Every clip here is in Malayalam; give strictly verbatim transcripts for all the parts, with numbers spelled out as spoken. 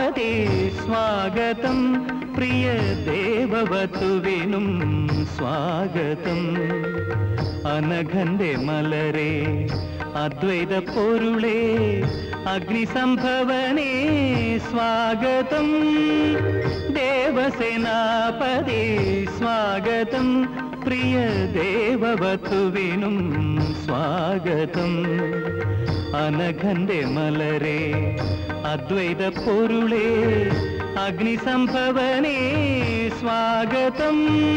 സേനാപതി സ്വാഗതം പ്രിയ ദേവവധുവിനും സ്വാഗതം അനഘന്റെ മലരെ അദ്വൈത പൊരുളേ അഗ്നിസംഭവനേ സ്വാഗതം ദേവസേനാപതി സ്വാഗതം പ്രിയ ദേവവധുവിനും സ്വാഗതം അനഘന്റെ മലരെ അദ്വൈത പൊരുളേ അഗ്നിസംഭവനേ സ്വാഗതം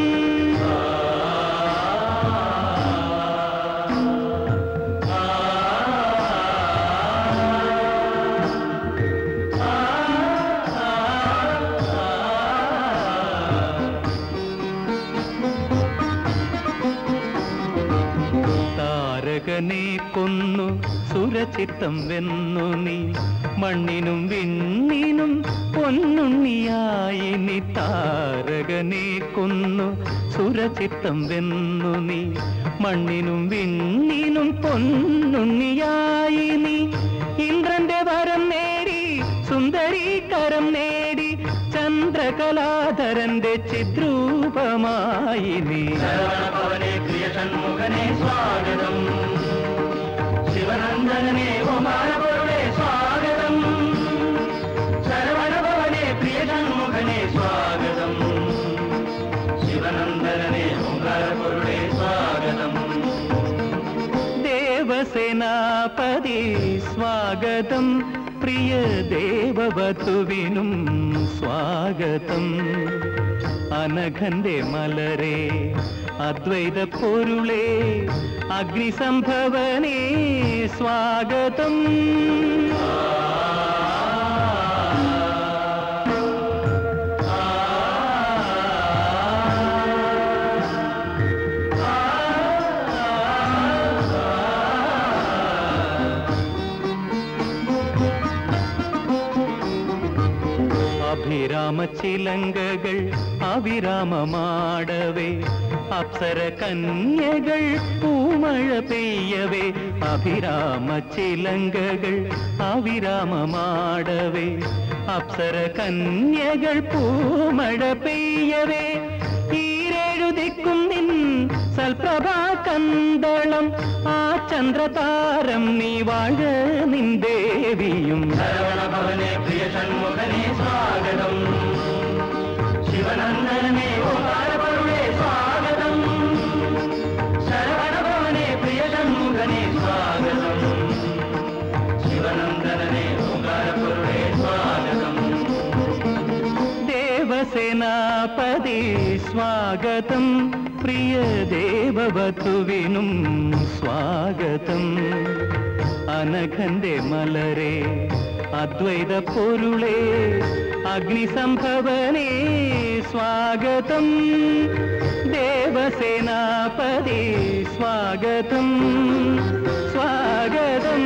താരകനെ കൊന്നു സുരചിത്തം വെന്നു നീ മണ്ണിനും വിണ്ണിനും പൊന്നുണ്ണിയായി നീ താരകനെ കൊന്നു സുരചിത്തം വെന്നു നീ മണ്ണിനും വിണ്ണിനും പൊന്നുണ്ണിയായി നീ ഇന്ദ്രന്റെ വരം നേടി സുന്ദരീ കരം നേടി ചന്ദ്രകലാധരന്റെ ചിദ്രൂപമായി നീ പ്രിയഷൺമുഖനെ സ്വാഗതം ശിവനന്ദനനെ ഓമാനപൊരുളേ സ്വാഗതം ശരവണഭവനെ പ്രിയഷൺമുഖനെ സ്വാഗതം ശിവനന്ദനനെ ഓമാനപൊരുളേ സ്വാഗതം ദേവസേനാപതി സ്വാഗതം പ്രിയ ദേവവധുവിനും സ്വാഗതം അനഘന്റെ മലരെ അദ്വൈത പൊരുളേ അഗ്നിസംഭവനേ സ്വാഗതം അഭിരാമചിലങ്കകൾ അവിരാമമാടവേ അപ്സര കന്യകൾ പൂമഴ പെയ്യവേ അഭിരാമചിലങ്കകൾ അവിരാമമാടവേ അപ്സര കന്യകൾ പൂമഴ പെയ്യവേ ഈരേഴുദിക്കും നിൻ സൽപ്രഭാ കന്തളം ആ ചന്ദ്രതാരം നീ വാഴ നിൻ ദേവിയും ശരവണഭവനെ പ്രിയഷൺമുഖനെ സ്വാഗതം ശിവനന്ദനനെ ഓമാനപൊരുളേ സ്വാഗതം ശരവണഭവനെ പ്രിയഷൺമുഖനെ സ്വാഗതം ശിവനന്ദനനെ ഓമാനപൊരുളേ സ്വാഗതം ദേവസേനാപതി സ്വാഗതം പ്രിയ ദേവവധുവിനും സ്വാഗതം അനഘന്റെ മലരെ അദ്വൈത പൊരുളേ അഗ്നിസംഭവനേ സ്വാഗതം ദേവസേനാപതി സ്വാഗതം സ്വാഗതം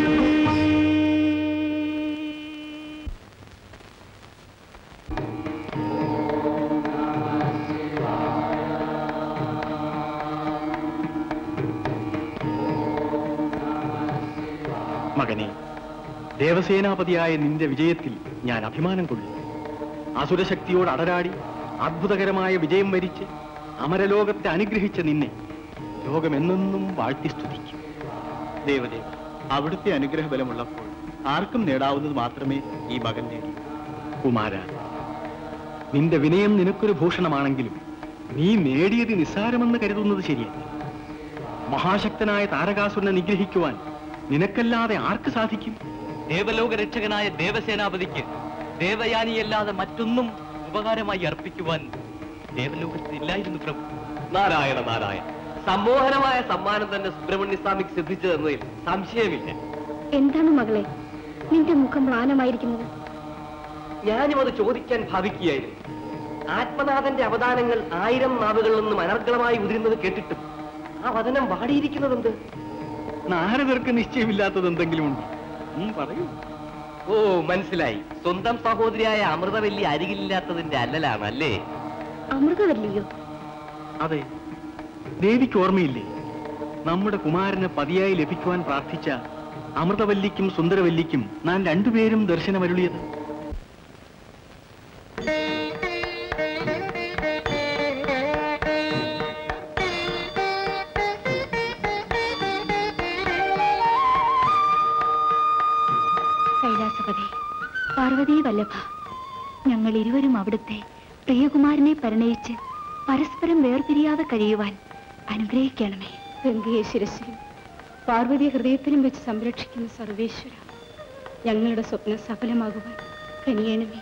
മകനെ, ദേവസേനാപതിയായ നിന്റെ വിജയത്തിൽ ഞാൻ അഭിമാനം കൊള്ളുന്നു. അസുരശക്തിയോട് അടരാടി അത്ഭുതകരമായ വിജയം വരിച്ച് അമരലോകത്തെ അനുഗ്രഹിച്ച നിന്നെ ലോകമെന്നെന്നും വാഴ്ത്തി സ്തുതിക്കും. ദേവദേവ, അവിടുത്തെ അനുഗ്രഹബലമുള്ളപ്പോൾ ആർക്കും നേടാവുന്നത് മാത്രമേ ഈ മകൻ നേടി. കുമാര, നിന്റെ വിനയം നിനക്കൊരു ഭൂഷണമാണെങ്കിലും നീ നേടിയത് നിസ്സാരമെന്ന് കരുതുന്നത് ശരിയല്ല. മഹാശക്തനായ താരകാസുരനെ നിഗ്രഹിക്കുവാൻ നിനക്കല്ലാതെ ആർക്ക് സാധിക്കും? ദേവലോക രക്ഷകനായ ദേവസേനാപതിക്ക് ദേവയാനിയല്ലാതെ മറ്റൊന്നും ഉപകാരമായി അർപ്പിക്കുവാൻ ദേവലോകത്തില്ലായിരുന്നു പ്രഭു. നാരായണ നാരായണ, സമ്മോഹനമായ സമ്മാനം തന്നെ സുബ്രഹ്മണ്യ സ്വാമിക്ക് സിദ്ധിച്ചു തന്നതിൽ സംശയമില്ല. എന്താണ് മകളെ നിന്റെ മുഖം മ്ലാനമായിരിക്കുന്നത്? ഞാനും അത് ചോദിക്കാൻ ഭാവിക്കുകയായിരുന്നു. ആത്മനാഥന്റെ അവദാനങ്ങൾ ആയിരം നാവുകളിൽ നിന്നും അനർഗളമായി ഉതിരുന്നത് കേട്ടിട്ടും ആ വചനം വാടിയിരിക്കുന്നതെന്ത്? നാരദർക്ക് നിശ്ചയമില്ലാത്തത് എന്തെങ്കിലും ഉണ്ടോ? പറയൂ. ഓ, മനസ്സിലായി. സ്വന്തം സഹോദരിയായ അമൃതവല്ലി അരികിലില്ലാത്തതിന്റെ അല്ലലാണ് അല്ലേ? അമൃതവല്ലിയോ? അതെ. ദേവിക്ക് ഓർമ്മയില്ലേ, നമ്മുടെ കുമാരന് പതിയായി ലഭിക്കുവാൻ പ്രാർത്ഥിച്ച അമൃതവല്ലിക്കും സുന്ദരവല്ലിക്കും നാം രണ്ടുപേരും ദർശനമരുളിയത്? പാർവതി വല്ലഭ, ഞങ്ങൾ ഇരുവരും അവിടുത്തെ പ്രിയകുമാരനെ പരിണയിച്ച് പരസ്പരം വേർപിരിയാതെ കഴിയുവാൻ അനുഗ്രഹിക്കണമേ. ഗംഗയെ ശിരസിലും പാർവതി ഹൃദയത്തിലും വെച്ച് സംരക്ഷിക്കുന്ന സർവേശ്വര, ഞങ്ങളുടെ സ്വപ്നം സഫലമാകുവാൻ കനിയണമേ.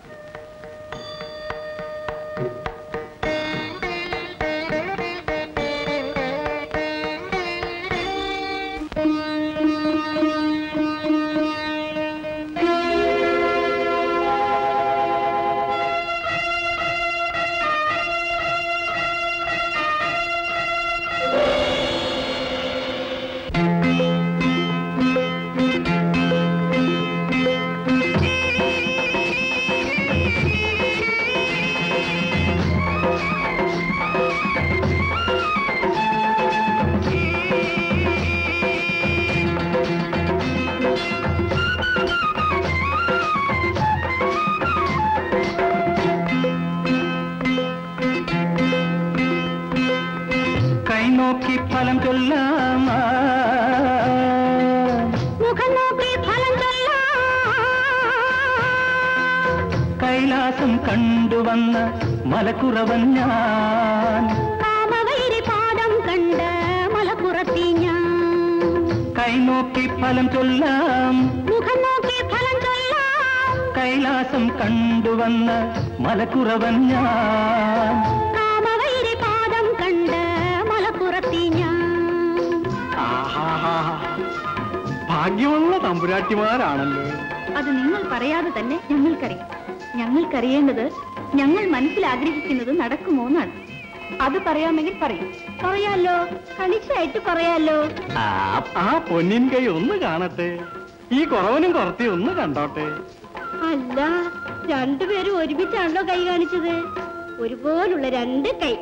കൈലാസം കണ്ടുവന്ന മലക്കുറവൻ ഞാൻ, കാമവൈരി പാദം കണ്ട മലപ്പുറത്തി ഞാൻ. കൈനോക്കി ഫലം ചൊല്ലാം, മുഖം നോക്കി ഫലം ചൊല്ലാം. കൈലാസം കണ്ടുവന്ന മലക്കുറവൻ ഞാൻ, കാമവൈരി പാദം കണ്ട മലപ്പുറത്തി ഞാൻ. ഭാഗ്യമുള്ള തമ്പുരാട്ടിമാരാണല്ലോ. അത് നിങ്ങൾ പറയാതെ തന്നെ ഞങ്ങൾക്കറിയാം. ഞങ്ങൾക്കറിയേണ്ടത് ഞങ്ങൾ മനസ്സിൽ ആഗ്രഹിക്കുന്നത് നടക്കുമോ എന്നാണ്. അത് പറയാമെങ്കിൽ പറയും. പറയാലോ, കളിച്ചായിട്ട് പറയാലോ. ആ പൊന്നിൻ കൈ ഒന്ന് കാണട്ടെ, ഈ കുറവനും കുറത്തി ഒന്ന് കണ്ടോട്ടെ. അല്ല, രണ്ടുപേരും ഒരുമിച്ചാണല്ലോ കൈ കാണിച്ചത്. ഒരുപോലുള്ള രണ്ട് കൈ.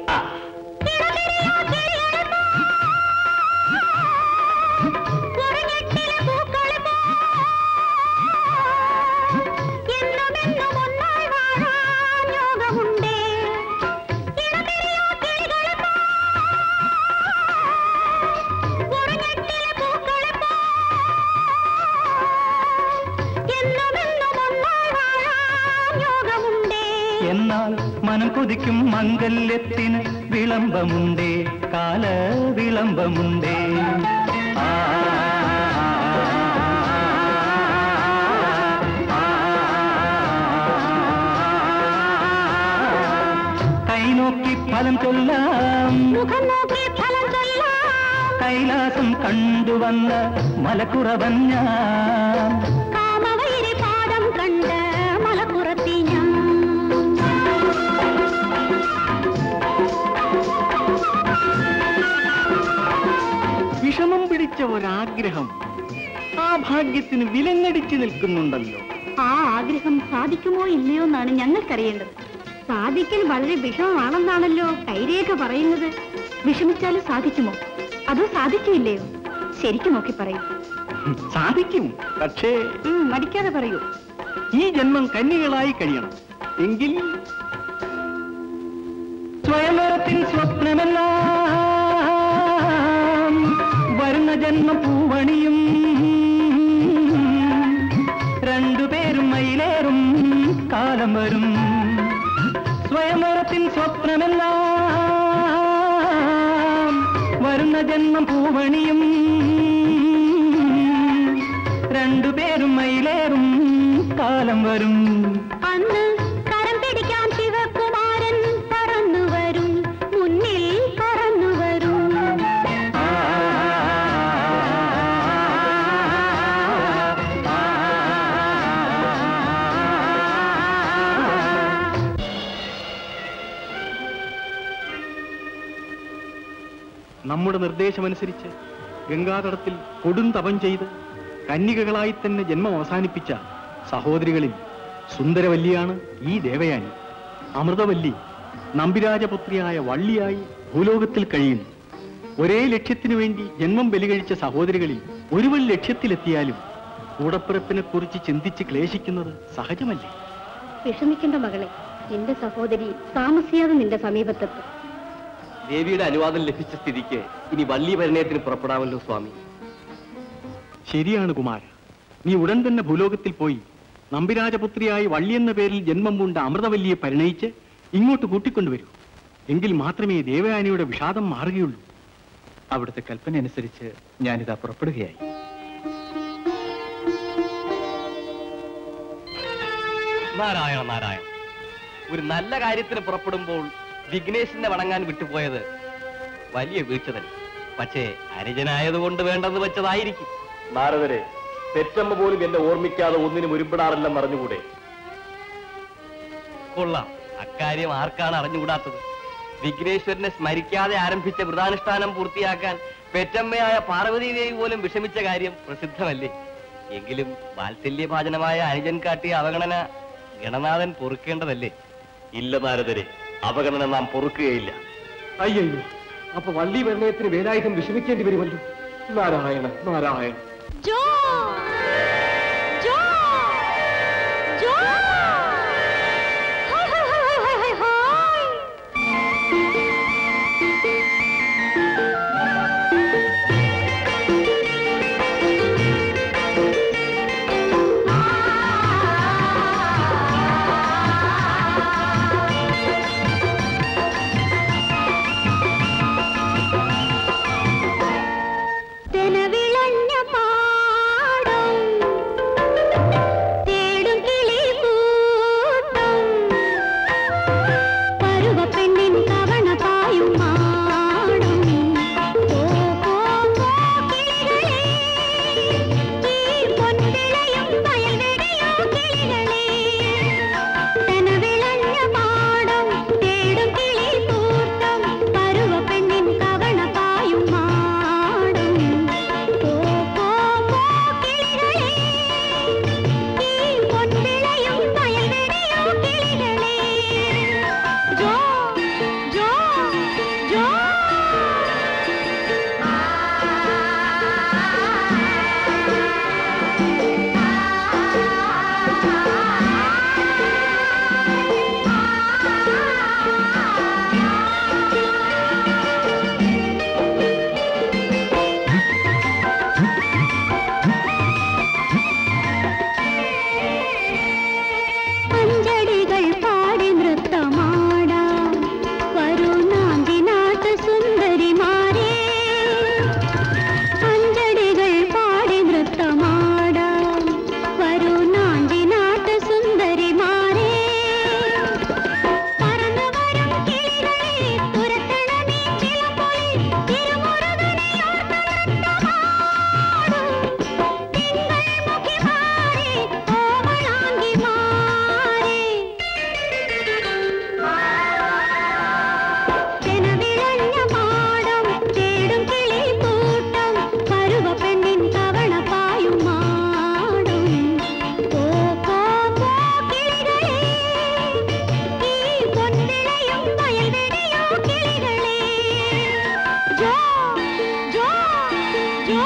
എന്നാൽ മനം കൊതിക്കും മംഗല്യത്തിന് വിളംബമുണ്ടേ, കാല വിളംബമുണ്ടേ. കൈനോക്കി ഫലം ചൊല്ലാം, മുഖം നോക്കി ഫലം ചൊല്ലാം. കൈലാസം കണ്ടുവന്ന മലക്കുറവൻ ഞാൻ, കാമവൈരി പാദം കണ്ട മലപ്പുറത്തി ഞാൻ. വിഷമം പിടിച്ച ഒരാഗ്രഹം ആ ഭാഗ്യത്തിന് വിലങ്ങടിച്ചു നിൽക്കുന്നുണ്ടല്ലോ. ആ ആഗ്രഹം സാധിക്കുമോ ഇല്ലയോ എന്നാണ് ഞങ്ങൾക്കറിയേണ്ടത്. സാധിക്കൽ വളരെ വിഷമമാണെന്നാണല്ലോ കൈരേഖ പറയുന്നത്. വിഷമിച്ചാലും സാധിക്കുമോ, അതോ സാധിക്കില്ലയോ? ശരിക്കും നോക്കി പറയൂ. സാധിക്കും, പക്ഷേ മടിക്കാതെ പറയൂ. ഈ ജന്മം കന്യകളായി കഴിയണം. എങ്കിൽ സ്വയംവരത്തിൻ സ്വപ്നമെല്ലാം വരുന്ന ജന്മം പൂവണിയും, രണ്ടുപേരും മയിലേറും കാലം വരും. സ്വയംവരത്തിൻ സ്വപ്നമെല്ലാം വരുന്ന ജന്മം പൂവണിയും, രണ്ടുപേരും മയിലേറും കാലം വരും. അന്ന് കരം പിടിക്കാൻ ശിവകുമാരൻ പറന്നു വരും, മുന്നിൽ പറന്നു വരും. നമ്മുടെ നിർദ്ദേശമനുസരിച്ച് ഗംഗാതടത്തിൽ കൊടും തപം ചെയ്ത് കന്യകകളായി തന്നെ ജന്മം അവസാനിപ്പിച്ച സഹോദരികളിൽ സുന്ദരവല്ലിയാണ് ഈ ദേവയാനി. അമൃതവല്ലി നമ്പിരാജപുത്രിയായ വള്ളിയായി ഭൂലോകത്തിൽ കഴിയുന്നു. ഒരേ ലക്ഷ്യത്തിനു വേണ്ടി ജന്മം ബലികഴിച്ച സഹോദരികളിൽ ഒരുവൻ ലക്ഷ്യത്തിലെത്തിയാലും കൂടപ്പിറപ്പിനെ കുറിച്ച് ചിന്തിച്ച് ക്ലേശിക്കുന്നത് സഹജമല്ലേ? വിഷമിക്കേണ്ട മകളെ, നിന്റെ സഹോദരി താമസിയാതെ നിന്റെ സമീപത്തെത്തും. ദേവിയുടെ അനുവാദം ലഭിച്ച സ്ഥിതിക്ക് ഇനി വള്ളി പരിണയത്തിന് പുറപ്പെടാമല്ലോ സ്വാമി. ശരിയാണ് കുമാര, നീ ഉടൻ തന്നെ ഭൂലോകത്തിൽ പോയി നമ്പിരാജപുത്രിയായി വള്ളിയെന്ന പേരിൽ ജന്മം പൂണ്ട അമൃതവല്ലിയെ പരിണയിച്ച് ഇങ്ങോട്ട് കൂട്ടിക്കൊണ്ടുവരൂ. എങ്കിൽ മാത്രമേ ദേവയാനിയുടെ വിഷാദം മാറുകയുള്ളൂ. അവിടുത്തെ കൽപ്പന അനുസരിച്ച് ഞാനിതാ പുറപ്പെടുകയായി. നാരായണ നാരായണ, ഒരു നല്ല കാര്യത്തിന് പുറപ്പെടുമ്പോൾ വിഘ്നേശിനെ വണങ്ങാൻ വിട്ടുപോയത് വലിയ വീഴ്ച തന്നെ. പക്ഷേ അനുജനായതുകൊണ്ട് വേണ്ടെന്ന് വെച്ചതായിരിക്കും. നാരദരെ, തെറ്റമ്മ പോലും എന്നെ ഓർമ്മിക്കാതെ ഒന്നിനും ഉരുപ്പെടാറില്ലെന്ന് അറിഞ്ഞുകൂടെ? കൊള്ളാം, അക്കാര്യം ആർക്കാണ് അറിഞ്ഞുകൂടാത്തത്? വിഘ്നേശ്വരനെ സ്മരിക്കാതെ ആരംഭിച്ച വ്രതാനുഷ്ഠാനം പൂർത്തിയാക്കാൻ പെറ്റമ്മയായ പാർവതി ദേവി പോലും വിഷമിച്ച കാര്യം പ്രസിദ്ധമല്ലേ? എങ്കിലും വാത്സല്യഭാജനമായ അനുജൻ കാട്ടിയ അവഗണന ഗണനാഥൻ പൊറുക്കേണ്ടതല്ലേ? ഇല്ല നാരദരെ, അവഗണന നാം പൊറുക്കുകയില്ല. അയ്യോ, അപ്പൊ വള്ളി പരിണയത്തിന് വേലായുധം വിഷമിക്കേണ്ടി വരുമല്ലോ. നാരായണ നാരായണ. ജോ ജോ ജോ ഹായ് ഹായ് ഹായ് ഹായ് ഹായ്. തെനവിളഞ്ഞ പാടം തേടും കിളികൂട്ടം പരുവപ്പെണ്ണിൻ കവണ പായും മാടം. ഓ ഓ ഓ കിളികളേ, ഈ പൊൻവിളയും വയൽവെടിയോ കിളികളേ. തെനവിളഞ്ഞ പാടം തേടും കിളികൂട്ടം പരുവപ്പെണ്ണിൻ കവണ പായും മാടം. ഓ ഓ ഓ കിളികളേ, ഈ പൊൻവിളയും വയൽവെടിയോ കിളികളേ. ജോ ജോ ജോ. അഞ്ചടികൾ പാടി നൃത്തമാടാം വരൂ നാന്തിനാട്ട സുന്ദരിമാരേ. അഞ്ചടികൾ പാടി നൃത്തമാടാം വരൂ നാന്തിനാട്ട സുന്ദരിമാരേ. പറന്നു വരും കിളികളെ തുരത്തണമേ ചിലമ്പൊലി തിരുമുരുകനെ ഓർത്ത് നൃത്തമാടും. തിങ്കൾ മുഖിമാരേ, ഓമളാംഗിമാരേ. തെനവിളഞ്ഞ പാടം തേടും കിളികൂട്ടം പരുവപ്പെണ്ണിൻ കവണ പായും മാടം. ഓ ഓ ഓ കിളികളേ, ഈ പൊൻവിളയും വയൽവെടിയോ കിളികളേ. ജോ ജോ ജോ.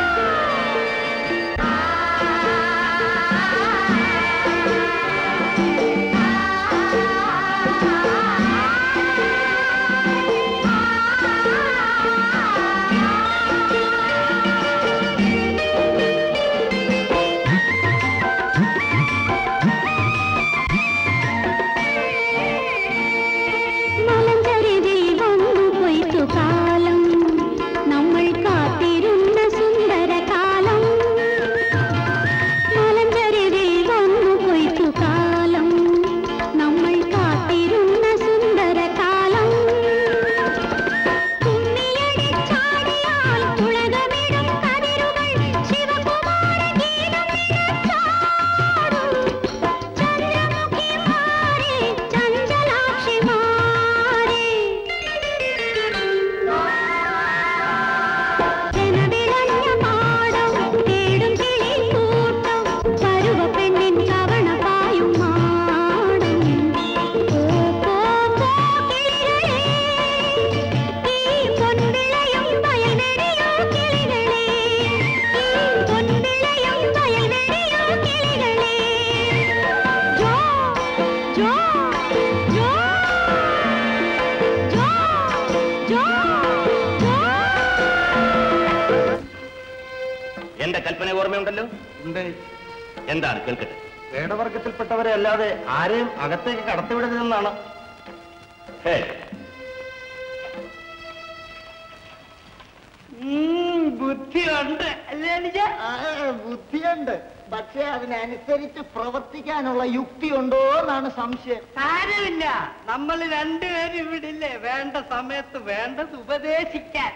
മലഞ്ചരിവിൽ വന്നു കൊയ്ത്തു കാലം, നമ്മൾ കാത്തിരുന്ന സുന്ദരകാലം. മലഞ്ചരിവിൽ വന്നു കൊയ്ത്തു കാലം, നമ്മൾ കാത്തിരുന്ന സുന്ദരകാലം. കുമ്മിയടിച്ചാടിയാൽ ഉലകമിടും കതിരുകൾ ശിവകുമാര ഗീതം നിനച്ചാടും. ചന്ദ്രമുഖിമാരേ, ചഞ്ചലാക്ഷിമാരേ. തെനവിളഞ്ഞ പാടം തേടും കിളികൂട്ടം പരുവപ്പെണ്ണിൻ കവണ പായും മാടം. ഓ ഓ ഓ കിളികളേ, ഈ പൊൻവിളയും വയൽവെടിയോ കിളികളേ. ഈ പൊൻവിളയും വയൽവെടിയോ കിളികളേ. ജോ ജോ ജോ ജോ ജോ ജോ. എന്റെ കൽപ്പന ഓർമ്മയുണ്ടല്ലോ? എന്താണ്? കേൾക്കട്ടെ. വേടവർഗത്തിൽപ്പെട്ടവരെ അല്ലാതെ ആരെയും അകത്തേക്ക് കടത്തിവിടരുതെന്നാണ്. ബുദ്ധിയുണ്ട് അല്ലേ? ബുദ്ധിയുണ്ട്, പക്ഷെ അതിനനുസരിച്ച് പ്രവർത്തിക്കാനുള്ള യുക്തി ഉണ്ടോ എന്നാണ് സംശയം. സാരമില്ല, നമ്മൾ രണ്ടുപേരും ഇവിടില്ലേ, വേണ്ട സമയത്ത് വേണ്ടത് ഉപദേശിക്കാൻ.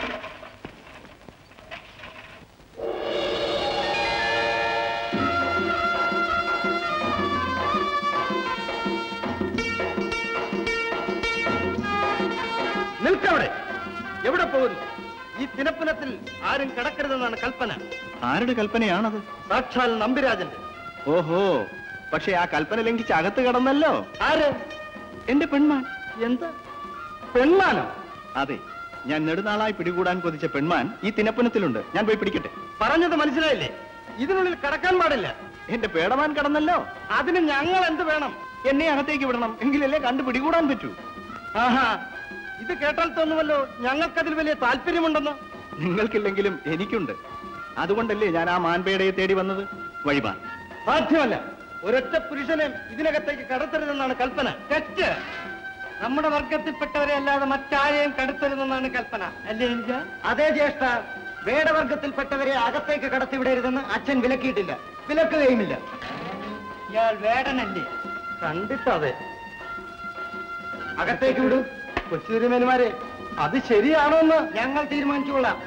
നിൽക്കവിടെ. എവിടെ പോകുന്നു? ഈ തിനപ്പുനത്തിൽ ആരും കിടക്കരുതെന്നാണ് കൽപ്പന. ആരുടെ കൽപ്പനയാണത്? സാക്ഷാൽ നമ്പിരാജന്റെ. ഓഹോ, പക്ഷെ ആ കൽപ്പന ലംഘിച്ച് അകത്ത് കടന്നല്ലോ. ആര്? എന്റെ പെൺമാൻ. എന്ത് പെൺമാനോ? അതെ, ഞാൻ നെടുനാളായി പിടികൂടാൻ കൊതിച്ച പെൺമാൻ ഈ തിനപ്പനത്തിലുണ്ട്. ഞാൻ പോയി പിടിക്കട്ടെ. പറഞ്ഞത് മനസ്സിലായില്ലേ? ഇതിനുള്ളിൽ കടക്കാൻ പാടില്ല. എന്റെ പേടമാൻ കടന്നല്ലോ. അതിന് ഞങ്ങൾ എന്ത് വേണം? എന്നെ അകത്തേക്ക് വിടണം, എങ്കിലല്ലേ കണ്ടു പിടികൂടാൻ പറ്റൂ. ആഹാ, ഇത് കേട്ടാൽ തോന്നുമല്ലോ ഞങ്ങൾക്കതിൽ വലിയ താല്പര്യമുണ്ടെന്ന്. നിങ്ങൾക്കില്ലെങ്കിലും എനിക്കുണ്ട്. അതുകൊണ്ടല്ലേ ഞാൻ ആ മാൻപേടയെ തേടി വന്നത്. വഴിമാൻ. സാധ്യമല്ല. ഒരൊറ്റ പുരുഷനെ ഇതിനകത്തേക്ക് കടത്തരുതെന്നാണ് കൽപ്പന. തെറ്റ്. നമ്മുടെ വർഗത്തിൽപ്പെട്ടവരെ അല്ലാതെ മറ്റാരെയും കടത്തരുതെന്നാണ് കൽപ്പന, അല്ലേ എനിക്ക്? അതേ ജ്യേഷ്ഠ, വേടവർഗത്തിൽപ്പെട്ടവരെ അകത്തേക്ക് കടത്തിവിടരുതെന്ന് അച്ഛൻ വിലക്കിയിട്ടില്ല, വിലക്കുകയുമില്ല. ഇയാൾ വേടനല്ലേ? കണ്ടിട്ടതെ. അകത്തേക്ക് വിടും. കൊച്ചുതിരുമേനിമാരെ, അത് ശരിയാണോ എന്ന് ഞങ്ങൾ തീരുമാനിച്ചുകൊള്ളാം.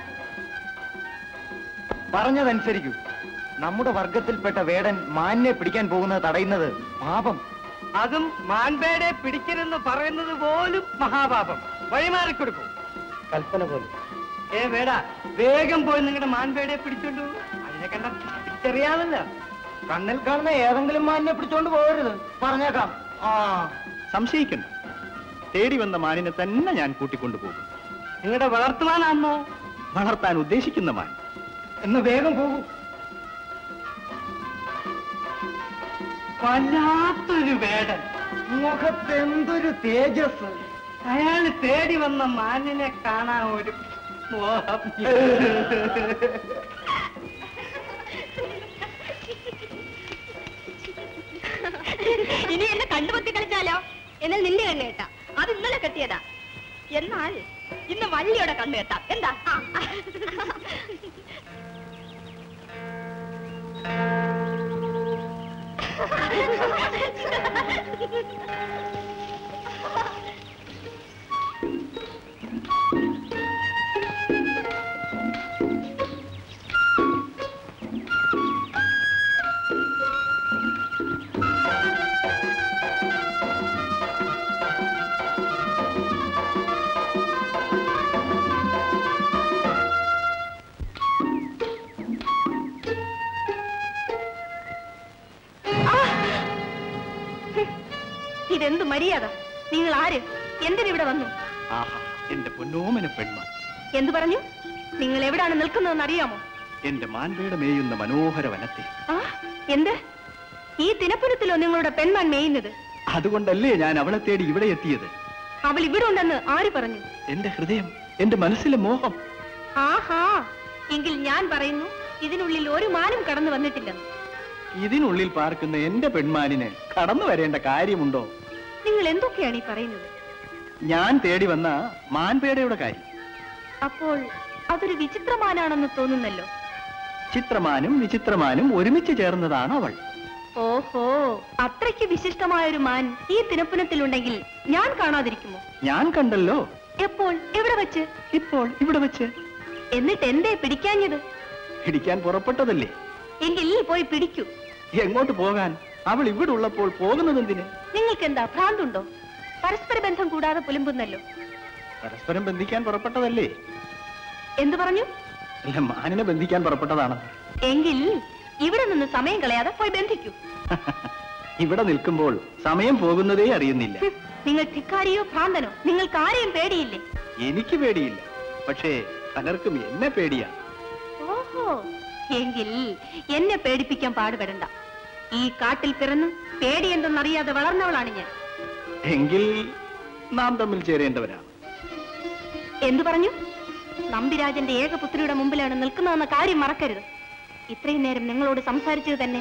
പറഞ്ഞതനുസരിക്കൂ. നമ്മുടെ വർഗത്തിൽപ്പെട്ട വേടൻ മാനിനെ പിടിക്കാൻ പോകുന്നത് തടയുന്നത് പാപം. അതും മാൻപേടെ പിടിക്കരുതെന്ന് പറയുന്നത് പോലും മഹാപാപം. വഴിമാറിക്കൊടുക്കും. കൽപ്പന പോലെ. ഏ വേടാ, വേഗം പോയി നിങ്ങളുടെ മാൻപേടെ പിടിച്ചോണ്ടു. അതിനെ കണ്ട തിരിച്ചറിയാമല്ലോ. കണ്ണിൽ കാണുന്ന ഏതെങ്കിലും മാനിനെ പിടിച്ചോണ്ട് പോകരുത്, പറഞ്ഞേക്കാം. ആ, സംശയിക്കണ്ട. തേടി വന്ന മാനിനെ തന്നെ ഞാൻ കൂട്ടിക്കൊണ്ടുപോകും. നിങ്ങളുടെ വളർത്തുവാനാന്നോ? വളർത്താൻ ഉദ്ദേശിക്കുന്ന മാൻ. എന്ന് വേഗം പോകൂ. വല്ലാത്തൊരു വേടൻ. മുഖത്തെന്തൊരു തേജസ്. അയാള് തേടി വന്ന മാനിനെ കാണാൻ ഒരു മോഹം. ഇനി എന്നെ കണ്ടുപത്തി കളിച്ചാലോ? എന്നാൽ നിന്റെ കണ്ണ് കേട്ടാ, അത് ഇന്നലെ കെട്ടിയതാ. എന്നാൽ ഇന്ന് വള്ളിയോടെ കണ്ണ് കേട്ടാം. എന്താ? ഇതെന്ത് മര്യാദ? നിങ്ങൾ ആര്? എന്തിനിവിടെ വന്നു? ആഹാ, എന്റെ പൊന്നോമന പെൺമാൻ. എന്തു പറഞ്ഞു? നിങ്ങൾ എവിടാണ് നിൽക്കുന്നതെന്ന് അറിയാമോ? എന്റെ മാൻപേട മേയുന്ന മനോഹര വനത്തിൽ. ആ, എന്ത്? ഈ ദിനപ്പുരത്തിലോ നിങ്ങളുടെ പെൺമാൻ മേയുന്നത്? അതുകൊണ്ടല്ലേ ഞാൻ അവളെ തേടി ഇവിടെ എത്തിയത്. അവൾ ഇവിടെ ഉണ്ടെന്ന് ആര് പറഞ്ഞു? എന്റെ ഹൃദയം, എന്റെ മനസ്സിലെ മോഹം. ആഹാ, എങ്കിൽ ഞാൻ പറയുന്നു, ഇതിനുള്ളിൽ ഒരു മാനും കടന്നു വന്നിട്ടില്ലെന്ന്. ഇതിനുള്ളിൽ പാർക്കുന്ന എന്റെ പെൺമാനിന് കടന്നു വരേണ്ട കാര്യമുണ്ടോ? നിങ്ങൾ എന്തൊക്കെയാണ് ഈ പറയുന്നത്? ഞാൻ തേടി വന്ന മാൻപേടയുടെ കാര്യം. അപ്പോൾ അതൊരു വിചിത്രമാനാണെന്ന് തോന്നുന്നല്ലോ. ചിത്രമാനും വിചിത്രമാനും ഒരുമിച്ച് ചേർന്നതാണ് അവൾ. ഓഹോ, അത്രയ്ക്ക് വിശിഷ്ടമായ ഒരു മാൻ ഈ തിനപ്പുനത്തിലുണ്ടെങ്കിൽ ഞാൻ കാണാതിരിക്കുമോ? ഞാൻ കണ്ടല്ലോ. എപ്പോൾ? എവിടെ വെച്ച്? ഇപ്പോൾ ഇവിടെ വെച്ച്. എന്നിട്ട് എന്തേ പിടിക്കാഞ്ഞത്? പിടിക്കാൻ പുറപ്പെട്ടതല്ലേ. എങ്കിൽ പോയി പിടിക്കൂ. എങ്ങോട്ട് പോകാൻ? അവൾ ഇവിടെ ഉള്ളപ്പോൾ പോകുന്നത് എന്തിന്? നിങ്ങൾക്ക് എന്താ ഭ്രാന്തുണ്ടോ? പരസ്പര ബന്ധം കൂടാതെ പുലമ്പുന്നല്ലോ. പരസ്പരം ബന്ധിക്കാൻ പുറപ്പെട്ടതല്ലേ? എന്തു പറഞ്ഞു? അല്ല, മാനിനെ ബന്ധിക്കാൻ പുറപ്പെട്ടതാണ്. എങ്കിൽ ഇവിടെ നിന്ന് സമയം കളയാതെ പോയി ബന്ധിക്കൂ. ഇവിടെ നിൽക്കുമ്പോൾ സമയം പോകുന്നതേ അറിയുന്നില്ല. ഹും, നിങ്ങൾ ധിക്കാരിയോ ഭ്രാന്തനോ? നിങ്ങൾക്ക് ആരെയും പേടിയില്ലേ? എനിക്ക് പേടിയില്ല, പക്ഷേ പലർക്കും എന്നെ പേടിയാ. ഓഹോ, എങ്കിൽ എന്നെ പേടിപ്പിക്കാൻ പാടുപെടണ്ട. ഈ കാട്ടിൽ പിറന്ന് പേടി എന്തെന്നറിയാതെ വളർന്നവളാണ് ഞാൻ. എങ്കിൽ നാം തമ്മിൽ ചേരേണ്ടവരാണ്. എന്തു പറഞ്ഞു? നമ്പിരാജന്റെ ഏകപുത്രിയുടെ മുമ്പിലാണ് നിൽക്കുന്നതെന്ന കാര്യം മറക്കരുത്. ഇത്രയും നേരം നിങ്ങളോട് സംസാരിച്ചത് തന്നെ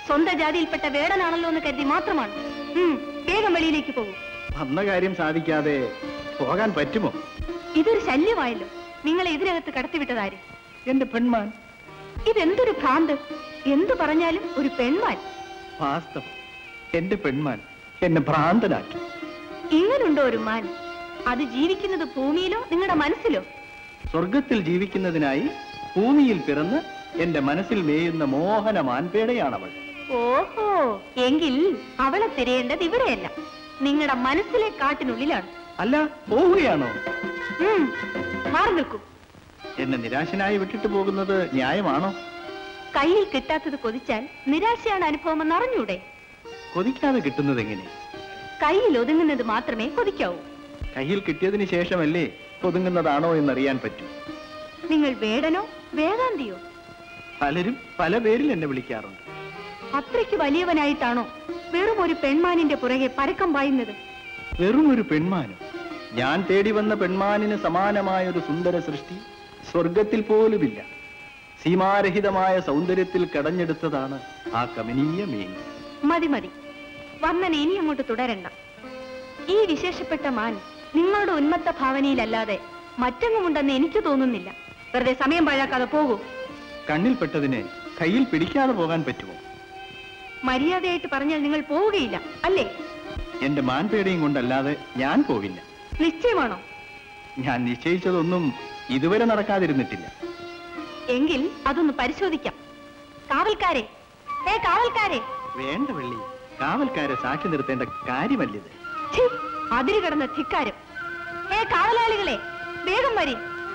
സ്വന്തം ജാതിയിൽപ്പെട്ട വേടനാണല്ലോ എന്ന് കരുതി മാത്രമാണ്. ഉം, വേഗം വെളിയിലേക്ക് പോകൂ. വന്ന കാര്യം സാധിക്കാതെ പോകാൻ പറ്റുമോ? ഇതൊരു ശല്യമായല്ലോ. നിങ്ങളെ ഇതിനകത്ത് കടത്തിവിട്ടതാര്? എന്റെ പെൺമാൻ. ഇതെന്തൊരു ഭ്രാന്ത്! എന്തു പറഞ്ഞാലും ഒരു പെൺമാൻ. വാസ്തവം, എന്റെ പെൺമാൻ എന്നെ ഭ്രാന്തനാക്കി. ഇങ്ങനുണ്ടോ ഒരു മാൻ? അത് ജീവിക്കുന്നത് ഭൂമിയിലോ നിങ്ങളുടെ മനസ്സിലോ? സ്വർഗത്തിൽ ജീവിക്കുന്നതിനായി ഭൂമിയിൽ പിറന്ന് എന്റെ മനസ്സിൽ മേയുന്ന മോഹന മാൻപേടയാണവൾ. ഓഹോ, എങ്കിൽ അവളെ തിരയേണ്ടത് ഇവിടെയല്ല, നിങ്ങളുടെ മനസ്സിലെ കാട്ടിനുള്ളിലാണ്. അല്ല, പോവുകയാണോ? ഉം, മാറി നിൽക്കൂ. എന്നെ നിരാശനായി വിട്ടിട്ട് പോകുന്നത് ന്യായമാണോ? കയ്യിൽ കിട്ടാത്തത് കൊതിച്ചാൽ നിരാശയാണ് അനുഭവമെന്ന് അറിഞ്ഞൂടെ? കൊതിക്കാതെ കിട്ടുന്നത് എങ്ങനെ? കയ്യിൽ ഒതുങ്ങുന്നത് മാത്രമേ കൊതിക്കാവൂ. കയ്യിൽ കിട്ടിയതിന് ശേഷമല്ലേ ഒതുങ്ങുന്നതാണോ എന്നറിയാൻ പറ്റൂ. നിങ്ങൾ വേടനോ വേദാന്തിയോ? പലരും പല പേരിൽ എന്നെ വിളിക്കാറുണ്ട്. അത്രയ്ക്ക് വലിയവനായിട്ടാണോ വെറും ഒരു പെൺമാനിന്റെ പുറകെ പരക്കം പായുന്നത്? വെറും ഒരു പെൺമാനും? ഞാൻ തേടി വന്ന പെൺമാനിന് സമാനമായ ഒരു സുന്ദര സൃഷ്ടി സ്വർഗത്തിൽ പോലുമില്ല. സീമാരഹിതമായ സൗന്ദര്യത്തിൽ കടഞ്ഞെടുത്തതാണ് ആ കമനീയ മേനി. മതി മതി, വർണ്ണന ഇനി അങ്ങോട്ട് തുടരണ്ട. ഈ വിശേഷപ്പെട്ട മാൻ നിങ്ങളുടെ ഉന്മത്ത ഭാവനയിലല്ലാതെ മറ്റെങ്ങുമുണ്ടെന്ന് എനിക്ക് തോന്നുന്നില്ല. വെറുതെ സമയം പാഴാക്കാതെ പോകൂ. കണ്ണിൽപ്പെട്ടതിനെ കയ്യിൽ പിടിക്കാതെ പോകാൻ പറ്റുമോ? മര്യാദയായിട്ട് പറഞ്ഞാൽ നിങ്ങൾ പോവുകയില്ല അല്ലേ? എന്റെ മാൻപേടയും കൊണ്ടല്ലാതെ ഞാൻ പോകില്ല. നിശ്ചയമാണോ? ഞാൻ നിശ്ചയിച്ചതൊന്നും ഇതുവരെ നടക്കാതിരുന്നിട്ടില്ല. എങ്കിൽ അതൊന്ന് പരിശോധിക്കാം. കാവൽക്കാരെ, ഏ കാവൽക്കാരെ! വേണ്ട വെള്ളി, കാവൽക്കാരെ സാക്ഷി നിർത്തേണ്ട കാര്യമല്ലിത്. ഛീ, അതിര് കടന്ന ധിക്കാരം! ഏ കാവലാളികളെ, വേഗം വരി.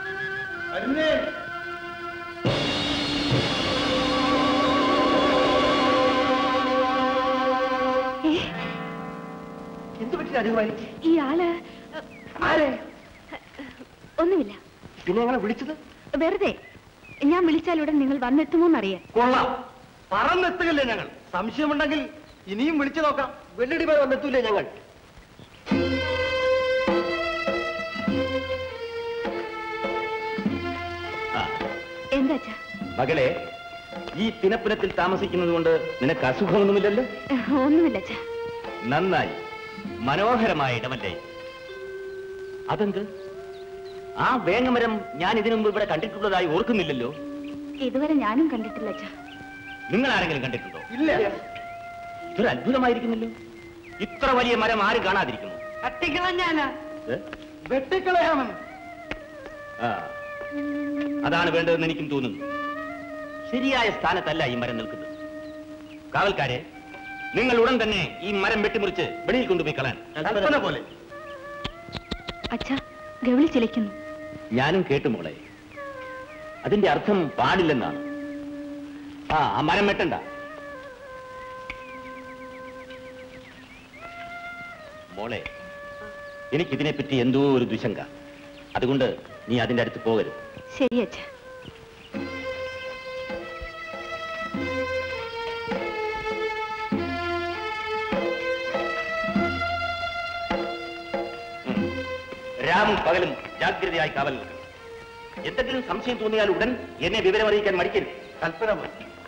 എന്ത് പറ്റി രാജകുമാരി? ഈ ആള് ആരെ? ഒന്നുമില്ല. പിന്നെ ഞങ്ങളെ വിളിച്ചത്? വെറുതെ ഞാൻ വിളിച്ചാലുടൻ നിങ്ങൾ വന്നെത്തുമോന്നറിയാൻ. കൊള്ളാം, പറന്നെത്തുകല്ലേ ഞങ്ങൾ. സംശയമുണ്ടെങ്കിൽ ഇനിയും വിളിച്ചു നോക്കാം. വെള്ളടി പേർ വന്നെത്തൂലേ ഞങ്ങൾ? എന്താ മകളെ, ഈ തിനപ്പുനത്തിൽ താമസിക്കുന്നത് കൊണ്ട് നിനക്ക് അസുഖമൊന്നുമില്ലല്ലോ? ഒന്നുമില്ല. നന്നായി, മനോഹരമായ ഇടമല്ലേ? അതെന്ത്? ആ വേങ്ങമരം ഞാൻ ഇതിനു മുമ്പ് ഇവിടെ കണ്ടിട്ടുള്ളതായി ഓർക്കുന്നില്ലല്ലോ. ഇതുവരെ ഞാനും കണ്ടിട്ടില്ല. നിങ്ങൾ ആരെങ്കിലും കണ്ടിട്ടുണ്ടോ? ഇല്ല. ഇതൊരു അത്ഭുതമായിരിക്കുന്നല്ലോ. ഇത്ര വലിയ മരം ആരും കാണാതിരിക്കുന്നു. കട്ടിക്കളഞ്ഞാലാ ഏ? വെട്ടിക്കളയാമെന്ന്. ആ, അതാണ് വേണ്ടതെന്ന് എനിക്കും തോന്നുന്നു. ശരിയായ സ്ഥാനത്തല്ല ഈ മരം നിൽക്കുന്നത്. കാവൽക്കാരെ, നിങ്ങൾ ഉടൻ തന്നെ ഈ മരം വെട്ടിമുറിച്ച് വെളിയിൽ കൊണ്ടുപോയി കളയാൻ. കൽപ്പന പോലെ. അച്ഛാ, ഗൗളി ചിലയ്ക്കുന്നു. ഞാനും കേട്ടു മോളെ. അതിന്റെ അർത്ഥം പാടില്ലെന്നാണ്. ആ ആ മരം വെട്ടണ്ട. മോളെ, എനിക്കിതിനെപ്പറ്റി എന്തോ ഒരു ദുശങ്ക. അതുകൊണ്ട് നീ അതിന്റെ അടുത്ത് പോകരുത്. ശരി അച്ഛാ. രാവും പകലും ജാഗ്രതയായി കാവൽ നിൽക്കണം. എന്തെങ്കിലും സംശയം തോന്നിയാൽ ഉടൻ എന്നെ വിവരം അറിയിക്കാൻ മടിക്കരുത്. കൽപ്പന പോലെ.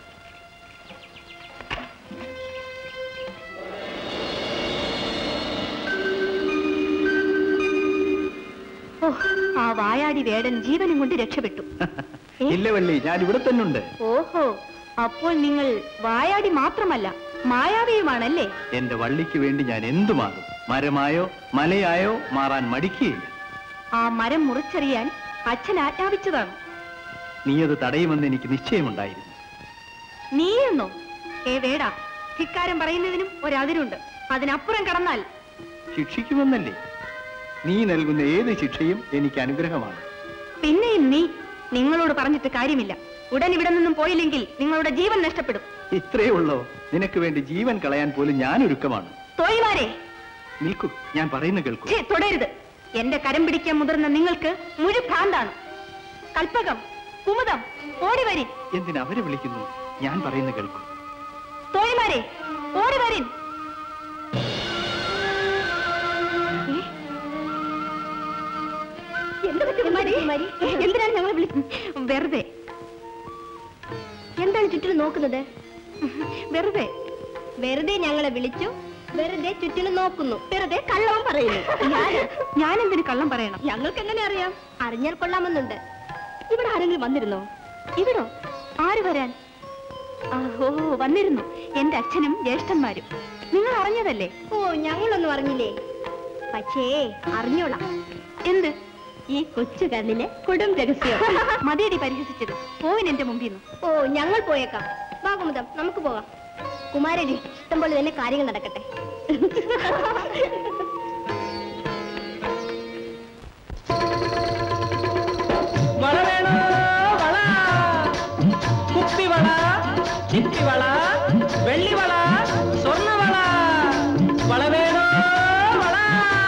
ഓ, ആ വായാടി വേടൻ ജീവനും കൊണ്ട് രക്ഷപ്പെട്ടു. ഇല്ല വള്ളി, ഞാൻ ഇവിടെ തന്നെ ഉണ്ട്. ഓഹോ, അപ്പോൾ നിങ്ങൾ വായാടി മാത്രമല്ല മായാവിയുമാണല്ലേ? എന്റെ വള്ളിക്ക് വേണ്ടി ഞാൻ എന്തുമാകും. മരമായോ മലയായോ മാറാൻ മടിക്കുകയില്ല. ആ മരം മുറിച്ചെറിയാൻ അച്ഛൻ ആജ്ഞാപിച്ചതാണ്. നീ അത് തടയുമെന്ന് എനിക്ക് നിശ്ചയമുണ്ടായിരുന്നു. നീയെന്നോ? ഏ വേടാ, ധിക്കാരം പറയുന്നതിനും ഒരതിരുണ്ട്. അതിനപ്പുറം കടന്നാൽ ശിക്ഷിക്കുമെന്നല്ലേ? നീ നൽകുന്ന ഏത് ശിക്ഷയും എനിക്ക് അനുഗ്രഹമാണ്. പിന്നെയും നീ, നിങ്ങളോട് പറഞ്ഞിട്ട് കാര്യമില്ല. ഉടൻ ഇവിടെ നിന്നും പോയില്ലെങ്കിൽ നിങ്ങളുടെ ജീവൻ നഷ്ടപ്പെടും. ഇത്രയേ ഉള്ളോ? നിനക്ക് വേണ്ടി ജീവൻ കളയാൻ പോലും ഞാൻ ഒരുക്കമാണ്. തോയിമാരെ, നിൽക്കൂ, ഞാൻ പറയുന്ന കേൾക്കൂ. ഛേ, തുടരുത്. എന്റെ കരം പിടിക്കാൻ മുതിർന്ന നിങ്ങൾക്ക് മുഴുഭ്രാന്താണ്. കൽപ്പകം, കുമുദം, ഓടിവരി. എന്തിന് അവരെ വിളിക്കുന്നു? ഞാൻ പറയുന്ന കേൾക്കൂ. തോയിമാരെ, ഓടിവരിൻ. എന്തിനാണ് ഞങ്ങളെ വിളിക്കുന്നത്? വെറുതെ. എന്താണ് ചുറ്റിലും നോക്കുന്നത്? വെറുതെ വെറുതെ ഞങ്ങളെ വിളിച്ചു, വെറുതെ ചുറ്റിനും നോക്കുന്നു, വെറുതെ കള്ളവും പറയുന്നു. ഞാൻ എന്തിനു കള്ളം പറയണം? ഞങ്ങൾക്ക് എങ്ങനെ അറിയാം? അറിഞ്ഞാൽ കൊള്ളാമെന്നുണ്ട്. ഇവിടെ ആരെങ്കിലും വന്നിരുന്നോ? ഇവിടോ? ആര് വരാൻ? ഓ, വന്നിരുന്നു. എന്റെ അച്ഛനും ജ്യേഷ്ഠന്മാരും. നിങ്ങൾ അറിഞ്ഞതല്ലേ? ഓ, ഞങ്ങളൊന്നും അറിഞ്ഞില്ലേ. പക്ഷേ അറിഞ്ഞോളാം. എന്ത്? ഈ കൊച്ചു കണ്ണിലെ കൊടും രഹസ്യം. മതിയടി പരിഹസിച്ചത്. പോവിൻ എന്റെ മുമ്പിൽ നിന്ന്. ഓ, ഞങ്ങൾ പോയേക്കാം. വാഗുമുതം, നമുക്ക് പോകാം. കുമാരജി, ഇഷ്ടം പോലെ തന്നെ കാര്യങ്ങൾ നടക്കട്ടെ. വള വേണോ? വള, കുപ്പിവള, ചിപ്പിവള, വെള്ളിവള, സ്വർണ്ണവള. വള വേണോ? വള.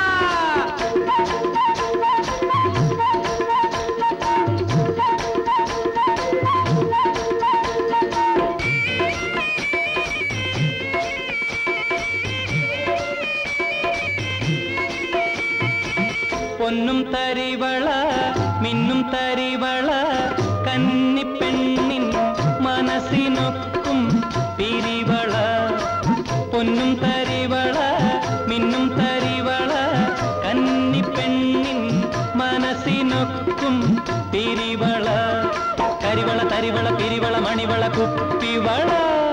പൊന്നും തരിവള, മിന്നും തരിവള, കന്നിപ്പെണ്ണിൻ മനസ്സിനൊക്കും പിരിവള. പൊന്നും തരിവള, മിന്നും തരിവള, കന്നിപ്പെണ്ണിൻ മനസ്സിനൊക്കും പിരിവള. കരിവള, തരിവള, പിരിവള, മണിവള, കുപ്പിവള.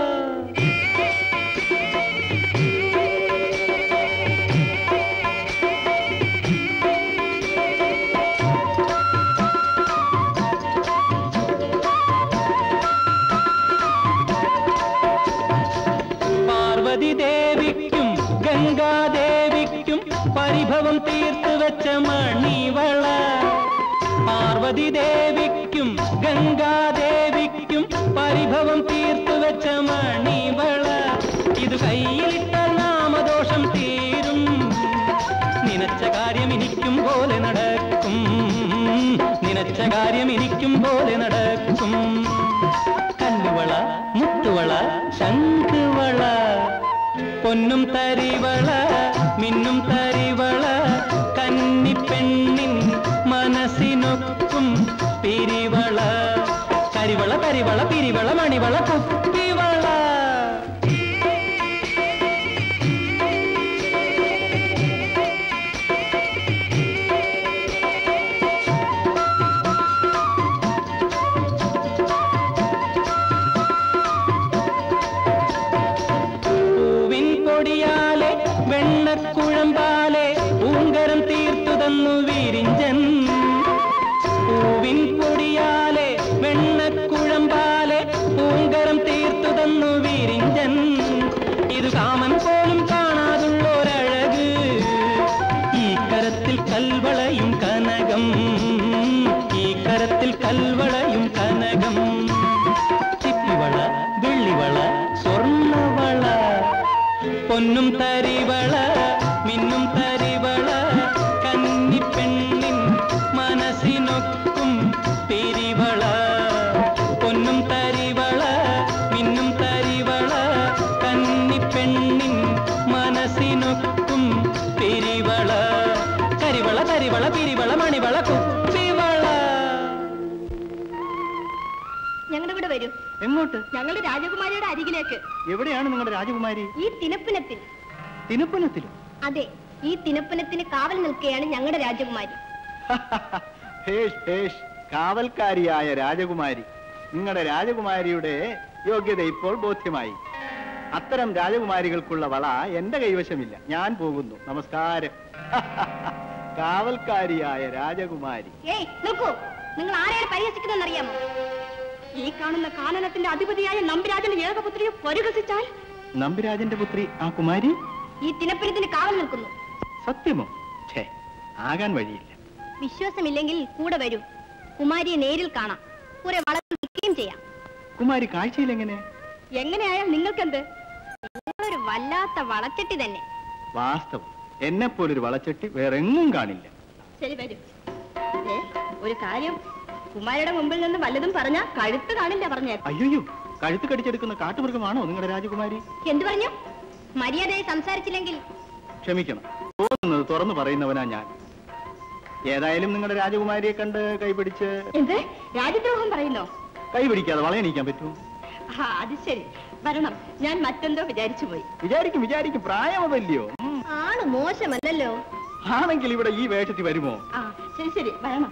ദേവിക്കും ഗംഗാദേവിക്കും പരിഭവം തീർത്തു വെച്ച മണിവള. പാർവതി ദേവിക്കും ഗംഗാദേവിക്കും പരിഭവം തീർത്തു വെച്ച മണിവള. ഇത് കയ്യിലിട്ടാൽ നാമദോഷം തീരും. നിനച്ച കാര്യം എനിക്കും പോലെ നടക്കും. നിനച്ച കാര്യം എനിക്കും പോലെ നടക്കും. കല്ലുവള, മുത്തുവള, ശംഖുവള. പൊന്നും തരിവള, മിന്നും തരിവള, കന്നിപ്പെണ്ണിൻ മനസ്സിനൊക്കും പിരിവള. കരിവള, തരിവള, പിരിവള, മണിവള, കുപ്പിവള. ൊടിയാലെ വെണ്ണക്കുഴമ്പാലെ പൂങ്കരം തീർത്തു തന്നു വിരിഞ്ചൻ. പൂവിൻ പൊടിയാലെ വെണ്ണക്കുഴമ്പാലെ പൂങ്കരം തീർത്തു തന്നു വിരിഞ്ചൻ. ഇത് കാമൻ പോലും കാണാതുള്ളൊരഴക്. ഈ കരത്തിൽ കൽവളയും കനകം. ഈ കരത്തിൽ കൽവളയും കനകം. ചിപ്പിവള, വെള്ളിവള, സ്വർണ്ണവള. പൊന്നും തരിവള, മിന്നും തരിവള, കന്നിപ്പെണ്ണിൻ മനസ്സിനൊക്കും പിരിവള. പൊന്നും തരിവള, മിന്നും തരിവള, കന്നിപ്പെണ്ണിൻ മനസ്സിനൊക്കും പിരിവള. കരിവള, തരിവള, പിരിവള, മണിവള, കുപ്പിവള. ഞങ്ങളുടെ കൂടെ വരൂ. എങ്ങോട്ട്? ഞങ്ങളുടെ രാജകുമാരിയുടെ അരികിലേക്ക്. എവിടെയാണ് നിങ്ങളുടെ രാജകുമാരി? ഈ തിനപ്പിനത്തിൽ. തിനുപ്പനത്തിലും? അതെ, ഈ തിനപ്പിനത്തിന് കാവൽ നിൽക്കുകയാണ് ഞങ്ങളുടെ രാജകുമാരി. ഭേഷ് ഭേഷ്, കാവൽക്കാരിയായ രാജകുമാരി. നിങ്ങളുടെ രാജകുമാരിയുടെ യോഗ്യത ഇപ്പോൾ ബോധ്യമായി. അത്തരം രാജകുമാരികൾക്കുള്ള വള എന്റെ കൈവശമില്ല. ഞാൻ പോകുന്നു. നമസ്കാരം. കാവൽക്കാരിയായ രാജകുമാരി. ഏയ് നോക്കൂ, നിങ്ങൾ ആരെയാണ് പരിഹസിക്കുന്നതെന്നറിയാമോ? ഈ കാണുന്ന കാനനത്തിന്റെ അധിപതിയായ നമ്പിരാജന്റെ ഏകപുത്രിയെ പരിഹസിച്ചാൽ? നമ്പിരാജന്റെ പുത്രി ആ കുമാരി ഈ തിനപ്പിനത്തിന് കാവൽ നിൽക്കുന്നു. സത്യമോ? ഛേ, ആകാൻ വഴിയില്ല. വിശ്വാസമില്ലെങ്കിൽ കൂടെ വരൂ. കുമാരിയെ നേരിൽ കാണാം. കുറെ വളർന്നു നിൽക്കുകയും ചെയ്യാം. കുമാരി കാഴ്ചയിൽ എങ്ങനെ? എങ്ങനെയായാൽ നിങ്ങൾക്കെന്ത്? നിങ്ങളൊരു വല്ലാത്ത വളച്ചെട്ടി തന്നെ. വാസ്തവം, എന്നെ പോലൊരു വളച്ചെട്ടി വേറെങ്ങും കാണില്ല. ശരി, വരൂ. ഒരു കാര്യം, കുമാരിയുടെ മുമ്പിൽ നിന്ന് വല്ലതും പറഞ്ഞ കഴുത്ത് കാണില്ല പറഞ്ഞേ. അയ്യോ, കഴുത്ത് കടിച്ചെടുക്കുന്ന കാട്ടുമൃഗമാണോ നിങ്ങളുടെ രാജകുമാരി? എന്തു പറഞ്ഞു? മര്യാദയായി സംസാരിച്ചില്ലെങ്കിൽ ക്ഷമിക്കണം. തോന്നുന്നത് തുറന്നു പറയുന്നവനാ ഞാൻ. ഏതായാലും നിങ്ങളുടെ രാജകുമാരിയെ കണ്ട് കൈപിടിച്ച്. എന്ത് രാജദ്രോഹം പറയുന്നോ? കൈപിടിക്കാതെ വളയണിക്കാൻ പറ്റുമോ? അത് ശരി. വരണം. ഞാൻ മറ്റെന്തോ വിചാരിച്ചു പോയി. വിചാരിക്കും വിചാരിക്കും പ്രായമതല്ലയോ? ആള് മോശമല്ലല്ലോ. ആണെങ്കിൽ ഇവിടെ ഈ വേഷത്തിൽ വരുമോ? ആ ശരി ശരി വരണം.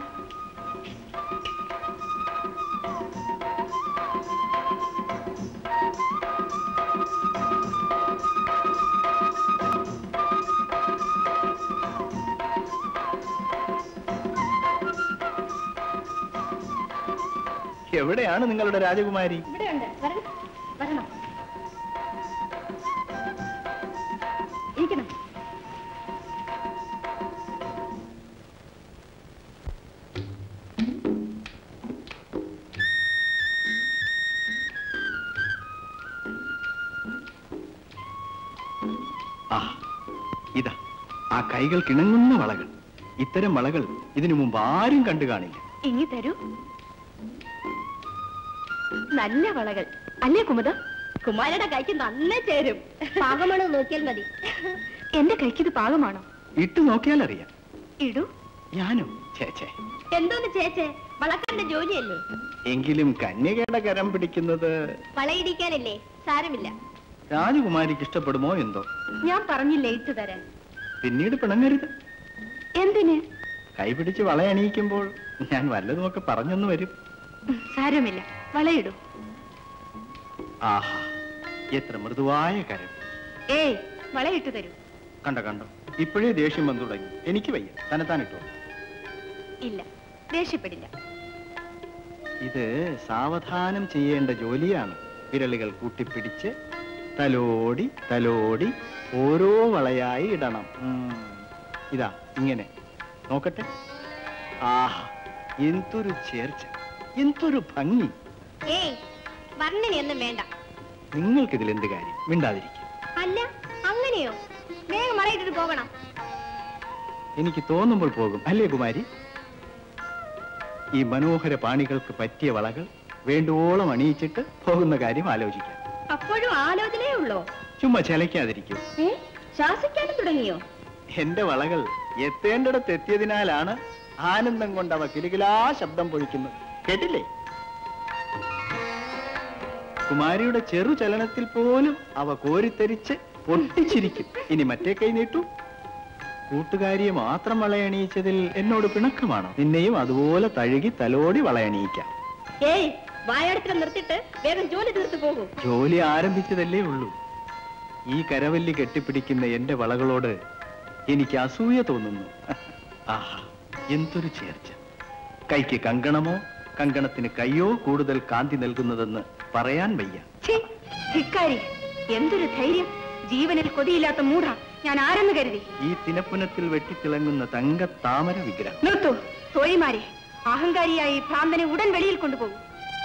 എവിടെയാണ് നിങ്ങളുടെ രാജകുമാരി? ഇവിടെയുണ്ട്. വരണം വരണം. ഇരിക്കണം. ആ ഇതാ ആ കൈകൾ കിണങ്ങുന്ന വളകൾ. ഇത്തരം വളകൾ ഇതിനു മുമ്പ് ആരും കണ്ടു കാണില്ല. ഇങ്ങി തരൂ. നല്ല വളകൾ അല്ലേ കുമുദം? കുമാരയുടെ കൈക്ക് നന്നേ ചേരും. പാകമാണോ നോക്കിയാൽ മതി. എന്റെ കൈക്ക് ഇത് പാകമാണോ? ഇട്ട് നോക്കിയാൽ അറിയാം. ഇടൂ. ഞാനും ചേച്ചേ. എന്തോന്ന് ചേച്ചേ? വളക്കന്റെ ജോലിയല്ലേ? എങ്കിലും കന്യകയുടെ കരം പിടിക്കുന്നത് വളയിടിക്കാനല്ലേ? സാരമില്ല. രാജകുമാരിക്ക് ഇഷ്ടപ്പെടുമോ എന്തോ? ഞാൻ പറഞ്ഞില്ലേ ഇട്ടു തരാൻ. പിന്നീട് പിണങ്ങരുത്. എന്തിന്? കൈപിടിച്ച് വളയണിയിക്കുമ്പോൾ ഞാൻ വല്ലതുമൊക്കെ പറഞ്ഞൊന്നു വരും. സാരമില്ല, വളയിടൂ. ആഹാ എത്ര മൃദുവായ കരം. ഏയ് വളയിട്ടു തരൂ. കണ്ടോ കണ്ടോ ഇപ്പോഴേ ദേഷ്യം വന്നു തുടങ്ങി. എനിക്ക് വയ്യ, തന്നെത്താനിട്ടോ. ഇല്ല, ദേഷ്യപ്പെടില്ല. ഇത് സാവധാനം ചെയ്യേണ്ട ജോലിയാണ്. വിരലുകൾ കൂട്ടിപ്പിടിച്ച് തലോടി തലോടി ഓരോ വളയായി ഇടണം. ഇതാ ഇങ്ങനെ നോക്കട്ടെ. ആഹാ എന്തൊരു ചേർച്ച, എന്തൊരു ഭംഗി. ഏയ് വർണ്ണനയൊന്നും വേണ്ട. നിങ്ങൾക്കിതിൽ എന്ത് കാര്യം? മിണ്ടാതിരിക്കും. അല്ല അങ്ങനെയോ? വേഗം വളയിട്ടിട്ട് പോകണം. എനിക്ക് തോന്നുമ്പോൾ പോകും അല്ലേ കുമാരി? ഈ മനോഹര പാണികൾക്ക് പറ്റിയ വളകൾ വേണ്ടുവോളം അണിയിച്ചിട്ട് പോകുന്ന കാര്യം ആലോചിക്കാം. അപ്പോഴും ആലോചനയേ ഉള്ളോ? ചുമ്മാ ചലയ്ക്കാതിരിക്കും. ശ്വാസിക്കാനും തുടങ്ങിയോ? എന്റെ വളകൾ എത്തേണ്ടിടത്ത് എത്തിയതിനാലാണ് ആനന്ദം കൊണ്ട് അവ കിലുകിലാ ശബ്ദം പൊഴിക്കുന്നത്. കേട്ടില്ലേ? കുമാരിയുടെ ചെറു ചലനത്തിൽ പോലും അവ കോരിത്തരിച്ച് പൊട്ടിച്ചിരിക്കും. ഇനി മറ്റേ കൈ നീട്ടു. കൂട്ടുകാരിയെ മാത്രം വളയണിയിച്ചതിൽ എന്നോട് പിണക്കമാണോ? നിന്നെയും അതുപോലെ തഴുകി തലോടി വളയണിയിക്കാം. ഏയ് വായടത്തിൽ നിർത്തിട്ട് വേഗം ജോലി തീർത്തു പോകൂ. ജോലി ആരംഭിച്ചതല്ലേ ഉള്ളൂ. ഈ കരവല്ലി കെട്ടിപ്പിടിക്കുന്ന എന്റെ വളകളോട് എനിക്ക് അസൂയ തോന്നുന്നു. ആഹാ എന്തൊരു ചേർച്ച. കൈക്ക് കങ്കണമോ കങ്കണത്തിന് കയ്യോ കൂടുതൽ കാന്തി നൽകുന്നതെന്ന് പറയാൻ വയ്യ. ധിക്കാരി, എന്തൊരു ധൈര്യം! ജീവനിൽ കൊതിയില്ലാത്ത മൂഢ, ഞാൻ ആരെന്ന് കരുതി? ഈ തിനപ്പുനത്തിൽ വെട്ടിത്തിളങ്ങുന്ന തങ്ക താമര വിഗ്രഹം. നിർത്തൂ തോഴിമാരെ. അഹങ്കാരിയായി ഭ്രാന്തനെ ഉടൻ വെളിയിൽ കൊണ്ടുപോകും.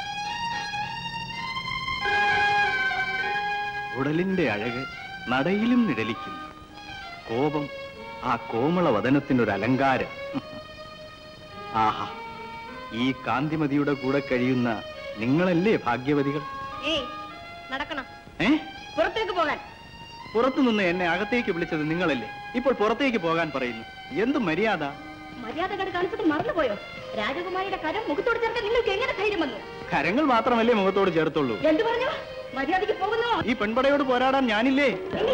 ഉടലിന്റെ അഴക് നടയിലും നിഴലിക്കുന്നു. കോപം ആ കോമള വദനത്തിനൊരു അലങ്കാരം. ആഹാ ഈ കാന്തിമതിയുടെ കൂടെ കഴിയുന്ന നിങ്ങളല്ലേ ഭാഗ്യവതികൾ? ഏയ് നടക്കണം. ഏ പുറത്തേക്ക് പോകാൻ. പുറത്തുനിന്ന് എന്നെ അകത്തേക്ക് വിളിച്ചത് നിങ്ങളല്ലേ? ഇപ്പോൾ പുറത്തേക്ക് പോകാൻ പറയുന്നു. എന്ത് മര്യാദ! മര്യാദകൾ കാണിച്ചത് മറന്നുപോയോ? രാജകുമാരിയുടെ കരം മുഖത്തോട് ചേർക്കാൻ നിങ്ങൾക്ക് എങ്ങനെ ധൈര്യം വന്നു? കരങ്ങൾ മാത്രമല്ലേ മുഖത്തോട് ചേർത്തുള്ളൂ? എന്ത് പറഞ്ഞു? മര്യാദയ്ക്ക് പോകുന്നു. ഈ പെൺപടയോട് പോരാടാൻ ഞാനില്ലേ? ഇനി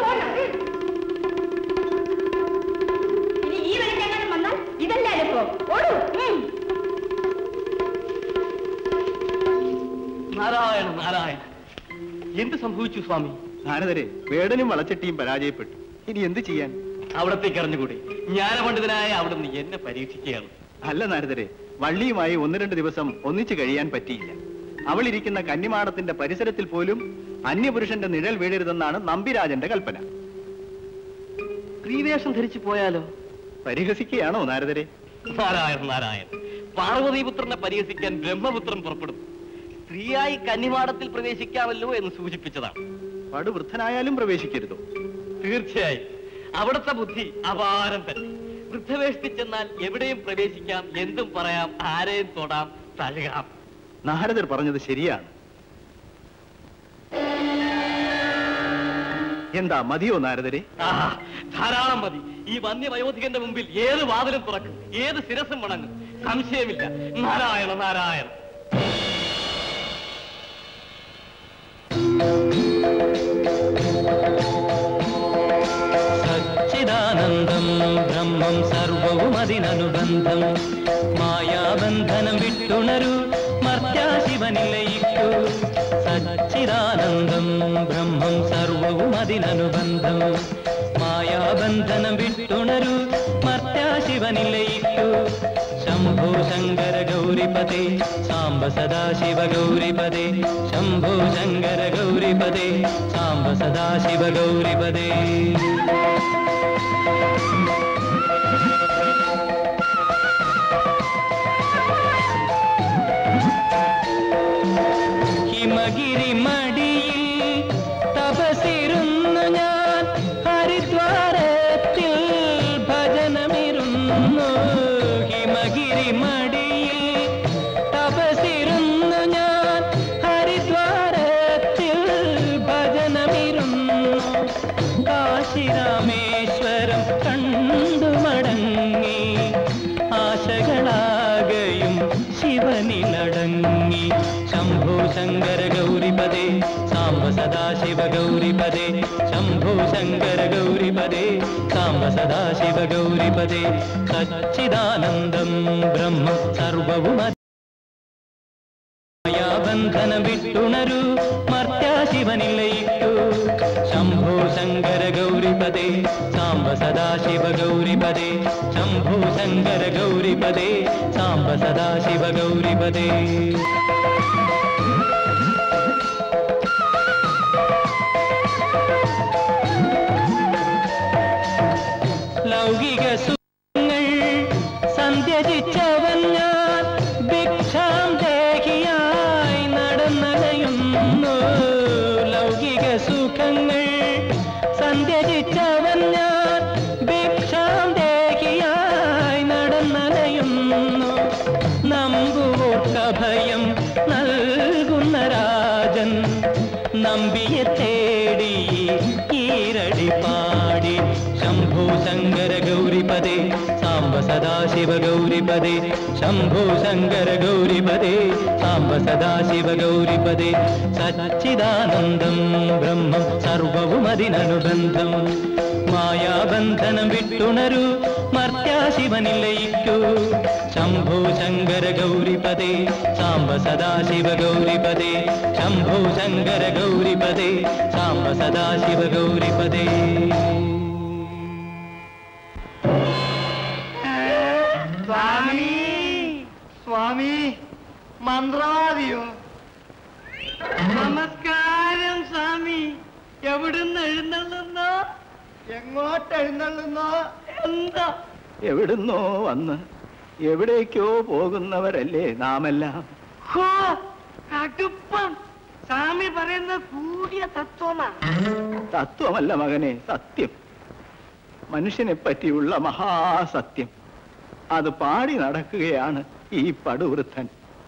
ഈ വഴിക്കെങ്ങാനും വന്നാൽ ഇതല്ലേ അനുഭവം. ഓടൂ. നാരായണ നാരായണ, എന്ത് സംഭവിച്ചു സ്വാമി? നാരദരെ, വേടനും വളച്ചെട്ടിയും പരാജയപ്പെട്ടു. ഇനി എന്ത് ചെയ്യാൻ? അവിടത്തേക്ക് അറിഞ്ഞുകൂടി? ജ്ഞാനപണ്ഡിതനായ അവിടുന്ന് എന്നെ പരീക്ഷിക്കുകയാണ്. അല്ല നാരദരെ, വള്ളിയുമായി ഒന്ന് രണ്ട് ദിവസം ഒന്നിച്ചു കഴിയാൻ പറ്റിയില്ല. അവൾ ഇരിക്കുന്ന കന്നിമാടത്തിന്റെ പരിസരത്തിൽ പോലും അന്യപുരുഷന്റെ നിഴൽ വീഴരുതെന്നാണ് നമ്പിരാജന്റെ കൽപ്പന. സ്ത്രീവേഷം ധരിച്ചു പോയാലോ? പരിഹസിക്കുകയാണോ നാരദരെ? നാരായണ നാരായണ, പാർവതീപുത്രനെ പരിഹസിക്കാൻ ബ്രഹ്മപുത്രൻ പുറപ്പെടും. സ്ത്രീയായി കന്നിമാടത്തിൽ പ്രവേശിക്കാമല്ലോ എന്ന് സൂചിപ്പിച്ചതാണ്. പടുവൃദ്ധനായാലും പ്രവേശിക്കരുതോ? തീർച്ചയായും. അവിടുത്തെ ബുദ്ധി അപാരം തന്നെ. വൃദ്ധവേഷത്തിൽ ചെന്നാൽ എവിടെയും പ്രവേശിക്കാം, എന്തും പറയാം, ആരെയും തൊടാം, തഴുകാം. നാരദർ പറഞ്ഞത് ശരിയാണ്. എന്താ മതിയോ നാരദരെ? ആഹാ, ധാരാളം മതി. ഈ വന്യവയോധികന്റെ മുമ്പിൽ ഏത് വാതിലും തുറക്കും, ഏത് ശിരസും വണങ്ങും, സംശയമില്ല. നാരായണ നാരായണ. മതിനനുബന്ധം മായാബന്ധനം വിട്ടുണരൂ മർത്യാശിവനിലയിക്കൂ സച്ചിദാനന്ദം ബ്രഹ്മം സർവവും അതിനനുബന്ധം മായാബന്ധനം വിട്ടുണരൂ മർത്യാശിവനിലയിക്കൂ ശംഭോ ശങ്കര ഗൗരിപദേ സാംബ സദാശിവ ഗൗരിപദേ ശംഭോ ശങ്കര ഗൗരിപദേ സാംബ സദാശിവ ഗൗരിപദേ ഹിമഗിരി മടിയിൽ തപസിരുന്നു ഞാൻ ഹരിദ്വാരത്തിൽ ഭജനമിരുന്നു ഹിമഗിരി മടിയിൽ തപസിരുന്നു ഞാൻ ഹരിദ്വാരത്തിൽ ഭജനമിരുന്നു കാശിരാമേശ്വരം കണ്ടു മടങ്ങി ആശകളാകയും ശിവനിലടങ്ങി ശംഭോ ശങ്കര ഗൗരിപദേ സാംബ സദാശിവ ഗൗരിപദേ ശംഭോ ശങ്കര ഗൗരിപദേ സാംബ സദാശിവ ഗൗരിപദേ സച്ചിദാനന്ദം ബ്രഹ്മ സർവവും മായാബന്ധനം വിട്ടുണരൂ മർത്യാശിവനിലയിക്കൂ ശംഭോ ശങ്കര ഗൗരിപദേ സാംബ സദാശിവ ഗൗരിപദേ ശംഭോ ശങ്കര ഗൗരിപദേ സാംബ സദാശിവ ഗൗരിപദേ ലൗകിക സുഖങ്ങൾ സന്ധ്യജിച്ചവൻ ഞാൻ ഭിക്ഷാം ദേഹിയായി നടന്നലയുന്നു ലൗകിക സുഖങ്ങൾ സന്ധ്യജിച്ചവൻ ഞാൻ ഭിക്ഷാം ദേഹിയായി നടന്നലയുന്നു നമ്പുവോർക്കഭയം നൽകുന്ന രാജൻ നമ്പിയെ തേടി ഈരടി പാടി ശംഭോ ശങ്കര ഗൗരിപദേ സാംബ സദാശിവ ഗൗരിപദേ ശംഭോ ശങ്കര ഗൗരിപദേ സാംബ സദാശിവ ഗൗരിപദേ സച്ചിദാനന്ദം ബ്രഹ്മം സർവവും അതിനനുബന്ധം മായാബന്ധനം വിട്ടുണരൂ മർത്യാശിവനിലയിക്കൂ ശംഭോ ശങ്കര ഗൗരിപദേ സാംബ സദാശിവ ഗൗരിപദേ ശംഭോ ശങ്കര ഗൗരിപദേ സാംബ സദാശിവ ഗൗരിപദേ സ്വാമി സ്വാമി മന്ത്രവാദിയോ നമസ്കാരം സ്വാമി എവിടുന്ന് എഴുന്നള്ളുന്നോ എങ്ങോട്ട് എഴുന്നള്ളുന്നോ എന്താ എവിടുന്നോ വന്ന് എവിടേക്കോ പോകുന്നവരല്ലേ നാമെല്ലാം ഹോ കടുപ്പം സ്വാമി പറയുന്ന കൂടിയ തത്വമാണ് തത്വമല്ല മകനെ സത്യം മനുഷ്യനെ പറ്റിയുള്ള മഹാസത്യം അത് പാടി നടക്കുകയാണ് ഈ പടുവൃദ്ധൻ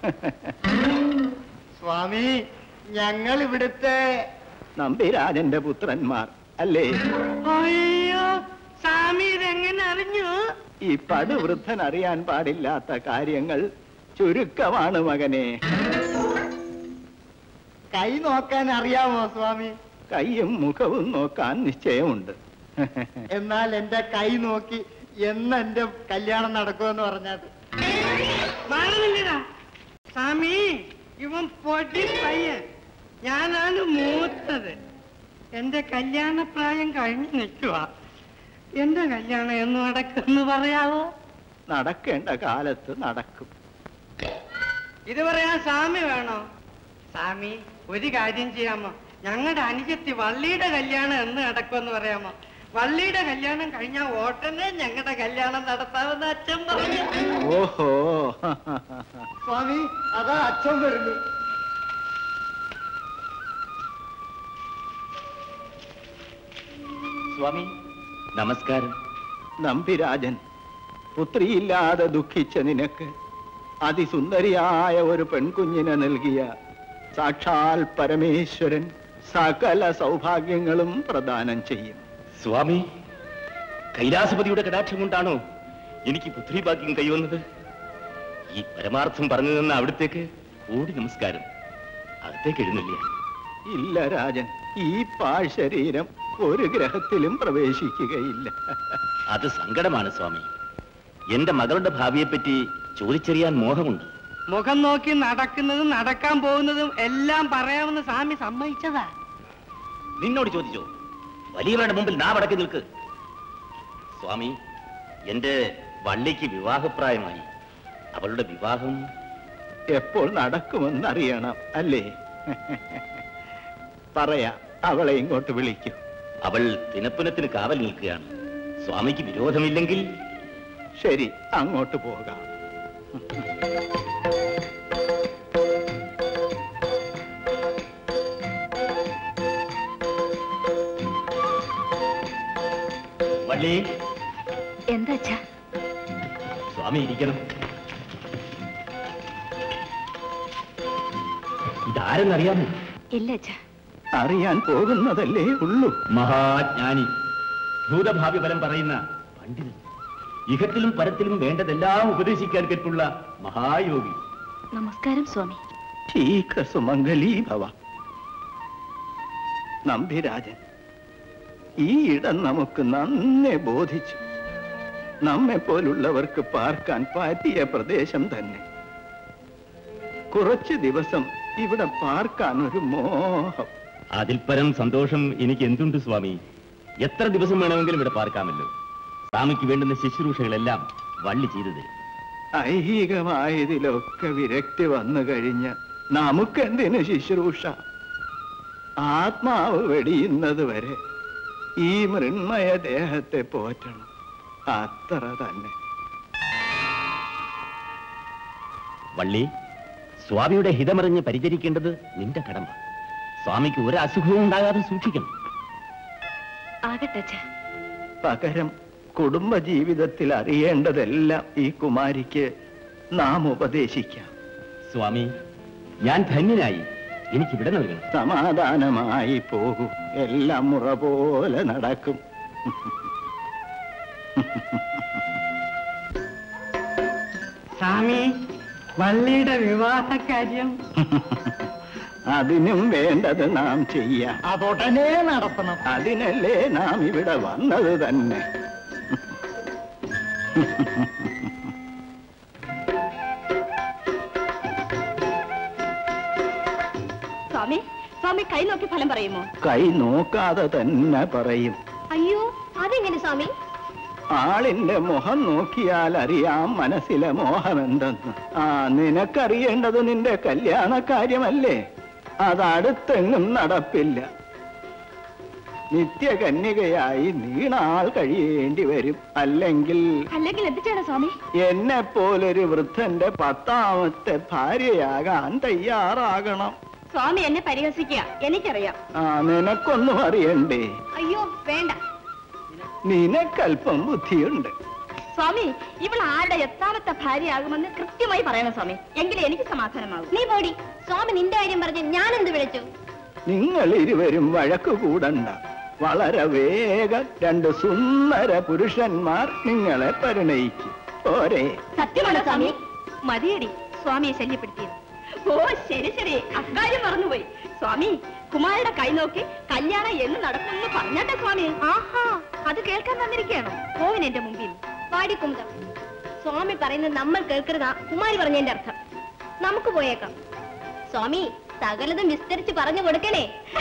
സ്വാമി ഞങ്ങൾ ഇവിടുത്തെ നമ്പിരാജന്റെ പുത്രന്മാർ അല്ലേ? അയ്യോ സ്വാമി ഇതെങ്ങനെ അറിഞ്ഞു? ഈ പടുവൃദ്ധൻ അറിയാൻ പാടില്ലാത്ത കാര്യങ്ങൾ ചുരുക്കമാണ് മകനെ. കൈ നോക്കാൻ അറിയാമോ സ്വാമി? കൈയും മുഖവും നോക്കാൻ നിശ്ചയമുണ്ട്. എന്നാൽ എന്റെ കൈ നോക്കി എന്ന് എന്റെ കല്യാണം നടക്കുമെന്ന് പറഞ്ഞത് സ്വാമി. ഇവൻ പൊടി പയ്യൻ, ഞാനാണ് മൂത്തത്. എന്റെ കല്യാണപ്രായം കഴിഞ്ഞു നിൽക്കുക. എന്റെ കല്യാണം എന്ന് നടക്കുമെന്ന് പറയാവോ? നടക്കേണ്ട കാലത്ത് നടക്കും. ഇത് പറയാൻ സ്വാമി വേണോ? സ്വാമി ഒരു കാര്യം ചെയ്യാമോ? ഞങ്ങളുടെ അനുജത്തി വള്ളിയുടെ കല്യാണം എന്ന് നടക്കുമെന്ന് പറയാമോ? വള്ളിയുടെ കല്യാണം കഴിഞ്ഞാൽ ഓട്ടനെ ഞങ്ങളുടെ കല്യാണം നടത്താമെന്ന് അച്ഛൻ പറഞ്ഞു. ഓഹോ സ്വാമി അതാ അച്ഛൻ വരുന്നു. സ്വാമി നമസ്കാരം. നമ്പിരാജൻ, പുത്രിയില്ലാതെ ദുഃഖിച്ച നിനക്ക് അതിസുന്ദരിയായ ഒരു പെൺകുഞ്ഞിനെ നൽകിയ സാക്ഷാൽ പരമേശ്വരൻ സകല സൗഭാഗ്യങ്ങളും പ്രദാനം ചെയ്യും. സ്വാമി, കൈലാസപതിയുടെ കടാക്ഷം കൊണ്ടാണോ എനിക്ക് പുത്രിഭാഗ്യം കൈവന്നത്? ഈ പരമാർത്ഥം പറഞ്ഞു തന്ന അവിടത്തേക്ക് ഓടി നമസ്കാരം. അകത്തേക്ക് എഴുന്നില്ല. ഇല്ല രാജൻ, ഈ പാഴ് ശരീരം ഒരു ഗ്രഹത്തിലും പ്രവേശിക്കുകയില്ല. അത് സങ്കടമാണ് സ്വാമി. എന്റെ മകളുടെ ഭാവിയെപ്പറ്റി ചോദിച്ചറിയാൻ മോഹമുണ്ട്. മുഖം നോക്കി നടക്കുന്നതും നടക്കാൻ പോകുന്നതും എല്ലാം പറയാമെന്ന് സ്വാമി സമ്മതിച്ചതാ. നിന്നോട് ചോദിച്ചോ? വലിയവരുടെ മുമ്പിൽ നാ വടക്കി നിൽക്ക്. സ്വാമി, എന്റെ വള്ളിക്ക് വിവാഹപ്രായമായി. അവളുടെ വിവാഹം എപ്പോൾ നടക്കുമെന്നറിയണം അല്ലേ? പറയാ, അവളെ ഇങ്ങോട്ട് വിളിക്കൂ. അവൾ ദിനപ്പുനത്തിന് കാവൽ നിൽക്കുകയാണ്. സ്വാമിക്ക് വിരോധമില്ലെങ്കിൽ ശരി, അങ്ങോട്ട് പോകാം. വള്ളി, എന്താ സ്വാമി ഇരിക്കണം. ഇതാരെന്നറിയാമോ? ഇല്ല. അറിയാൻ പോകുന്നതല്ലേ ഉള്ളൂ. മഹാജ്ഞാനി, ഭൂതഭാവി ഫലം പറയുന്ന പണ്ഡിതൻ, ഇഹത്തിലും പരത്തിലും വേണ്ടതെല്ലാം ഉപദേശിക്കാൻ കെട്ടുള്ള മഹായോഗി. നമസ്കാരം സ്വാമി. ശീഘ്ര സുമംഗലീ ഭവ. നമ്പിരാജൻ, ഈ ഇടം നമുക്ക് നന്നെ ബോധിച്ചു. നമ്മെ പോലുള്ളവർക്ക് പാർക്കാൻ പറ്റിയ പ്രദേശം തന്നെ. കുറച്ചു ദിവസം ഇവിടെ പാർക്കാൻ ഒരു മോഹം. അതിൽ പരം സന്തോഷം എനിക്ക് എന്തുണ്ട് സ്വാമി? എത്ര ദിവസം വേണമെങ്കിലും ഇവിടെ പാർക്കാമല്ലോ. സ്വാമിക്ക് വേണ്ടുന്ന ശുശ്രൂഷകളെല്ലാം വള്ളി ചെയ്തു തരും. ഐഹികമായതിലൊക്കെ വിരക്തി വന്നു കഴിഞ്ഞ നമുക്കെന്തിനു ശുശ്രൂഷ? ആത്മാവ് വെടിയുന്നത് വരെ ഈ മൃണ്മയ ദേഹത്തെ പോറ്റണം. അത്ര തന്നെ. വള്ളി, സ്വാമിയുടെ ഹിതമറിഞ്ഞ് പരിചരിക്കേണ്ടത് നിന്റെ കടമ. സ്വാമിക്ക് ഒരു അസുഖവും ഉണ്ടാകാതെ സൂക്ഷിക്കണം. ആകട്ടെ. പകരം കുടുംബ ജീവിതത്തിൽ അറിയേണ്ടതെല്ലാം ഈ കുമാരിക്ക് നാം ഉപദേശിക്കാം. സ്വാമി, ഞാൻ ധന്യനായി. എനിക്കിവിടെ നൽകണം. സമാധാനമായി പോകൂ. എല്ലാം മുറ പോലെ നടക്കും. സ്വാമി, വള്ളിയുടെ വിവാഹകാര്യം അതിനും വേണ്ടത് നാം ചെയ്യാം. അതുടനെ നടത്തണം. അതിനല്ലേ നാം ഇവിടെ വന്നത് തന്നെ. സ്വാമി, സ്വാമി കൈ നോക്കി ഫലം പറയുമോ? കൈ നോക്കാതെ തന്നെ പറയും. അയ്യോ, അതെങ്ങനെ സ്വാമി? ആളിന്റെ മുഖം നോക്കിയാൽ അറിയാം മനസ്സിലെ മോഹമെന്തെന്ന്. ആ, നിനക്കറിയേണ്ടത് നിന്റെ കല്യാണ കാര്യമല്ലേ? അതടുത്തെങ്ങും നടപ്പില്ല. നിത്യകന്യകയായി നീണാൾ കഴിയേണ്ടി വരും. അല്ലെങ്കിൽ അല്ലെങ്കിൽ എന്തിട്ടാണ് സ്വാമി? എന്നെ പോലൊരു വൃദ്ധന്റെ പത്താമത്തെ ഭാര്യയാകാൻ തയ്യാറാകണം. സ്വാമി എന്നെ പരിഹസിക്കുക, എനിക്കറിയാം. ആ, നിനക്കൊന്നും അറിയണ്ടേ? അയ്യോ വേണ്ട. നിനക്കല്പം ബുദ്ധിയുണ്ട്. സ്വാമി, ഇവൾ ആരുടെ എത്താമത്തെ ഭാര്യയാകുമെന്ന് കൃത്യമായി പറയണം സ്വാമി, എങ്കിലും എനിക്ക് സമാധാനമാകും. നീ പോടി. സ്വാമി നിന്റെ കാര്യം പറഞ്ഞ് ഞാൻ എന്ത് വിളിച്ചു? നിങ്ങൾ ഇരുവരും വഴക്കു കൂടണ്ട. വളരെ വേഗം രണ്ട് സുന്ദര പുരുഷന്മാർ നിങ്ങളെ പരിണയിക്കും. പോരെ? സത്യമാണ് സ്വാമി. മതിയടി സ്വാമിയെ ശല്യപ്പെടുത്തിയത്. ഓ ശരി ശരി, അക്കാര്യം മറന്നുപോയി. സ്വാമി, കുമാരുടെ കൈ നോക്കി കല്യാണം എന്ന് നടക്കുമെന്ന് പറഞ്ഞാട്ടെ സ്വാമി. ആഹാ, അത് കേൾക്കാൻ വന്നിരിക്കുകയാണോ? പോവിൻ എന്റെ മുമ്പിൽ. വാടി കുമുദം, സ്വാമി പറയുന്നത് നമ്മൾ കേൾക്കരുതാ കുമാരി പറഞ്ഞതിന്റെ അർത്ഥം. നമുക്ക് പോയേക്കാം. സ്വാമി സകലതും വിസ്തരിച്ച് പറഞ്ഞു കൊടുക്കണേ.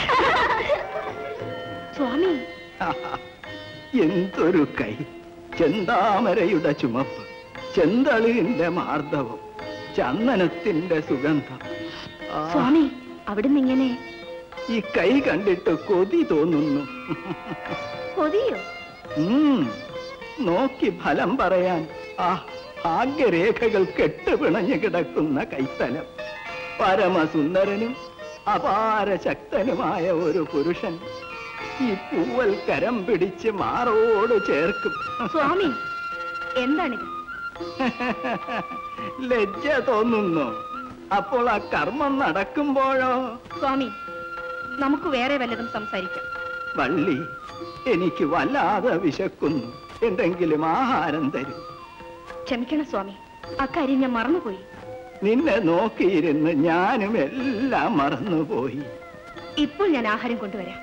സ്വാമി, എന്തൊരു കൈ! ചെന്താമരയുടെ ചുമപ്പ്, ചെന്തളിരിന്റെ മാർദ്ദവം, ചന്ദനത്തിന്റെ സുഗന്ധം. സ്വാമി അവിടുന്ന് ഇങ്ങനെ ഈ കൈ കണ്ടിട്ട് കൊതി തോന്നുന്നു. കൊതിയോ? ഉം, നോക്കി ഫലം പറയാൻ ആ ഭാഗ്യരേഖകൾ കെട്ടുപിണഞ്ഞു കിടക്കുന്ന കൈത്തലം. പരമസുന്ദരനും അപാര ശക്തനുമായ ഒരു പുരുഷൻ ഈ പൂവൽ കരം പിടിച്ച് മാറോട് ചേർക്കും. സ്വാമി എന്താണിത്? ലജ്ജ തോന്നുന്നു. അപ്പോൾ ആ കർമ്മം നടക്കുമ്പോഴോ? സ്വാമി നമുക്ക് വേറെ വല്ലതും സംസാരിക്കാം. വള്ളി, എനിക്ക് വല്ലാതെ വിശക്കുന്നു. എന്തെങ്കിലും ആഹാരം തരും. ക്ഷമിക്കണം സ്വാമി, അക്കാര്യം ഞാൻ മറന്നുപോയി. നിന്നെ നോക്കിയിരുന്ന് ഞാനും എല്ലാം മറന്നുപോയി. ഇപ്പോൾ ഞാൻ ആഹാരം കൊണ്ടുവരാം.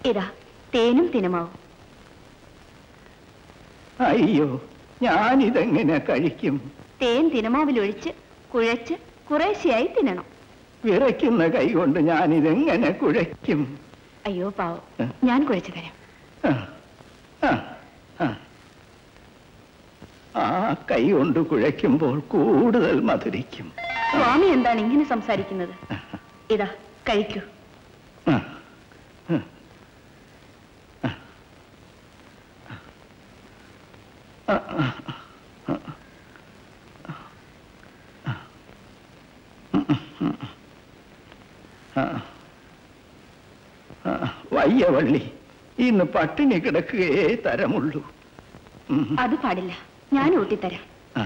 ഇതാ തേനും തിനമാവും. അയ്യോ, ഞാനിതെങ്ങനെ കഴിക്കും? തേൻ തിനമാവിലൊഴിച്ച് കുഴച്ച് കുറേശ്ശെയായി തിന്നണം. വിറയ്ക്കുന്ന കൈ കൊണ്ട് ഞാനിതെങ്ങനെ കുഴയ്ക്കും? അയ്യോ പാവം, ഞാൻ കുഴച്ചു തരാം. ആ, ആ, ആ കൈ കൊണ്ട് കുഴയ്ക്കുമ്പോൾ കൂടുതൽ മധുരിക്കും. സ്വാമി എന്താണ് ഇങ്ങനെ സംസാരിക്കുന്നത്? ഇതാ കഴിക്കൂ. ആ, ആ, ആ, വയ്യ വള്ളി, ഇന്ന് പട്ടിണി കിടക്കുകയേ തരമുള്ളൂ. അത് പാടില്ല, ഞാൻ ഊട്ടിത്തരാം.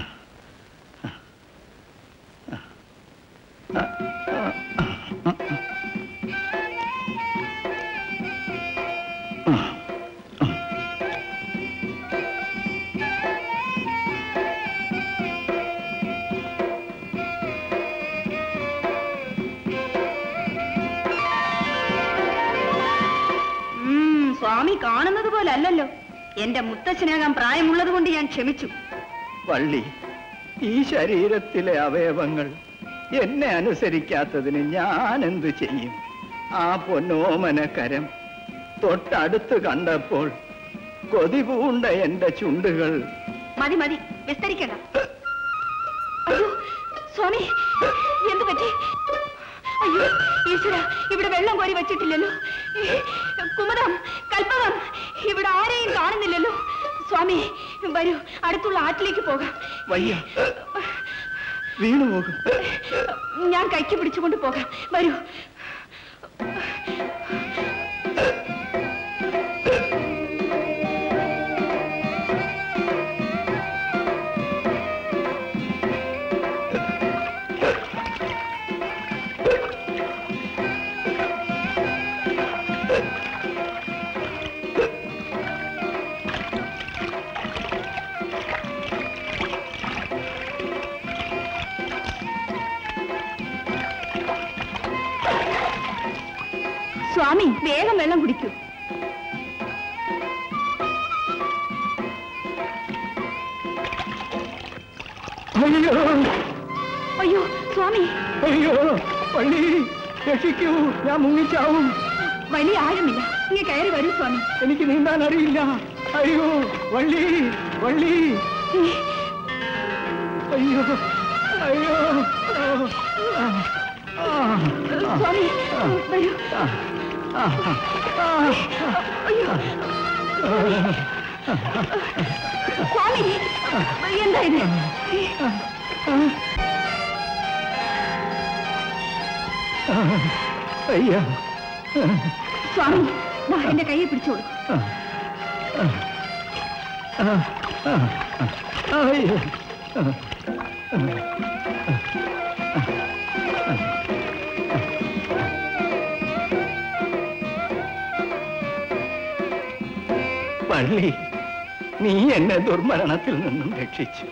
സ്വാമി കാണുന്നത് പോലെ അല്ലല്ലോ. എന്റെ മുത്തച്ഛനാകാൻ പ്രായമുള്ളത് കൊണ്ട് ഞാൻ ക്ഷമിച്ചു. വള്ളി, ഈ ശരീരത്തിലെ അവയവങ്ങൾ എന്നെ അനുസരിക്കാത്തതിന് ഞാൻ എന്തു ചെയ്യും? ആ പൊന്നോമന കരം തൊട്ടടുത്ത് കണ്ടപ്പോൾ കൊതി പൂണ്ട എന്റെ ചുണ്ടുകൾ. മതി മതി, വിസ്തരിക്കണ്ട. അയ്യോ സ്വാമി, എന്തു പറ്റി? അയ്യോ ഈശ്വര, ഇവിടെ വെള്ളം കോരി വെച്ചിട്ടില്ലല്ലോ. കുമുദം, കൽപ്പകം, ഇവിടെ ആരെയും കാണുന്നില്ലല്ലോ. സ്വാമി വരൂ, അടുത്തുള്ള ആറ്റിലേക്ക് പോകാം. വയ്യ, വീണു പോകും. ഞാൻ കൈക്ക് പിടിച്ചുകൊണ്ട് പോകാം. വരൂ. സ്വാമി വേഗം വെള്ളം കുടിക്കൂ. അയ്യോ അയ്യോ സ്വാമി, അയ്യോ വള്ളി, രക്ഷിക്കൂ, ഞാൻ മുങ്ങിച്ചാവും. വലിയ ആഴമില്ല, ഇങ്ങനെ കയറി വരൂ സ്വാമി. എനിക്ക് നീന്താൻ അറിയില്ല. അയ്യോ വള്ളി, വള്ളി, അയ്യോ അയ്യോ. സ്വാമി വരൂ. അയ്യോ സ്വാമി, എന്താ ഇത്? അയ്യോ സ്വാമി, എന്റെ കയ്യെ പിടിച്ചോളൂ. അയ്യോ വള്ളി, നീ എന്നെ ദുർമരണത്തിൽ നിന്നും രക്ഷിച്ചു.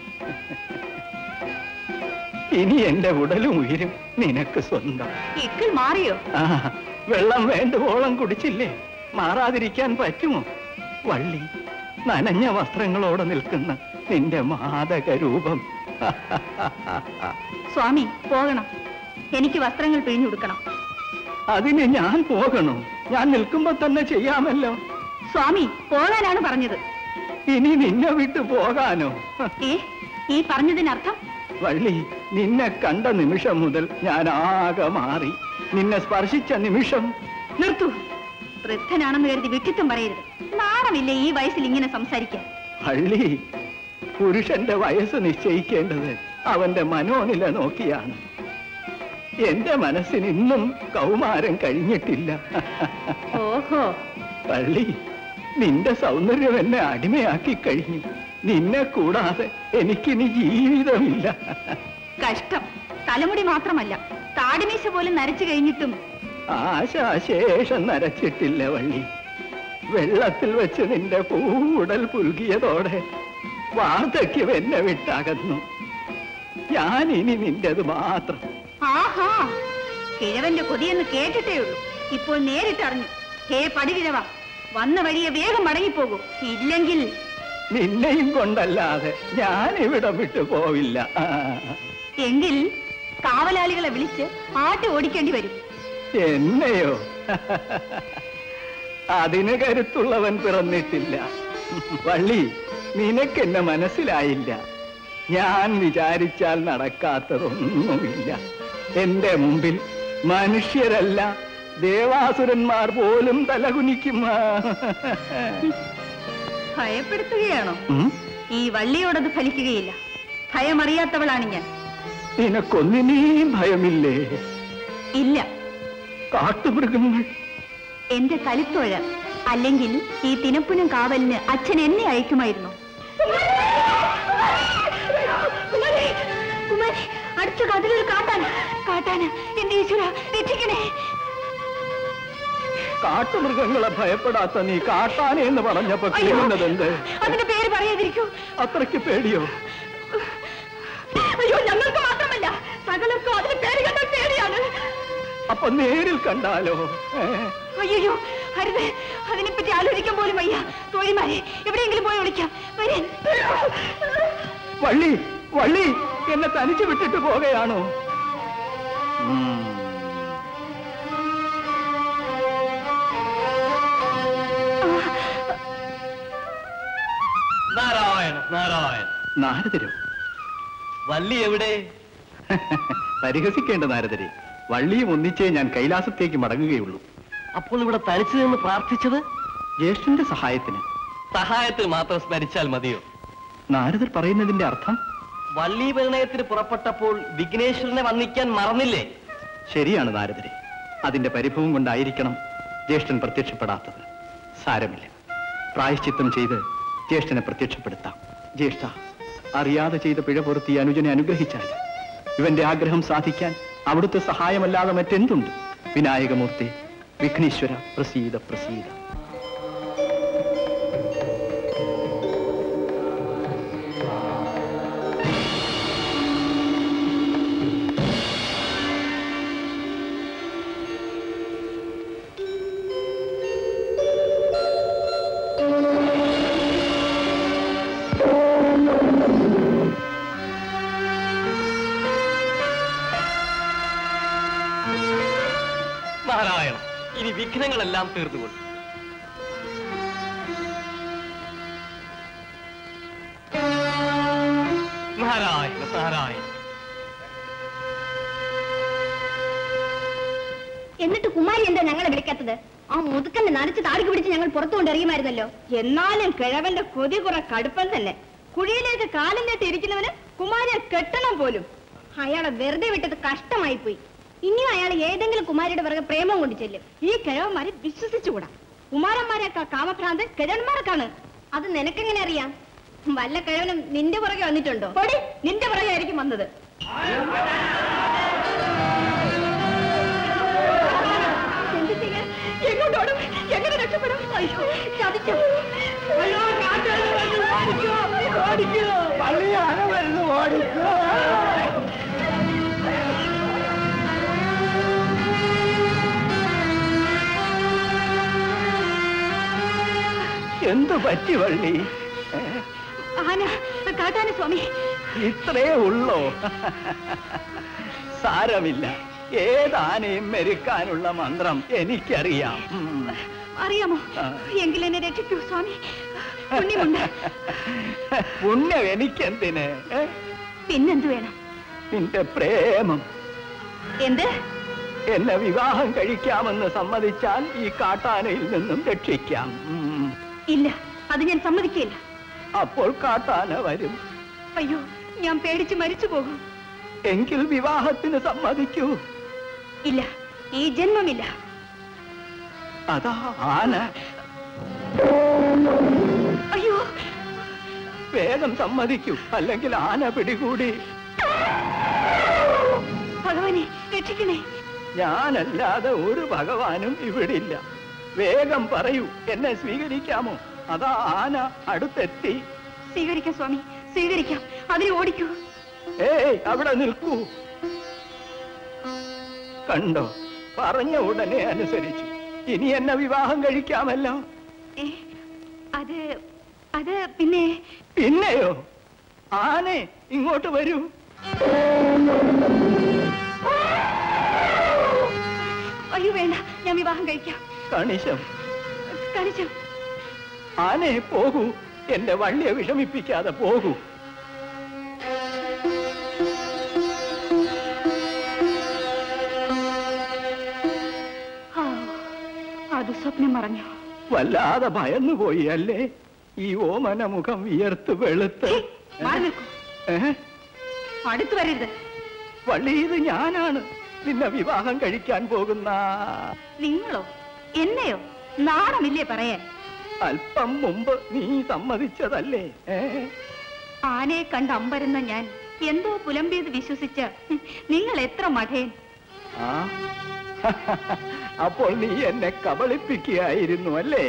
ഇനി എന്റെ ഉടലും ഉയരും നിനക്ക് സ്വന്തം. ഇക്കിൾ മാറിയോ? ആ, വെള്ളം വേണ്ടുവോളം കുടിച്ചില്ലേ, മാറാതിരിക്കാൻ പറ്റുമോ? വള്ളി, നനഞ്ഞ വസ്ത്രങ്ങളോടെ നിൽക്കുന്ന നിന്റെ മാദക രൂപം. സ്വാമി പോകണം, എനിക്ക് വസ്ത്രങ്ങൾ പിഴിഞ്ഞുകൊടുക്കണം. അതിന് ഞാൻ പോകണോ? ഞാൻ നിൽക്കുമ്പോ തന്നെ ചെയ്യാമല്ലോ. സ്വാമി പോകാനാണ് പറഞ്ഞത്. ഇനി നിന്നെ വിട്ടു പോകാനോ? ഏ, ഈ പറഞ്ഞതിനർത്ഥം? വള്ളി, നിന്നെ കണ്ട നിമിഷം മുതൽ ഞാൻ ആകെ മാറി. നിന്നെ സ്പർശിച്ച നിമിഷം. നിർത്തൂ, വൃദ്ധനാണെന്ന് കരുതി വിട്ടിത്തം പറയരുത്. നാണമില്ലേ ഈ വയസ്സിൽ ഇങ്ങനെ സംസാരിക്കാൻ? വള്ളി, പുരുഷന്റെ വയസ്സ് നിശ്ചയിക്കേണ്ടത് അവന്റെ മനോനില നോക്കിയാണ്. എന്റെ മനസ്സിന് ഇന്നും കൗമാരം കഴിഞ്ഞിട്ടില്ല. ഓഹോ. വള്ളി, നിന്റെ സൗന്ദര്യം എന്നെ അടിമയാക്കി കഴിഞ്ഞു. നിന്നെ കൂടാതെ എനിക്കിനി ജീവിതമില്ല. കഷ്ടം, തലമുടി മാത്രമല്ല താടിമീശ പോലും നരച്ചു കഴിഞ്ഞിട്ടും. ആശാശേഷം നരച്ചിട്ടില്ല വള്ളി. വെള്ളത്തിൽ വെച്ച് നിന്റെ പൂവുടൽ പുൽകിയതോടെ വാർദ്ധക്യം എന്നെ വിട്ടകന്നു. ഞാൻ ഇനി നിന്റേത് മാത്രം. ആഹാ, കിഴവന്റെ കൊതിയെന്ന് കേട്ടിട്ടേ ഉള്ളൂ, ഇപ്പോൾ നേരിട്ടറിഞ്ഞു. ഹേ പടിവിരവ, വന്ന വഴിയെ വേഗം മടങ്ങിപ്പോകൂ. ഇല്ലെങ്കിൽ നിന്നെയും കൊണ്ടല്ലാതെ ഞാൻ ഇവിടെ വിട്ടു പോവില്ല. എങ്കിൽ കാവലാളികളെ വിളിച്ച് ആട്ടി ഓടിക്കേണ്ടി വരും. എന്നെയോ? അതിന് കരുത്തുള്ളവൻ പിറന്നിട്ടില്ല. വള്ളി, നിനക്കെന്നെ മനസ്സിലായില്ല. ഞാൻ വിചാരിച്ചാൽ നടക്കാത്തതൊന്നുമില്ല. എന്റെ മുമ്പിൽ മനുഷ്യരല്ല ദേവാസുരന്മാർ പോലും തലകുനിക്കും. ഭയപ്പെടുത്തുകയാണോ? ഈ വള്ളിയോടത് ഫലിക്കുകയില്ല. ഭയമറിയാത്തവളാണ് ഞാൻ. നിനക്കൊന്നിനെയും ഭയമില്ലേ? ഇല്ല. കാട്ടുമൃഗങ്ങൾ? എന്റെ കലിത്തോഴ, അല്ലെങ്കിൽ ഈ തിനപ്പുനം കാവലിന് അച്ഛൻ എന്നെ അയക്കുമായിരുന്നു. അടുത്ത കഥകൾ കാട്ടാൻ കാട്ടാന് എന്റെ ഈശ്വര രക്ഷിക്കണേ. കാട്ടുമൃഗങ്ങളെ ഭയപ്പെടാത്ത നീ കാട്ടാനെ എന്ന് പറഞ്ഞപ്പോ കേൾക്കുന്നതെന്ത്? അതിന്റെ പേര് പറയാതിരിക്കൂ. അത്രയ്ക്ക് പേടിയോ? അയ്യോ, ഞങ്ങൾക്ക് മാത്രമല്ല സകലർക്കും അതിന് പേര് കണ്ടാൽ പേടിയാണ്. അപ്പൊ നേരിൽ കണ്ടാലോ? അയ്യോ അരുത്, അതിനെപ്പറ്റി ആലോചിക്കാൻ പോലും വയ്യ. തോഴിമാരെ എവിടെയെങ്കിലും പോയി വിളിക്കാം. വരേൻ. വള്ളി, വള്ളി, എന്നെ തനിച്ച് വിട്ടിട്ട് പോകുകയാണോ? നാരായണ നാരായണ. നാരദരോ? വള്ളി എവിടെ? പരിഹസിക്കേണ്ട നാരദരെ, വള്ളിയും ഒന്നിച്ചേ ഞാൻ കൈലാസത്തേക്ക് മടങ്ങുകയുള്ളൂ. അപ്പോൾ ഇവിടെ തനിച്ചു നിന്ന് പ്രാർത്ഥിച്ചത് ജ്യേഷ്ഠന്റെ സഹായത്തിന്. സഹായത്തിന് മാത്രം സ്മരിച്ചാൽ മതിയോ? നാരദർ പറയുന്നതിന്റെ അർത്ഥം? വള്ളി പരിണയത്തിന് പുറപ്പെട്ടപ്പോൾ വിഘ്നേശ്വരനെ വന്ദിക്കാൻ മറന്നില്ലേ? ശരിയാണ് നാരദരെ, അതിന്റെ പരിഭവം കൊണ്ടായിരിക്കണം ജ്യേഷ്ഠൻ പ്രത്യക്ഷപ്പെടാത്തത്. സാരമില്ല, പ്രായശ്ചിത്തം ചെയ്ത് ജ്യേഷ്ഠനെ പ്രത്യക്ഷപ്പെടുത്താം. ജ്യേഷ്ഠ, അറിയാതെ ചെയ്ത പിഴ പൊറുത്തി അനുജനെ അനുഗ്രഹിച്ചാൽ ഇവന്റെ ആഗ്രഹം സാധിക്കാൻ അവിടുത്തെ സഹായമല്ലാതെ മറ്റെന്തുണ്ട്? വിനായകമൂർത്തി, വിഘ്നേശ്വര, പ്രസീദ പ്രസീദ. നാരായണ, ഇനി വിഘ്നങ്ങളെല്ലാം തീർന്നുകൊള്ളു. നാരായണ നാരായണ. എന്നിട്ട് കുമാരി എന്താ ഞങ്ങളെ വിളിക്കാത്തത്? ആ മുതുക്കന്റെ നനച്ച് താടിക്ക് പിടിച്ച് ഞങ്ങൾ പുറത്തു കൊണ്ടിറങ്ങിമായിരുന്നല്ലോ. എന്നാലും കിഴവന്റെ കൊതി കുറെ കടുപ്പം തന്നെ. കുഴിയിലേക്ക് കാലം നീട്ടി ഇരിക്കുന്നവന് കുമാരിയെ കെട്ടണം പോലും. അയാളെ വെറുതെ വിട്ടത് കഷ്ടമായി പോയി. ഇനിയും അയാൾ ഏതെങ്കിലും കുമാരിയുടെ പിറകെ പ്രേമം കൊണ്ട് ചെല്ലും. ഈ കിഴവന്മാരെ വിശ്വസിച്ചുകൂടാ. കുമാരന്മാരെക്കാൾ കാമഭ്രാന്ത് കിഴവന്മാർക്കാണ്. അത് നിനക്കെങ്ങനെ അറിയാം? വല്ല കിഴവനും നിന്റെ പുറകെ വന്നിട്ടുണ്ടോ? പൊടി, നിന്റെ പുറകെ ആയിരിക്കും വന്നത്. എന്ത് ചെയ്യാൻ? എങ്ങോട്ടോടും? എങ്ങനെ രക്ഷപ്പെടും? അയ്യോ, ചതിച്ചു. അയ്യോ, കാട്ടുകാര് വന്നു. ഓടിക്കോ, ഓടിക്കോ. വള്ളിയാണ് വരുന്നു, ഓടിക്കോ. എന്തു പറ്റി വള്ളി? ആന, കാട്ടാന സ്വാമി. ഇത്രേ ഉള്ളോ? സാരമില്ല, ഏതാനയും മെരുക്കാനുള്ള മന്ത്രം എനിക്കറിയാം. അറിയാമോ? എങ്കിലെന്നെ രക്ഷിക്കൂ സ്വാമി. പുണ്യമുണ്ട്. പുണ്യം എനിക്കെന്തിന്? പിന്നെന്തു വേണം? നിന്റെ പ്രേമം. എന്ത്? എന്നെ വിവാഹം കഴിക്കാമെന്ന് സമ്മതിച്ചാൽ ഈ കാട്ടാനയിൽ നിന്നും രക്ഷിക്കാം. ഇല്ല, അത് ഞാൻ സമ്മതിക്കില്ല. അപ്പോൾ കാട്ടാന വരും. അയ്യോ, ഞാൻ പേടിച്ച് മരിച്ചു പോകും. എങ്കിൽ വിവാഹത്തിന് സമ്മതിക്കൂ. ഇല്ല, ഈ ജന്മമില്ല. അതാ ആന. അയ്യോ, വേഗം സമ്മതിക്കൂ, അല്ലെങ്കിൽ ആന പിടികൂടി. ഭഗവാനെ രക്ഷിക്കണേ. ഞാനല്ലാതെ ഒരു ഭഗവാനും ഇവിടില്ല. വേഗം പറയൂ, എന്നെ സ്വീകരിക്കാമോ? അതാ ആന അടുത്തെത്തി. സ്വീകരിക്കാം സ്വാമി, സ്വീകരിക്കാം. അതിനെ ഓടിക്കൂ. ഏയ്, അവിടെ നിൽക്കൂ. കണ്ടോ, പറഞ്ഞ ഉടനെ അനുസരിച്ചു. ഇനി എന്നെ വിവാഹം കഴിക്കാമല്ലോ. അത് അത് പിന്നെ പിന്നെയോ? ആനെ ഇങ്ങോട്ട് വരൂ. അയ്യോ വേണ്ട, ഞാൻ വിവാഹം കഴിക്കാം. കണിശം കണിശം. ആനെ പോകൂ, എന്റെ വള്ളിയെ വിഷമിപ്പിക്കാതെ പോകൂ. അത് സ്വപ്നം പറഞ്ഞു. വല്ലാതെ ഭയന്നുപോയി അല്ലേ? ഈ ഓമന മുഖം വിയർത്ത് വെളുത്ത്. അടുത്തു വരരുത്. വള്ളി, ഇത് ഞാനാണ് നിന്നെ വിവാഹം കഴിക്കാൻ പോകുന്ന. നിങ്ങളോ? എന്നെയോ? നാണമില്ലേ പറയാൻ? അല്പം മുമ്പ് നീ സമ്മതിച്ചതല്ലേ? ആനയെ കണ്ട് അമ്പരുന്ന ഞാൻ എന്തോ പുലമ്പിയത് വിശ്വസിച്ച നിങ്ങൾ എത്ര മഠേൻ. ആ അപ്പോൾ നീ എന്നെ കബളിപ്പിക്കുകയായിരുന്നു അല്ലേ?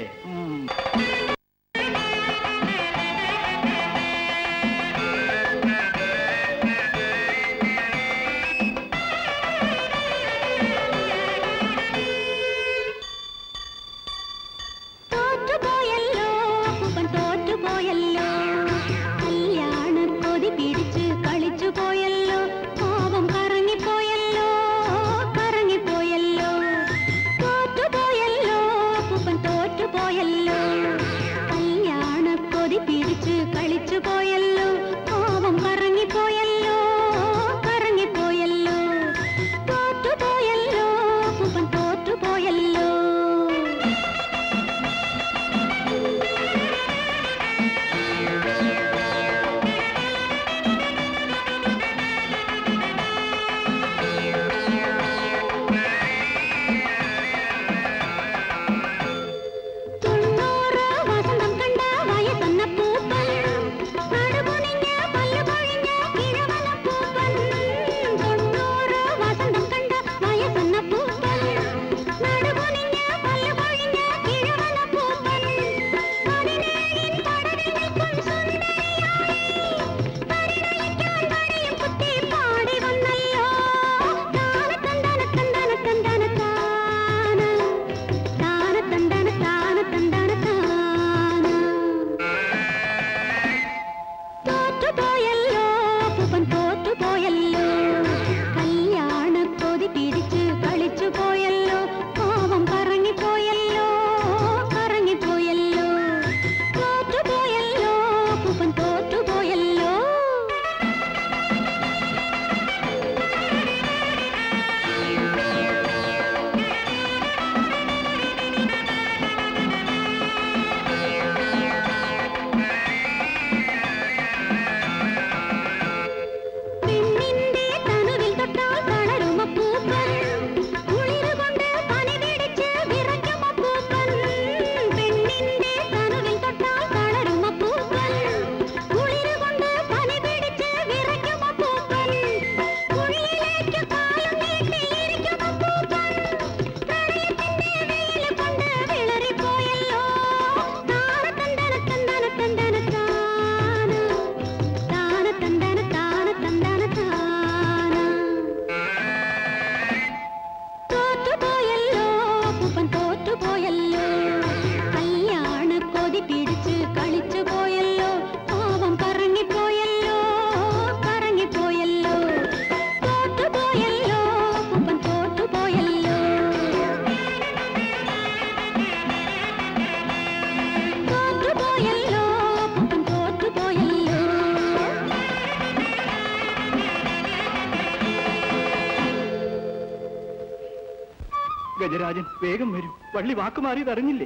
ഗജരാജൻ, വേഗം വരൂ. വള്ളി വാക്കുമാറിയത് അറിഞ്ഞില്ലേ?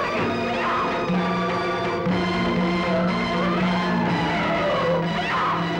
Yeah!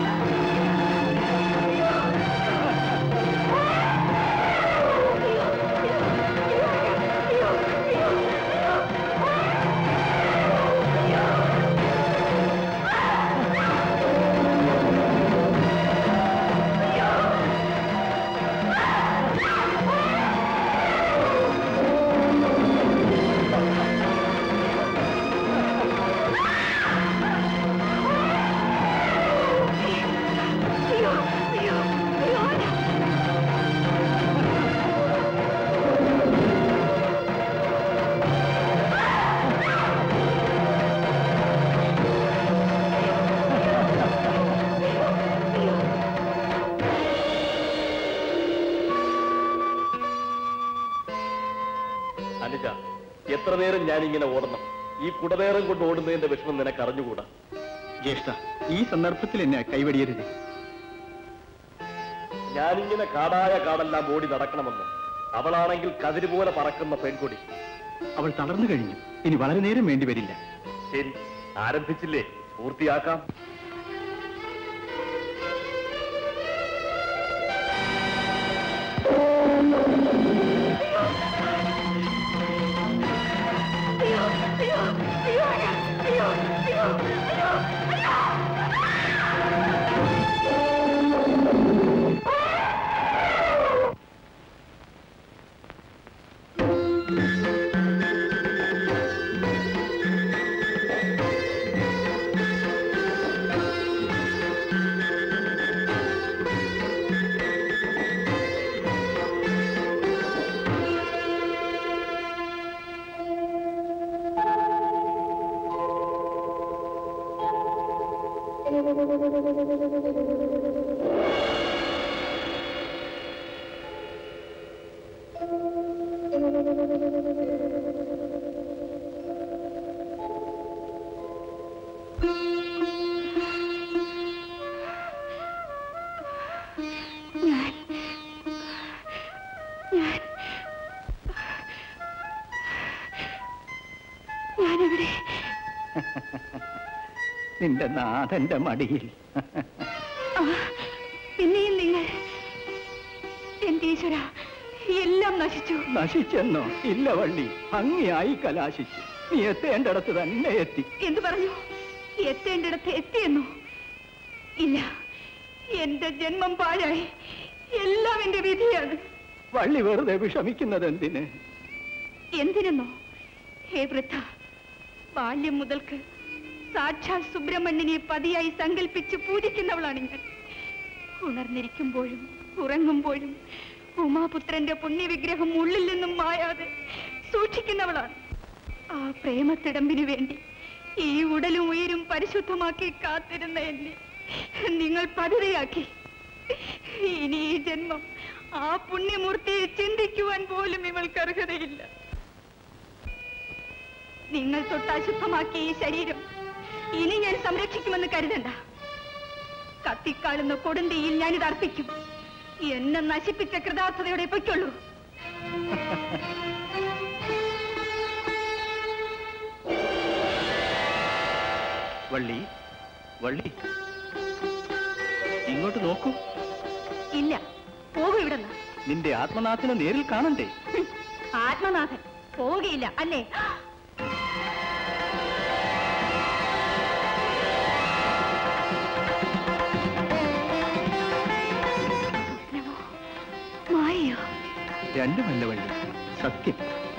ജ്യേഷ്ഠ, എത്ര നേരം ഞാനിങ്ങനെ ഓടണം? ഈ കുടനേരം കൊണ്ട് ഓടുന്നതിന്റെ വിഷമം നിനക്ക് അറിഞ്ഞുകൂടാ. ജ്യേഷ്ഠ, ഈ സന്ദർഭത്തിൽ എന്നെ കൈവടിയരുത്. ഞാനിങ്ങനെ കാടായ കാടെല്ലാം ഓടി നടക്കണമെന്ന്. അവളാണെങ്കിൽ കതിര് പോലെ പറക്കുന്ന പെൺകുടി. അവൾ തളർന്നു കഴിഞ്ഞു. ഇനി വളരെ നേരം വേണ്ടി വരില്ല. ശരി, ആരംഭിച്ചില്ലേ, പൂർത്തിയാക്കാം. നിന്റെ നാഥന്റെ മടിയിൽ. പിന്നെയും നിങ്ങൾ എന്റെ ഈശ്വര എല്ലാം നശിച്ചു. നശിച്ചെന്നോ? ഇല്ല വള്ളി, ഭംഗിയായി കലാശിച്ചു. നീ എത്തേണ്ടിടത്ത് തന്നെ എത്തി. എന്തു പറഞ്ഞു? എത്തേണ്ടിടത്ത് എത്തിയെന്നോ? ഇല്ല, എന്റെ ജന്മം പാഴായി. എല്ലാം എന്റെ വിധിയാണ്. വള്ളി വെറുതെ വിഷമിക്കുന്നത് എന്തിന്? എന്തിനെന്നോ? ഹേ വൃദ്ധ, ബാല്യം മുതൽക്ക് സാക്ഷാൽ സുബ്രഹ്മണ്യനെ പതിയായി സങ്കല്പിച്ച് പൂജിക്കുന്നവളാണ് ഞാൻ. ഉണർന്നിരിക്കുമ്പോഴും ഉറങ്ങുമ്പോഴും ഉമാപുത്രന്റെ പുണ്യവിഗ്രഹം ഉള്ളിൽ നിന്നും മായാതെ സൂക്ഷിക്കുന്നവളാണ്. ആ പ്രേമത്തിടമ്പിനു വേണ്ടി ഈ ഉടലും ഉയരും പരിശുദ്ധമാക്കി കാത്തിരുന്ന എന്നെ നിങ്ങൾ പതിതയാക്കി. ഇനി ഈ ജന്മം ആ പുണ്യമൂർത്തിയെ ചിന്തിക്കുവാൻ പോലും ഇവൾക്ക് അർഹതയില്ല. നിങ്ങൾ തൊട്ട് അശുദ്ധമാക്കിയ ഈ ശരീരം ഇനി ഞാൻ സംരക്ഷിക്കുമെന്ന് കരുതണ്ട. കത്തിക്കാളുന്ന കൊടുന്തിയിൽ ഞാനിത് അർപ്പിക്കും. എന്നെ നശിപ്പിച്ച കൃതാർത്ഥതയോടെ പൊയ്ക്കൊള്ളൂ. വള്ളി, വള്ളി, ഇങ്ങോട്ട് നോക്കൂ. ഇല്ല, പോകൂ ഇവിടുന്ന്. നിന്റെ ആത്മനാഥനെ നേരിൽ കാണണ്ടേ? ആത്മനാഥൻ പോവുകയില്ല അല്ലേ? മായയോ? രണ്ടുമല്ല വള്ളി, സത്യം.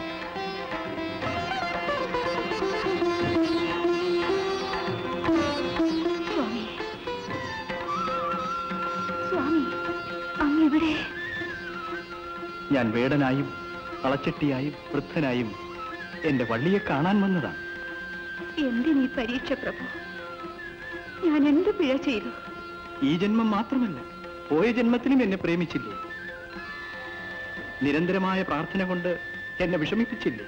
സ്വാമി, സ്വാമി, അങ്ങിവിടെ? ഞാൻ വേടനായും കളച്ചട്ടിയായും വൃദ്ധനായും എന്റെ വള്ളിയെ കാണാൻ വന്നതാണ്. എന്തിനീ പരീക്ഷ പ്രഭു? ഞാൻ എന്ത് പിഴ ചെയ്തു? ഈ ജന്മം മാത്രമല്ല, പോയ ജന്മത്തിലും എന്നെ പ്രേമിച്ചില്ലേ? നിരന്തരമായ പ്രാർത്ഥന കൊണ്ട് എന്നെ വിഷമിപ്പിച്ചില്ലേ?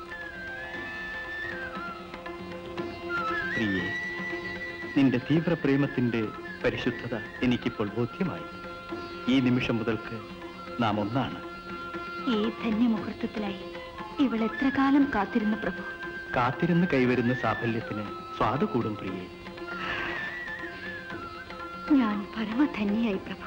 പ്രിയേ, നിന്റെ തീവ്ര പ്രേമത്തിന്റെ പരിശുദ്ധത എനിക്കിപ്പോൾ ബോധ്യമായി. ഈ നിമിഷം മുതൽക്ക് നാം ഒന്നാണ്. ഈ ധന്യമുഹൂർത്തത്തിലായി ഇവൾ എത്ര കാലം കാത്തിരുന്നു പ്രഭു? കാത്തിരുന്ന് കൈവരുന്ന സാഫല്യത്തിന് സ്വാദ് കൂടും പ്രിയേ. ഞാൻ പരമധന്യായി പ്രഭു.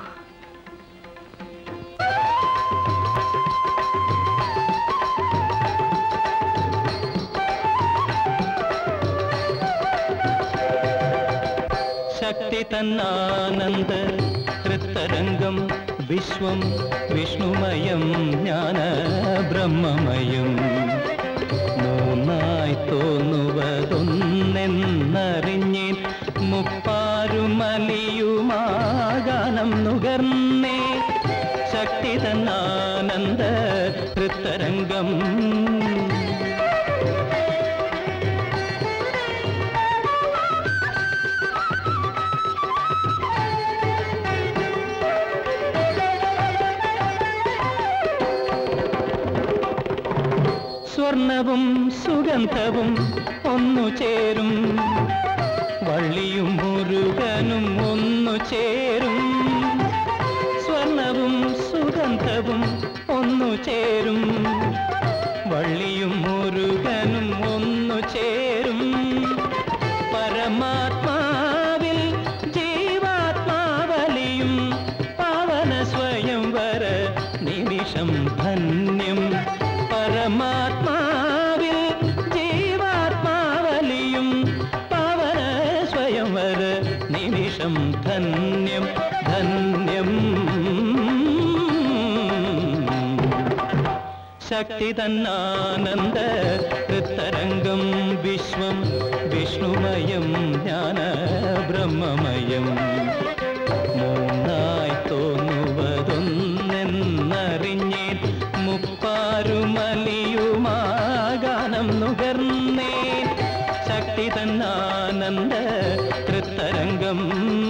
ശക്തി തന്നാനന്ദ ഹൃത്തരംഗം വിശ്വം വിഷ്ണുമയം ജ്ഞാന ബ്രഹ്മമയം മൂന്നായി തോന്നുവതൊന്നെന്നറിഞ്ഞേൻ മുപ്പാരുമലിയുമാഗാനം നുകർന്നേ ശക്തി തന്നാനന്ദ ഹൃത്തരംഗം സ്വർണവും സുഗന്ധവും ഒന്നു ചേരും, വള്ളിയും മുരുകനും ഒന്നു ചേരും. സ്വർണവും സുഗന്ധവും ഒന്നു ചേരും, വള്ളിയും മുരുകനും ഒന്നു ചേരും. പരമാത്മാവിൽ ജീവാത്മാവലിയും പാവന സ്വയംവര നിമിഷം ധന്യം. പരമാത്മാവിൽ ജീവാത്മാവലിയും പാവന സ്വയംവര നിമിഷം ധന്യം ധന്യം. ശക്തി തന്നാനന്ദ തരംഗം വിശ്വം വിഷ്ണുമയം ജ്ഞാന ബ്രഹ്മമയം. മൂന്നായി തോന്നുവതൊന്നെന്നറിഞ്ഞേൻ, മുപ്പാരുമലിയുമാഗാനം നുകർന്നേൻ. ശക്തി തന്നാനന്ദ തൃത്തരംഗം.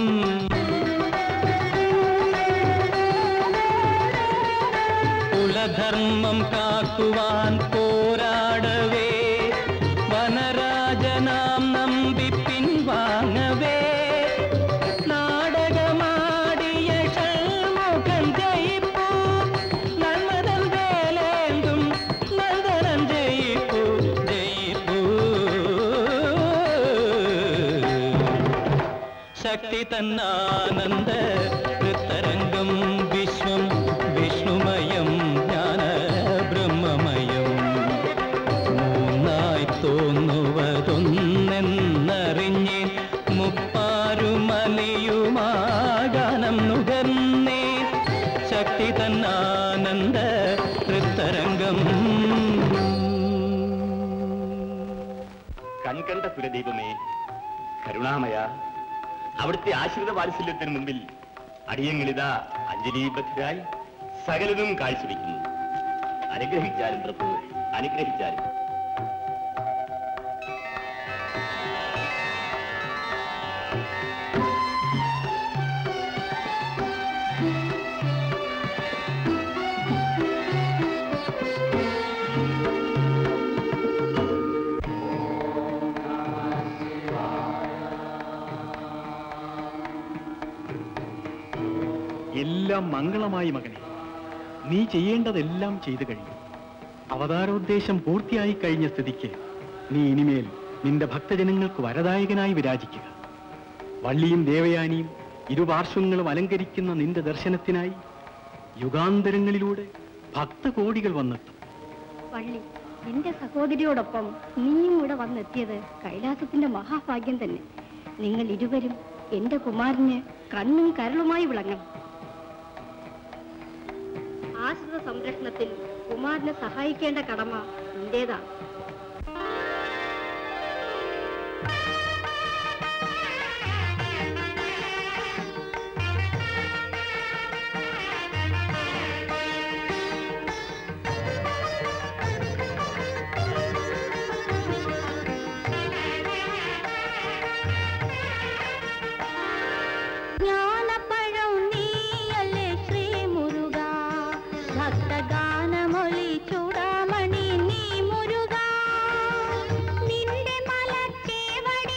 കുലധർമ്മം കാക്കുവാൻ പോരാടവേ, വനരാജനാം നമ്പി പിൻവാങ്ങവേ, നാടകമാടിയ ഷൺമുഖൻ ജയിപ്പൂ, നന്മതൻ വേലേന്തും നന്ദനൻ ജയിപ്പൂ ജയിപ്പൂ. ശക്തി തന്നാനന്ദ തൃത്തരംഗം വിശ്വം വിഷ്ണുമയം ജ്ഞാന ബ്രഹ്മമയം. മൂന്നായി തോന്നുവതൊന്നെന്നറിഞ്ഞേൻ, മുപ്പാരുമലിയുമാഗാനം നുകർന്നേൻ. ശക്തി തന്നാനന്ദ തൃത്തരംഗം. കൺകണ്ട സുരദൈവമേ, കരുണാമയ, അവിടുത്തെ ആശ്രിത വാത്സല്യത്തിന് മുമ്പിൽ അടിയങ്ങളിതാ അഞ്ജലീബദ്ധരായി സകലതും കാഴ്ചവെക്കുന്നു. അനുഗ്രഹിച്ചാലും പ്രഭു, അനുഗ്രഹിച്ചാലും. എല്ലാം മംഗളമായി മകനെ. നീ ചെയ്യേണ്ടതെല്ലാം ചെയ്തു കഴിഞ്ഞു. അവതാരോദ്ദേശം പൂർത്തിയായി കഴിഞ്ഞ സ്ഥിതിക്ക് നീ ഇനിമേൽ നിന്റെ ഭക്തജനങ്ങൾക്ക് വരദായകനായി വിരാജിക്കുക. വള്ളിയും ദേവയാനിയും ഇരുപാർശ്വങ്ങളും അലങ്കരിക്കുന്ന നിന്റെ ദർശനത്തിനായി യുഗാന്തരങ്ങളിലൂടെ ഭക്തകോടികൾ വന്നെത്തും. വള്ളി, നിന്റെ സഹോദരിയോടൊപ്പം നീയും ഇവിടെ വന്നെത്തിയത് കൈലാസത്തിന്റെ മഹാഭാഗ്യം തന്നെ. നിങ്ങൾ ഇരുവരും എന്റെ കുമാരന് കണ്ണും കരളുമായി വിളങ്ങണം. ആശ്രിത സംരക്ഷണത്തിൽ കുമാരനെ സഹായിക്കേണ്ട കടമ നിന്റേതാണ്. ചൂടാമണി നീ മുരുകാ, നിന്റെ മലർച്ചേവടി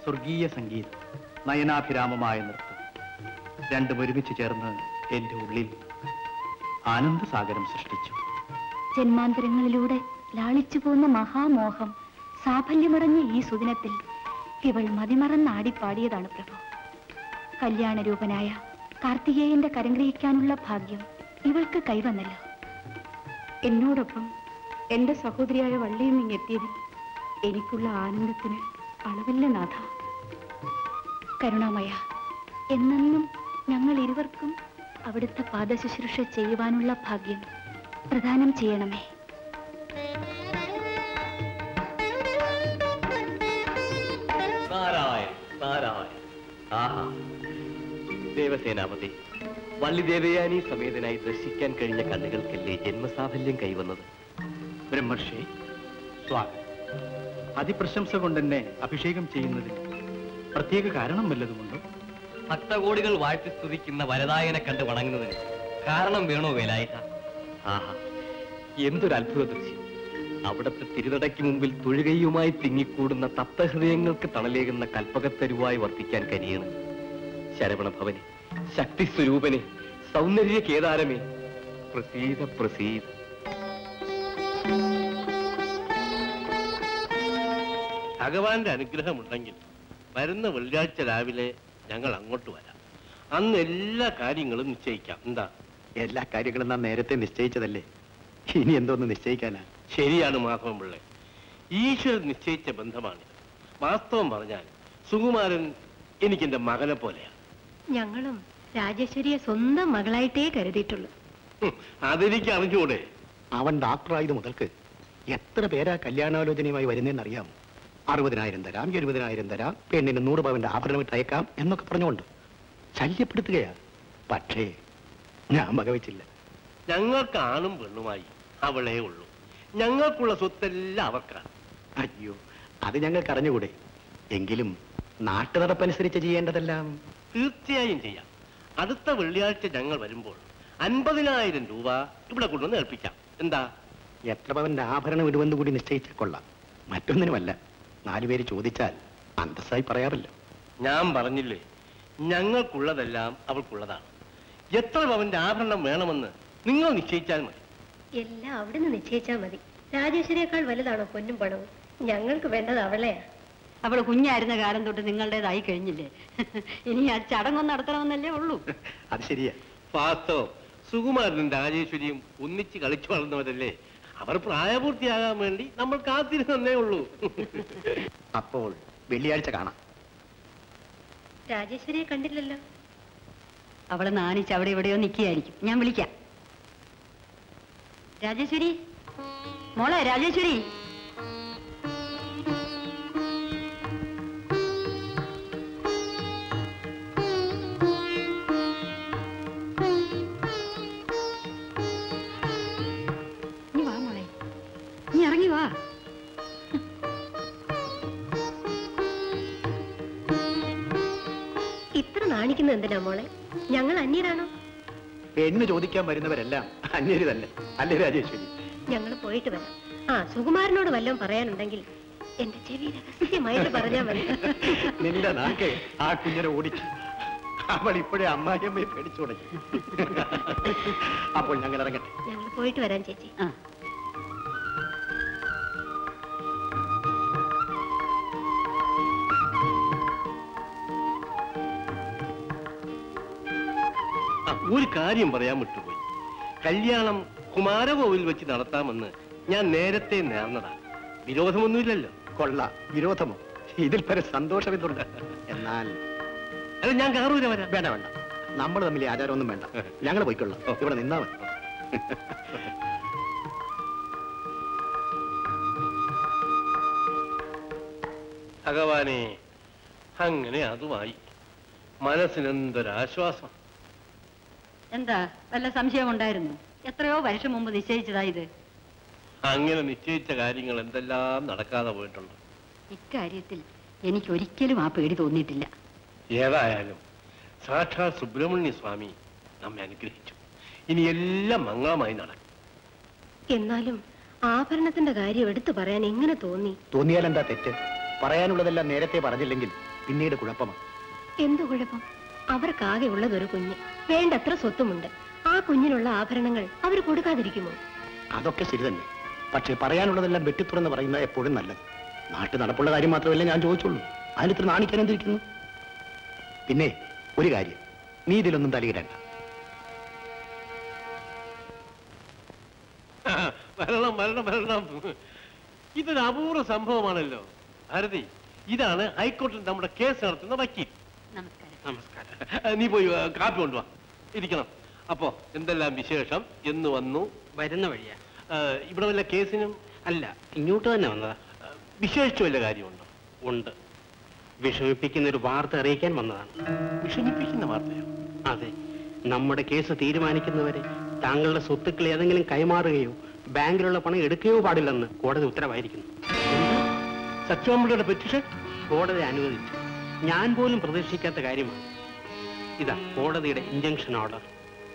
സ്വർഗീയ സംഗീതം, നയനാഭിരാമമായ നൃത്തം രണ്ടും ഒരുമിച്ച് ചേർന്ന് എന്റെ ഉള്ളിൽ ആനന്ദസാഗരം സൃഷ്ടിച്ചു. ജന്മാന്തരങ്ങളിലൂടെ ലാളിച്ചു പോന്ന മഹാമോഹം സാഫല്യമടഞ്ഞ ഈ സുദിനത്തിൽ ഇവൾ മതിമറന്നാടിപ്പാടിയതാണ് പ്രഭു. കല്യാണരൂപനായ കാർത്തികേയന്റെ കരംഗ്രഹിക്കാനുള്ള ഭാഗ്യം ഇവൾക്ക് കൈവന്നല്ലോ. എന്നോടൊപ്പം എന്റെ സഹോദരിയായ വള്ളിയിൽ നിന്നെത്തിയതിൽ എനിക്കുള്ള ആനന്ദത്തിന് അളവില്ല നാഥ. കരുണാമയ, എന്നെന്നും ഞങ്ങൾ ഇരുവർക്കും അവിടുത്തെ പാദശുശ്രൂഷ ചെയ്യുവാനുള്ള ഭാഗ്യം പ്രദാനം ചെയ്യണമേ. നാരായണ നാരായണ. ആഹാ, ദേവസേനാപതി, വള്ളി ദേവയാനി സമേതനായി ദർശിക്കാൻ കഴിഞ്ഞ കണ്ണുകൾക്കല്ലേ ജന്മസാഫല്യം കൈവന്നത്. ബ്രഹ്മർഷി സ്വാഗതം. അതിപ്രശംസ കൊണ്ടെന്നെ അഭിഷേകം ചെയ്യുന്നതിന് പ്രത്യേക കാരണം വല്ലതുമുണ്ടോ? ഭക്തകോടികൾ വാഴ്ത്തി സ്തുതിക്കുന്ന വരദായനെ കണ്ട് വണങ്ങുന്നതിന് കാരണം വേണോ വേലായുധ? ആഹാ, എന്തൊരു അത്ഭുത ദൃശ്യം! അവിടത്തെ തിരുനടയ്ക്ക് മുമ്പിൽ തൊഴുകയുമായി തിങ്ങിക്കൂടുന്ന തപ്തഹൃദയങ്ങൾക്ക് തണലേകുന്ന കൽപ്പകത്തരുവായി വർത്തിക്കാൻ കനിയണം. ശരവണ ഭവനെ, ശക്തി സ്വരൂപനെ, സൗന്ദര്യ കേദാരമേ, പ്രസീത പ്രസീത. ഭഗവാന്റെ അനുഗ്രഹമുണ്ടെങ്കിൽ വരുന്ന വെള്ളിയാഴ്ച രാവിലെ ഞങ്ങൾ അങ്ങോട്ട് വരാം. അന്ന് എല്ലാ കാര്യങ്ങളും നിശ്ചയിക്കാം. എന്താ? എല്ലാ കാര്യങ്ങളും നാം നേരത്തെ നിശ്ചയിച്ചതല്ലേ, ഇനി എന്തോന്ന് നിശ്ചയിക്കാനാ? ശരിയാണ് മാധവൻ പിള്ളെ, ഈശ്വരൻ നിശ്ചയിച്ച ബന്ധമാണിത്. വാസ്തവം പറഞ്ഞാൽ സുകുമാരൻ എനിക്കെന്റെ മകനെ പോലെയാണ്. ഞങ്ങളും രാജേശ്വരിയെ സ്വന്തം മകളായിട്ടേ കരുതിയിട്ടുള്ളൂ. അതെനിക്ക് അറിഞ്ഞൂടെ? അവൻ ഡോക്ടറായത് മുതൽക്ക് എത്ര പേരാ കല്യാണാലോചനയുമായി വരുന്നതെന്നറിയാം. അറുപതിനായിരം തരാം, എഴുപതിനായിരം തരാം, പെണ്ണിന് നൂറ് പവന്റെ ആഭരണം ഇട്ടയക്കാം എന്നൊക്കെ പറഞ്ഞുകൊണ്ട് ശല്യപ്പെടുത്തുകയാ. പക്ഷേ ഞാൻ വകവെച്ചില്ല. ഞങ്ങൾക്ക് ആണും പെണ്ണുമായി അവളേ ഉള്ളൂ. ഞങ്ങൾക്കുള്ള സ്വത്തെല്ലാം അവർക്കാണ്. അയ്യോ, അത് ഞങ്ങൾക്ക് അറിഞ്ഞുകൂടെ? എങ്കിലും നാട്ടു നടപ്പനുസരിച്ച് ചെയ്യേണ്ടതെല്ലാം തീർച്ചയായും ചെയ്യാം. അടുത്ത വെള്ളിയാഴ്ച ഞങ്ങൾ വരുമ്പോൾ അൻപതിനായിരം രൂപ ഇവിടെ കൊണ്ടുവന്ന് ഏൽപ്പിക്കാം. എന്താ? എത്ര പവന്റെ ആഭരണം ഇടുമെന്ന് കൂടി നിശ്ചയിച്ചാൽ കൊള്ളാം. മറ്റൊന്നിനുമല്ല, നാലുപേര് ചോദിച്ചാൽ അന്തസ്സായി പറയാറില്ല. ഞാൻ പറഞ്ഞില്ലേ, ഞങ്ങൾക്കുള്ളതെല്ലാം അവൾക്കുള്ളതാണ്. എത്ര പവന്റെ ആഭരണം വേണമെന്ന് നിങ്ങൾ നിശ്ചയിച്ചാൽ മതി. എല്ലാം അവിടുന്ന് നിശ്ചയിച്ചാൽ മതി. രാജേശ്വരിയേക്കാൾ വലുതാണോ പൊന്നും പണവും? ഞങ്ങൾക്ക് വേണ്ടത് അവളെയാ. അവള് കുഞ്ഞായിരുന്ന കാലം തൊട്ട് നിങ്ങളുടേതായി കഴിഞ്ഞില്ലേ, ഇനി ആ ചടങ്ങൊന്നും നടത്തണമെന്നല്ലേ ഉള്ളൂ. അത് ശരിയാ. വാസ്തവം സുകുമാരനും രാജേശ്വരിയും ഒന്നിച്ച് കളിച്ചു വളർന്നവരല്ലേ. അവർ പ്രായപൂർത്തിയാകാൻ വേണ്ടി നമ്മൾ കാത്തിരുന്നേ ഉള്ളൂ. അപ്പോൾ വെള്ളിയാഴ്ച കാണാം. രാജേശ്വരിയെ കണ്ടില്ലല്ലോ. അവള് നാണിച്ച് അവിടെ എവിടെയോ നിൽക്കുകയായിരിക്കും. ഞാൻ വിളിക്കാം. രാജേശ്വരി, മോളെ രാജേശ്വരി. നീ വാ മോളെ, നീ ഇറങ്ങി വാ. ഇത്ര നാണിക്കുന്നത് എന്തിനാ മോളെ? ഞങ്ങൾ അന്യരാണോ? പെണ്ണ് ചോദിക്കാൻ വരുന്നവരെല്ലാം അന്യര് തന്നെ അല്ലേ രാജേശ്വരി? ഞങ്ങൾ പോയിട്ട് വരാം. ആ, സുകുമാരനോട് വല്ലതും പറയാനുണ്ടെങ്കിൽ എന്റെ ചെവി രഹസ്യമായിട്ട് പറഞ്ഞാൽ മതി. നിന്റെ നാക്ക് ആ കുഞ്ഞിനെ ഓടിച്ചു. അവൾ ഇപ്പോഴേ അമ്മായിയമ്മയെ പേടിച്ചു തുടങ്ങി. അപ്പോൾ ഞങ്ങൾ ഇറങ്ങട്ടെ. ഞങ്ങൾ പോയിട്ട് വരാം ചേച്ചി. ആ, ഒരു കാര്യം പറയാൻ വിട്ടുപോയി. കല്യാണം കുമാരകോവിൽ വെച്ച് നടത്താമെന്ന് ഞാൻ നേരത്തെ നേർന്നതാണ്. വിരോധമൊന്നുമില്ലല്ലോ. കൊള്ള വിരോധമോ? ഇതിൽ പല സന്തോഷമെന്നുണ്ട്. എന്നാൽ അല്ല, ഞാൻ കാറൂര വരാം. വേണ്ട വേണ്ട, നമ്മൾ തമ്മിൽ ആചാരമൊന്നും വേണ്ട. ഞങ്ങൾ പോയിക്കൊള്ളാം. ഇവിടെ നിന്നാ മതി. ഭഗവാനെ, അങ്ങനെ അതുമായി മനസ്സിനെന്തൊരാശ്വാസം. എന്താ വല്ല സംശയമുണ്ടായിരുന്നു? എത്രയോ വർഷം മുമ്പ് നിശ്ചയിച്ചതാ ഇത്. അങ്ങനെ നിശ്ചയിച്ച കാര്യങ്ങൾ എന്തെല്ലാം നടക്കാതെ പോയിട്ടുണ്ട്. ഇക്കാര്യത്തിൽ എനിക്ക് ഒരിക്കലും ആ പേടി തോന്നിയിട്ടില്ല. ഏതായാലും സാക്ഷാൽ സുബ്രഹ്മണ്യ സ്വാമി നമ്മെ അനുഗ്രഹിച്ചു. ഇനി എല്ലാം മംഗളമായി നടക്കും. എന്നാലും ആഭരണത്തിന്റെ കാര്യം എടുത്തു പറയാൻ എങ്ങനെ തോന്നി? തോന്നിയാൽ എന്താ തെറ്റ്? പറയാനുള്ളതെല്ലാം നേരത്തെ പറഞ്ഞില്ലെങ്കിൽ പിന്നീട് കുഴപ്പമാണ്. എന്തു കുഴപ്പം? അവർക്കാകെ ഉള്ളതൊരു കുഞ്ഞ്, വേണ്ടത്ര സ്വത്തുമുണ്ട്. ആ കുഞ്ഞിനുള്ള ആഭരണങ്ങൾ അവർ കൊടുക്കാതിരിക്കുമോ? അതൊക്കെ ശരി തന്നെ. പക്ഷെ പറയാനുള്ളതെല്ലാം വെട്ടിത്തുറന്ന് പറയുന്നത് എപ്പോഴും നല്ലത്. നാട്ടു നടപ്പുള്ള കാര്യം മാത്രമല്ല ഞാൻ ചോദിച്ചുള്ളൂ. അതിനിത്ര നാണിക്കാൻ എന്തിരിക്കുന്നു? പിന്നെ ഒരു കാര്യം, നീ ഇതിലൊന്നും തലയിടണ്ട. വരണം വരണം വരണം. ഇതൊരു അപൂർവ സംഭവമാണല്ലോ ഭാരതി. ഇതാണ് ഹൈക്കോടതിയിൽ നമ്മുടെ കേസ് നടത്തുന്ന വക്കീൽ. നമസ്കാരം. നീ പോയി കാപ്പി കൊണ്ടുവാ, ഇരിക്കണം. അപ്പോ എന്തെല്ലാം വിശേഷം? എന്ന് വന്നു? വരുന്ന വഴിയാ. ഇവിടെ വല്ല കേസിനും? അല്ല, ഇങ്ങോട്ട് തന്നെ വന്നതാ. വിശേഷിച്ചു വല്ല കാര്യമുണ്ടോ? ഉണ്ട്. വിഷമിപ്പിക്കുന്ന ഒരു വാർത്ത അറിയിക്കാൻ വന്നതാണ്. വിഷമിപ്പിക്കുന്ന വാർത്തയോ? അതെ. നമ്മുടെ കേസ് തീരുമാനിക്കുന്നവരെ താങ്കളുടെ സ്വത്തുക്കൾ ഏതെങ്കിലും കൈമാറുകയോ ബാങ്കിലുള്ള പണം എടുക്കുകയോ പാടില്ലെന്ന് കോടതി ഉത്തരവായിരിക്കുന്നു. സത്യവാങ്മൂലയുടെ പെറ്റിഷൻ കോടതി അനുവദിച്ചു. ഞാൻ പോലും പ്രതീക്ഷിക്കാത്ത കാര്യമാണ്. ഇതാ കോടതിയുടെ ഇഞ്ചക്ഷൻ ഓർഡർ.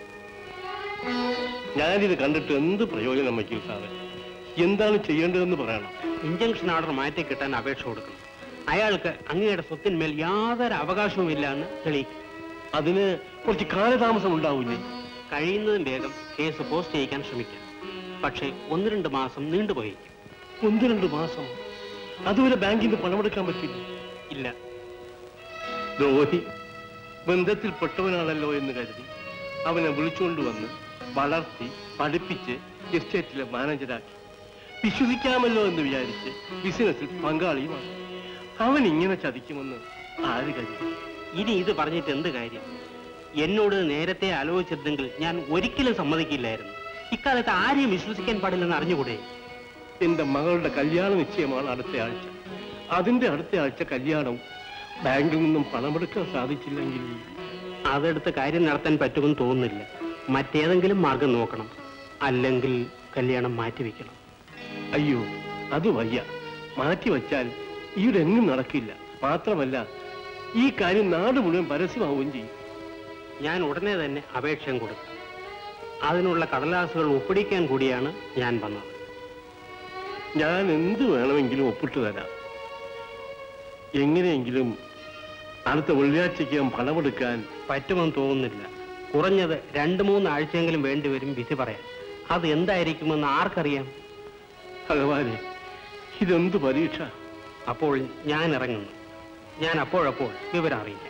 ഞാനിത് കണ്ടിട്ട് എന്ത് പ്രയോജനം വയ്ക്കും സാറേ? എന്താണ് ചെയ്യേണ്ടതെന്ന് പറയണം. ഇഞ്ചക്ഷൻ ഓർഡർ മാറ്റി കിട്ടാൻ അപേക്ഷ കൊടുക്കണം. അയാൾക്ക് അങ്ങയുടെ സ്വത്തിന്മേൽ യാതൊരു അവകാശവും ഇല്ല എന്ന് തെളിയിക്കും. അതിന് കുറച്ച് കാലതാമസം ഉണ്ടാവില്ലേ? കഴിയുന്നതും വേഗം കേസ് പോസ്റ്റ് ചെയ്യിക്കാൻ ശ്രമിക്കാം. പക്ഷേ ഒന്ന് രണ്ട് മാസം നീണ്ടുപോയിരിക്കും. ഒന്ന് രണ്ട് മാസം? അതുവരെ ബാങ്കിൽ നിന്ന് പണമെടുക്കാൻ പറ്റില്ല? ഇല്ല. ദ്രോഹി. ബന്ധത്തിൽപ്പെട്ടവനാണല്ലോ എന്ന് കരുതി അവനെ വിളിച്ചുകൊണ്ടുവന്ന് വളർത്തി പഠിപ്പിച്ച് എസ്റ്റേറ്റിലെ മാനേജരാക്കി വിശ്വസിക്കാമല്ലോ എന്ന് വിചാരിച്ച് ബിസിനസ്സിൽ പങ്കാളിയുമാണ്. അവൻ ഇങ്ങനെ ചതിക്കുമെന്ന് ആര് കരുതി? ഇനി ഇത് പറഞ്ഞിട്ട് എന്ത് കാര്യം? എന്നോട് നേരത്തെ ആലോചിച്ചിരുന്നെങ്കിൽ ഞാൻ ഒരിക്കലും സമ്മതിക്കില്ലായിരുന്നു. ഇക്കാലത്ത് ആരെയും വിശ്വസിക്കാൻ പാടില്ലെന്ന് അറിഞ്ഞുകൂടെ? എന്റെ മകളുടെ കല്യാണ നിശ്ചയമാണ് അടുത്ത ആഴ്ച. അതിന്റെ അടുത്ത ആഴ്ച കല്യാണം. ബാങ്കിൽ നിന്നും പണമെടുക്കാൻ സാധിച്ചില്ലെങ്കിൽ അതെടുത്ത് കാര്യം നടത്താൻ പറ്റുമെന്ന് തോന്നുന്നില്ല. മറ്റേതെങ്കിലും മാർഗം നോക്കണം. അല്ലെങ്കിൽ കല്യാണം മാറ്റിവെക്കണം. അയ്യോ, അത് വയ്യ. മാറ്റിവെച്ചാൽ ഇവിടെ എങ്ങും നടക്കില്ല. മാത്രമല്ല ഈ കാര്യം നാട് മുഴുവൻ പരസ്യമാവുകയും ചെയ്യും. ഞാൻ ഉടനെ തന്നെ അപേക്ഷയും കൊടുക്കും. അതിനുള്ള കടലാസുകൾ ഒപ്പിടിക്കാൻ കൂടിയാണ് ഞാൻ വന്നത്. ഞാൻ എന്ത് വേണമെങ്കിലും ഒപ്പിട്ട് തരാം. എങ്ങനെയെങ്കിലും അടുത്ത വെള്ളിയാഴ്ചയ്ക്ക് പണമെടുക്കാൻ പറ്റുമെന്ന് തോന്നുന്നില്ല. കുറഞ്ഞത് രണ്ടു മൂന്ന് ആഴ്ചയെങ്കിലും വേണ്ടിവരും വിധി പറയാൻ. അത് എന്തായിരിക്കുമെന്ന് ആർക്കറിയാം? ഭഗവാനെ, ഇതെന്ത് പരീക്ഷ! അപ്പോൾ ഞാൻ ഇറങ്ങുന്നു. ഞാൻ അപ്പോഴപ്പോൾ വിവരം അറിയിക്കാം.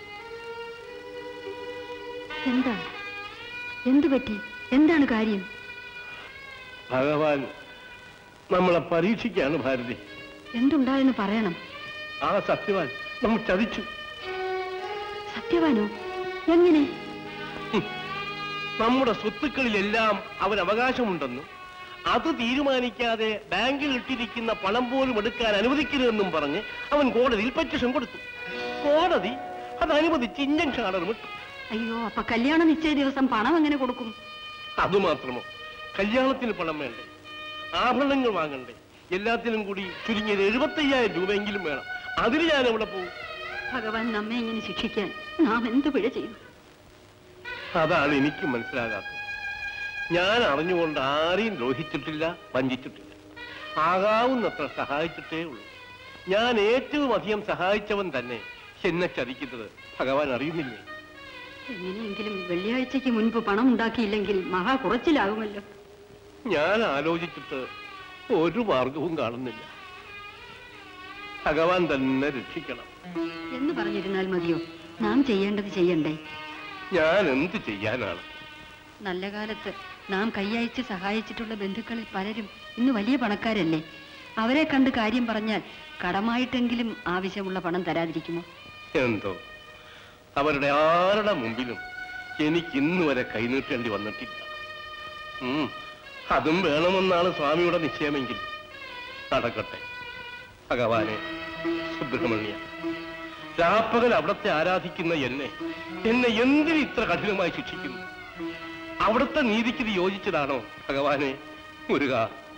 എന്താ? എന്തു പറ്റി? എന്താണ് കാര്യം? ഭഗവാൻ നമ്മളെ പരീക്ഷിക്കാണ് ഭാരതി. എന്തുണ്ടായെന്ന് പറയണം. ആ സത്യവാൻ നമ്മൾ ചതിച്ചു. സത്യവാനോ? എങ്ങനെ? നമ്മുടെ സ്വത്തുക്കളിലെല്ലാം അവൻ അവകാശമുണ്ടെന്നും അത് തീരുമാനിക്കാതെ ബാങ്കിൽ ഇട്ടിരിക്കുന്ന പണം പോലും എടുക്കാൻ അനുവദിക്കരുതെന്നും പറഞ്ഞ് അവൻ കോടതിയിൽ പെറ്റിഷൻ കൊടുത്തു. കോടതി അത് അനുവദിച്ച് ഇഞ്ചക്ഷൻ ഓർഡർ വിട്ടു. അയ്യോ, അപ്പൊ കല്യാണ നിശ്ചയ ദിവസം പണം എങ്ങനെ കൊടുക്കും? അതുമാത്രമോ? കല്യാണത്തിന് പണം വേണ്ടേ? ആഭരണങ്ങൾ വാങ്ങണ്ടേ? എല്ലാത്തിനും കൂടി ചുരുങ്ങിയത് എഴുപത്തയ്യായിരം രൂപയെങ്കിലും വേണം. അതിന് ഞാൻ എവിടെ പോകും? ഭഗവാൻ നമ്മെ ഇങ്ങനെ ശിക്ഷിക്കാൻ നാം എന്ത് പിഴ ചെയ്തു? അതാണ് എനിക്ക് മനസ്സിലാകാത്തത്. ഞാൻ അറിഞ്ഞുകൊണ്ട് ആരെയും ദ്രോഹിച്ചിട്ടില്ല, വഞ്ചിച്ചിട്ടില്ല. ആകാവുന്നത്ര സഹായിച്ചിട്ടേ ഉള്ളൂ. ഞാൻ ഏറ്റവും അധികം സഹായിച്ചവൻ തന്നെ എന്നെ ചതിക്കുന്നത് ഭഗവാൻ അറിയുന്നില്ലേ? എങ്ങനെയെങ്കിലും വെള്ളിയാഴ്ചക്ക് മുൻപ് പണം ഉണ്ടാക്കിയില്ലെങ്കിൽ മഹാ കുറച്ചിലാകുമല്ലോ. ഞാൻ ആലോചിച്ചിട്ട് ഒരു മാർഗവും കാണുന്നില്ല. ഭഗവാൻ തന്നെ രക്ഷിക്കണം എന്ന് പറഞ്ഞിരുന്നാൽ മതിയോ? നാം ചെയ്യേണ്ടത് ചെയ്യണ്ടേ? ഞാൻ എന്ത് ചെയ്യാനാണ്? നല്ല കാലത്ത് നാം കൈയയച്ച് സഹായിച്ചിട്ടുള്ള ബന്ധുക്കളിൽ പലരും ഇന്ന് വലിയ പണക്കാരല്ലേ? അവരെ കണ്ട് കാര്യം പറഞ്ഞാൽ കടമായിട്ടെങ്കിലും ആവശ്യമുള്ള പണം തരാതിരിക്കുമോ? എന്തോ അവരുടെ ആരുടെ മുമ്പിലും എനിക്ക് ഇന്ന് വരെ കൈനീട്ടേണ്ടി വന്നിട്ടില്ല. ഉം അതും വേണമെന്നാണ് സ്വാമിയുടെ നിശ്ചയമെങ്കിൽ നടക്കട്ടെ. ഭഗവാനെ സുബ്രഹ്മണ്യ, രാപ്പകൽ അവിടത്തെ ആരാധിക്കുന്ന എന്നെ എന്നെ എന്തിന് ഇത്ര കഠിനമായി ശിക്ഷിക്കുന്നു? അവിടുത്തെ നീതിക്ക് ഇത് യോജിച്ചതാണോ ഭഗവാനെ? മുരുക,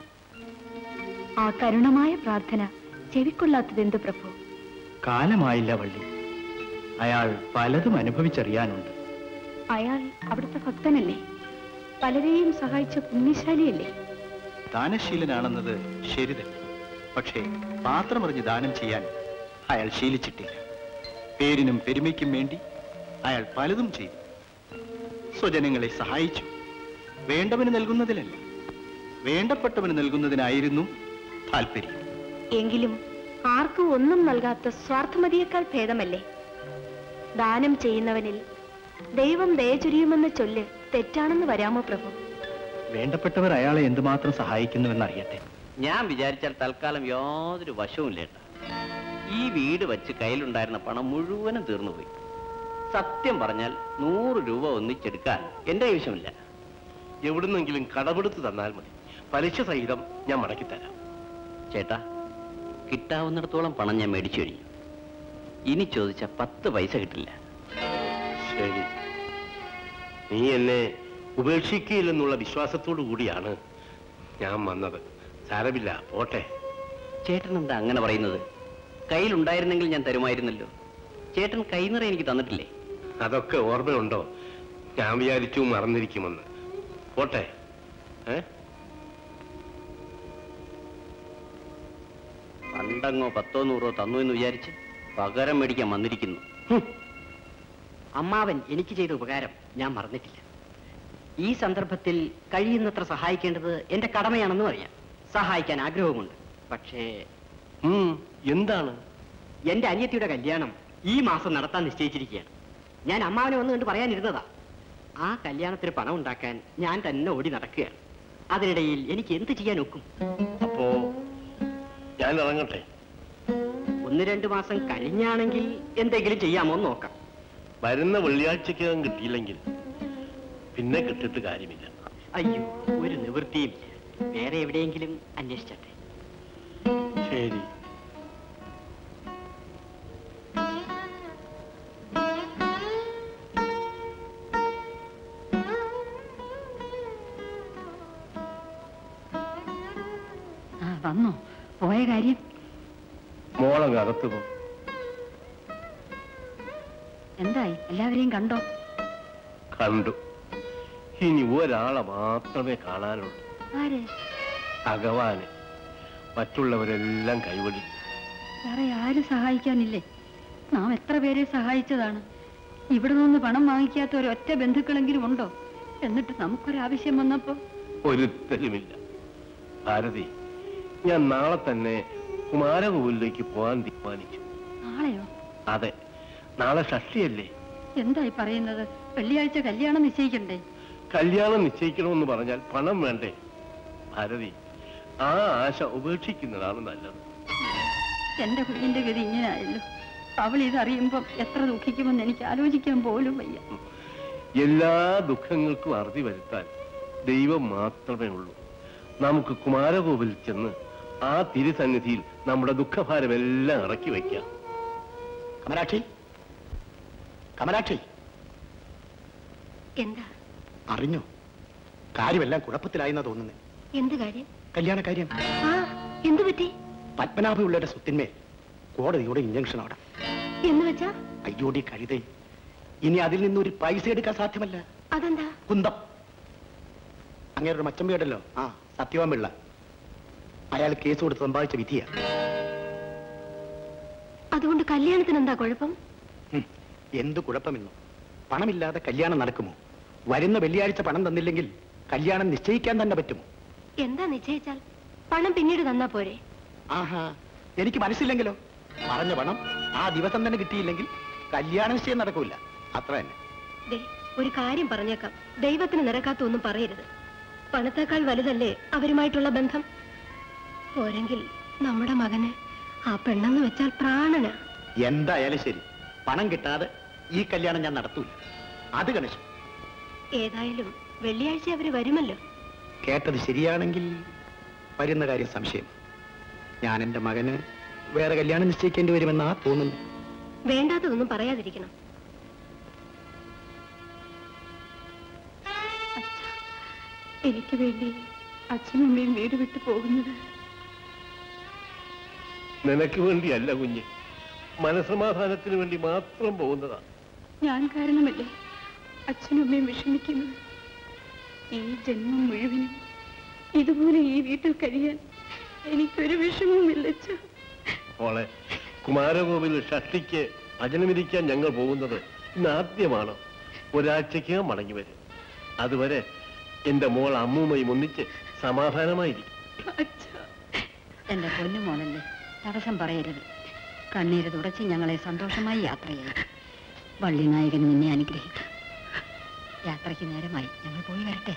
ആ കരുണമായ പ്രാർത്ഥന ചെവിക്കൊള്ളാത്തതെന്ത് പ്രഭു? കാലമായില്ല വള്ളി. അയാൾ പലതും അനുഭവിച്ചറിയാനുണ്ട്. അയാൾ അവിടുത്തെ ഭക്തനല്ലേ? പലരെയും സഹായിച്ച പുണ്യശാലിയല്ലേ? ദാനശീലനാണെന്നത് ശരി തന്നെ. പക്ഷേ പാത്രമറിഞ്ഞ് ദാനം ചെയ്യാൻ അയാൾ ശീലിച്ചിട്ടില്ല. പേരിനും പെരുമയ്ക്കും വേണ്ടി അയാൾ പലതും ചെയ്തു. സ്വജനങ്ങളെ സഹായിച്ചു. വേണ്ടവന് നൽകുന്നതിലല്ല, വേണ്ടപ്പെട്ടവന് നൽകുന്നതിനായിരുന്നു താല്പര്യം. എങ്കിലും ആർക്കും ഒന്നും നൽകാത്ത സ്വാർത്ഥമതിയേക്കാൾ ഭേദമല്ലേ? ദാനം ചെയ്യുന്നവനിൽ ദൈവം ദയ ചൊരിയുമെന്ന് ചൊല്ല് തെറ്റാണെന്ന് വരാമോ പ്രഭു? വേണ്ടപ്പെട്ടവർ അയാളെ എന്തുമാത്രം സഹായിക്കുന്നുവെന്നറിയട്ടെ. ഞാൻ വിചാരിച്ചാൽ തൽക്കാലം യാതൊരു വശവും ഇല്ലേട്ട. ഈ വീട് വെച്ച് കയ്യിലുണ്ടായിരുന്ന പണം മുഴുവനും തീർന്നുപോയി. സത്യം പറഞ്ഞാൽ നൂറ് രൂപ ഒന്നിച്ചെടുക്കാൻ എന്റെ ആവശ്യമില്ല. എവിടുന്നെങ്കിലും കടമെടുത്ത് തന്നാൽ മതി, പലിശ സഹിതം ഞാൻ മടക്കിത്തരാം. ചേട്ടാ, കിട്ടാവുന്നിടത്തോളം പണം ഞാൻ മേടിച്ചു കഴിഞ്ഞു. ഇനി ചോദിച്ച പത്ത് പൈസ കിട്ടില്ല. ശരി, നീ എന്നെ ഉപേക്ഷിക്കില്ലെന്നുള്ള വിശ്വാസത്തോടു കൂടിയാണ് ഞാൻ വന്നത്. സാരമില്ല, പോട്ടെ. ചേട്ടൻ എന്താ അങ്ങനെ പറയുന്നത്? കയ്യിലുണ്ടായിരുന്നെങ്കിൽ ഞാൻ തരുമായിരുന്നല്ലോ. ചേട്ടൻ കൈനിറ എനിക്ക് തന്നിട്ടില്ലേ? അതൊക്കെ ഓർമ്മയുണ്ടോ? ഞാൻ വിചാരിച്ചു മറന്നിരിക്കുമെന്ന്. പോട്ടെ. ഏ പണ്ടങ്ങോ പത്തോ നൂറോ തന്നു എന്ന് വിചാരിച്ച് പകരം മേടിക്കാൻ വന്നിരിക്കുന്നു. അമ്മാവൻ എനിക്ക് ചെയ്ത ഉപകാരം ഞാൻ മറന്നിട്ടില്ല. ഈ സന്ദർഭത്തിൽ കഴിയുന്നത്ര സഹായിക്കേണ്ടത് എന്റെ കടമയാണെന്നും അറിയാം. സഹായിക്കാൻ ആഗ്രഹവുമുണ്ട്. പക്ഷേ എന്താണ്? എന്റെ അനിയത്തിയുടെ കല്യാണം ഈ മാസം നടത്താൻ നിശ്ചയിച്ചിരിക്കുകയാണ്. ഞാൻ അമ്മാവനെ ഒന്ന് കണ്ട് പറയാനിരുന്നതാ. ആ കല്യാണത്തിന് പണം ഉണ്ടാക്കാൻ ഞാൻ തന്നെ ഓടി നടക്കുകയാണ്. അതിനിടയിൽ എനിക്ക് എന്ത് ചെയ്യാൻ ഒക്കും? അപ്പോ ഞാൻ ഇറങ്ങട്ടെ? ഒന്ന് രണ്ട് മാസം കഴിഞ്ഞാണെങ്കിൽ എന്തെങ്കിലും ചെയ്യാമോ എന്ന് നോക്കാം. വരുന്ന വെള്ളിയാഴ്ചക്കകം കിട്ടിയില്ലെങ്കിൽ പിന്നെ കിട്ടിയിട്ട് കാര്യമില്ല. അയ്യോ, ഒരു നിവൃത്തിയില്ല. വേറെ എവിടെയെങ്കിലും അന്വേഷിച്ചട്ടെ. ശരി. വന്നോ? പോയ കാര്യം മോളങ്ങ് അകത്ത് പോ. എന്തായി? എല്ലാവരെയും കണ്ടോ? കണ്ടു. ഇനി ഒരാളെ മാത്രമേ കാണാനുള്ളൂ. ആരെ? ഭഗവാന്. മറ്റുള്ളവരെല്ലാം കൈവടി. വേറെ ആരും സഹായിക്കാനില്ലേ? നാം എത്ര പേരെ സഹായിച്ചതാണ്. ഇവിടെ നിന്ന് പണം വാങ്ങിക്കാത്ത ഒരൊറ്റ ബന്ധുക്കളെങ്കിലും ഉണ്ടോ? എന്നിട്ട് നമുക്കൊരാവശ്യം വന്നപ്പോ ഒരുത്തരുമില്ല. ഭാരതി, ഞാൻ നാളെ തന്നെ കുമാരകോവിലേക്ക് പോകാൻ തീരുമാനിച്ചു. നാളെയോ? അതെ, നാളെ ഷഷ്ടിയല്ലേ. എന്തായി പറയുന്നത്? വെള്ളിയാഴ്ച കല്യാണം നിശ്ചയിക്കണ്ടേ? കല്യാണം നിശ്ചയിക്കണമെന്ന് പറഞ്ഞാൽ പണം വേണ്ടേ? ഭാരതി, ആ ആശ ഉപേക്ഷിക്കുന്നതാണ് നല്ലത്. എന്റെ കുഞ്ഞിന്റെ ഗതി ഇങ്ങനെയായല്ലോ. അവൾ ഇതറിയുമ്പം എത്ര ദുഃഖിക്കുമെന്ന് എനിക്ക് ആലോചിക്കാൻ പോലും വയ്യ. എല്ലാ ദുഃഖങ്ങൾക്കും അറുതി വരുത്താൻ ദൈവം മാത്രമേ ഉള്ളൂ. നമുക്ക് കുമാരകോവിൽ ചെന്ന് ആ തിരുസന്നിധിയിൽ നമ്മുടെ ദുഃഖഭാരമെല്ലാം ഇറക്കി വയ്ക്കാം. കമലാക്ഷി, കമലാക്ഷി, എന്താ? അറിഞ്ഞോ? കാര്യമെല്ലാം കുഴപ്പത്തിലായെന്നാ തോന്നുന്നത്. എന്ത് കാര്യം? കല്യാണ കാര്യം. ആ, എന്തു പറ്റി? പത്മനാഭപിള്ളയുടെ സ്വത്തിന്മേൽ കോടതിയോടെ ഇഞ്ചക്ഷൻ അവിടെ. എന്ന് വെച്ചാ? അയ്യോടി കഴുതേ, ഇനി അതിൽ നിന്നൊരു പൈസ എടുക്കാൻ സാധ്യമല്ല. അതെന്താ? കുന്തം. അങ്ങേരുടെ മച്ചമ്പയുണ്ടല്ലോ, ആ സത്യവാൻ പിള്ള, അയാൾ കേസ് കൊടുത്ത് സമ്പാദിച്ച വിധിയാ. അതുകൊണ്ട് കല്യാണത്തിന് എന്താ കുഴപ്പം? എന്ത് കുഴപ്പമെന്നോ? പണമില്ലാതെ കല്യാണം നടക്കുമോ? വരുന്ന വെള്ളിയാഴ്ച പണം തന്നില്ലെങ്കിൽ കല്യാണം നിശ്ചയിക്കാൻ തന്നെ പറ്റുമോ? എന്താ നിശ്ചയിച്ചാൽ പണം പിന്നീട് തന്നാ പോരെ? ആഹാ, എനിക്ക് മനസ്സില്ലെങ്കിലോ? പറഞ്ഞ പണം ആ ദിവസം തന്നെ കിട്ടിയില്ലെങ്കിൽ കല്യാണ നിശ്ചയം നടക്കൂല, അത്ര തന്നെ. ദേ, ഒരു കാര്യം പറഞ്ഞേക്കാം. ദൈവത്തിന് നിരക്കാത്ത ഒന്നും പറയരുത്. പണത്തേക്കാൾ വലുതല്ലേ അവരുമായിട്ടുള്ള ബന്ധം? പോരെങ്കിൽ നമ്മുടെ മകന് ആ പെണ്ണെന്ന് വെച്ചാൽ പ്രാണന. എന്തായാലും ശരി, പണം കിട്ടാതെ ഈ കല്യാണം ഞാൻ നടത്തൂല. അത് ഗണേശൻ. ഏതായാലും വെള്ളിയാഴ്ച അവര് വരുമല്ലോ. കേട്ടത് ശരിയാണെങ്കിൽ വരുന്ന കാര്യം സംശയം. ഞാൻ എന്റെ മകന് വേറെ കല്യാണം നിശ്ചയിക്കേണ്ടി വരുമെന്നാ തോന്നുന്നു. വേണ്ടാത്തതൊന്നും പറയാതിരിക്കണം. എനിക്ക് വേണ്ടി അച്ഛനും അമ്മയും വീട് വിട്ടു പോകുന്നത് നിനക്ക് വേണ്ടിയല്ല കുഞ്ഞ്, മനസമാധാനത്തിന് വേണ്ടി മാത്രം പോകുന്നതാ. ഞാൻ കാരണമല്ലേ അച്ഛനും അമ്മയും വിഷമിക്കുന്നത്? ഈ ജന്മം മുഴുവനും ഇതുപോലെ ഈ വീട്ടിൽ കഴിയാൻ എനിക്കൊരു വിഷമവുമില്ല. മോളെ, കുമാരകോവിൽ ഷഷ്ടിക്ക് ഭജനമിരിക്കാൻ ഞങ്ങൾ പോകുന്നത് ഇന്ന് ആദ്യമാണ്. ഒരാഴ്ചയ്ക്ക് മടങ്ങി വരും. അതുവരെ എന്റെ മോൾ അമ്മൂമ്മയും ഒന്നിച്ച് സമാധാനമായിരിക്കും. എന്റെ പൊന്നു മോളല്ലേ, തടസ്സം പറയരുത്. കണ്ണീര് തുടച്ച് ഞങ്ങളെ സന്തോഷമായി യാത്ര ചെയ്യും. വള്ളിനായകൻ നിന്നെ അനുഗ്രഹിക്കും. യാത്രയ്ക്ക് നേരമായി, ഞങ്ങൾ പോയി വരട്ടെ.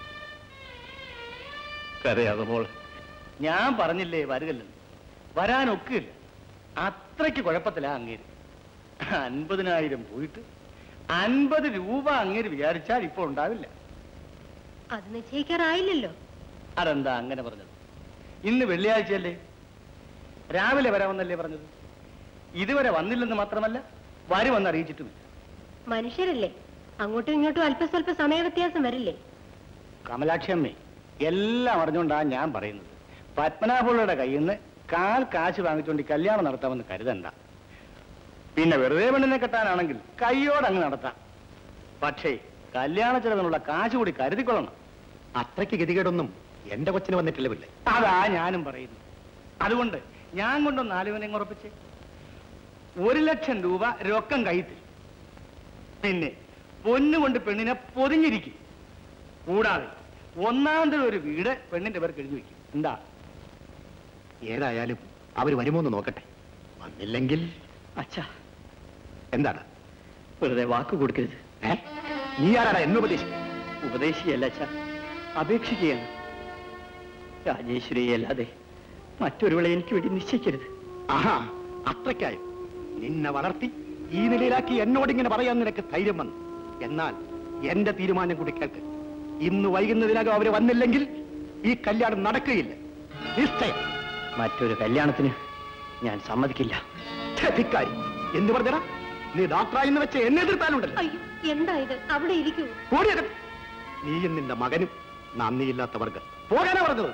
കരയാതെ മോളെ. ഞാൻ പറഞ്ഞില്ലേ വരുകല്ലെന്ന്. വരാനൊക്കില്ല. അത്രയ്ക്ക് കുഴപ്പത്തിലാ അങ്ങേര്. അൻപതിനായിരം പോയിട്ട് അൻപത് രൂപ അങ്ങേര് വിചാരിച്ചാൽ ഇപ്പോൾ ഉണ്ടാവില്ല. അത് നിശ്ചയിക്കാറായില്ലല്ലോ. അതെന്താ അങ്ങനെ പറഞ്ഞത്? ഇന്ന് വെള്ളിയാഴ്ചയല്ലേ? രാവിലെ വരാമെന്നല്ലേ പറഞ്ഞത്? ഇതുവരെ വന്നില്ലെന്ന് മാത്രമല്ല, വരുമെന്ന് അറിയിച്ചിട്ടുമില്ല. മനുഷ്യരല്ലേ, അങ്ങോട്ടും ഇങ്ങോട്ടും അല്പസ്വല്പ സമയ വ്യത്യാസം വരില്ലേ? കമലാക്ഷി അമ്മേ, എല്ലാം അറിഞ്ഞുകൊണ്ടാ ഞാൻ പറയുന്നത്. പത്മനാഭുള്ളയുടെ കയ്യിൽ നിന്ന് കാൽ കാശ് വാങ്ങിച്ചുകൊണ്ട് ഈ കല്യാണം നടത്താമെന്ന് കരുതണ്ട. പിന്നെ വെറുതെ പെണ്ണിനെ കെട്ടാനാണെങ്കിൽ കയ്യോടങ്ങ് നടത്താം. പക്ഷേ കല്യാണ ചെലവിനുള്ള കാശ് കൂടി കരുതിക്കൊള്ളണം. അത്രയ്ക്ക് ഗതികേടൊന്നും എന്റെ കൊച്ചിന് വന്നിട്ടില്ല പിള്ളേ. അതാ ഞാനും പറയുന്നു. അതുകൊണ്ട് ഞാൻ കൊണ്ടൊന്ന് ആലുവനെ ഉറപ്പിച്ച് ഒരു ലക്ഷം രൂപ രൊക്കം കയ്യിൽ. പിന്നെ പൊന്നുകൊണ്ട് പെണ്ണിനെ പൊതിഞ്ഞിരിക്കും. കൂടാതെ ഒന്നാമത്തെ ഒരു വീട് പെണ്ണിന്റെ പേർക്ക് എഴുതി വയ്ക്കും. എന്താ? ഏതായാലും അവർ വരുമോന്ന് നോക്കട്ടെ. വന്നില്ലെങ്കിൽ അച്ഛാ, എന്താണ്? വെറുതെ വാക്ക് കൊടുക്കരുത്. ഏ നീ ആരാടാ എന്നെ ഉപദേശിക്കും? ഉപദേശിയല്ല അച്ഛാ, അപേക്ഷിക്കുകയാണ്. രാജേശ്വരിയെ അല്ലാതെ മറ്റൊരുവളെ എനിക്ക് വേണ്ടി നിശ്ചയിക്കരുത്. ആഹാ, അത്രയ്ക്കായോ? നിന്നെ വളർത്തി ഈ നിലയിലാക്കി എന്നോടിങ്ങനെ പറയാൻ നിനക്ക് ധൈര്യം വന്നു. എന്നാൽ എന്റെ തീരുമാനം കൂടി കേൾക്ക്. ഇന്ന് വൈകുന്നതിനകം അവര് വന്നില്ലെങ്കിൽ ഈ കല്യാണം നടക്കുകയില്ല. നിശ്ചയം. മറ്റൊരു കല്യാണത്തിന് ഞാൻ സമ്മതിക്കില്ല. ധിക്കാരി എന്ത് പറഞ്ഞടാ? നീ ഡോക്ടറായിന്ന് വെച്ച് എന്നെ എതിർത്താലുണ്ടല്ലോ. എന്താ ഇത്? അവിടെ ഇരിക്കൂ. നീയും നിന്റെ മകനും നന്ദിയില്ലാത്തവർക്ക് പോകാനാ പറഞ്ഞത്.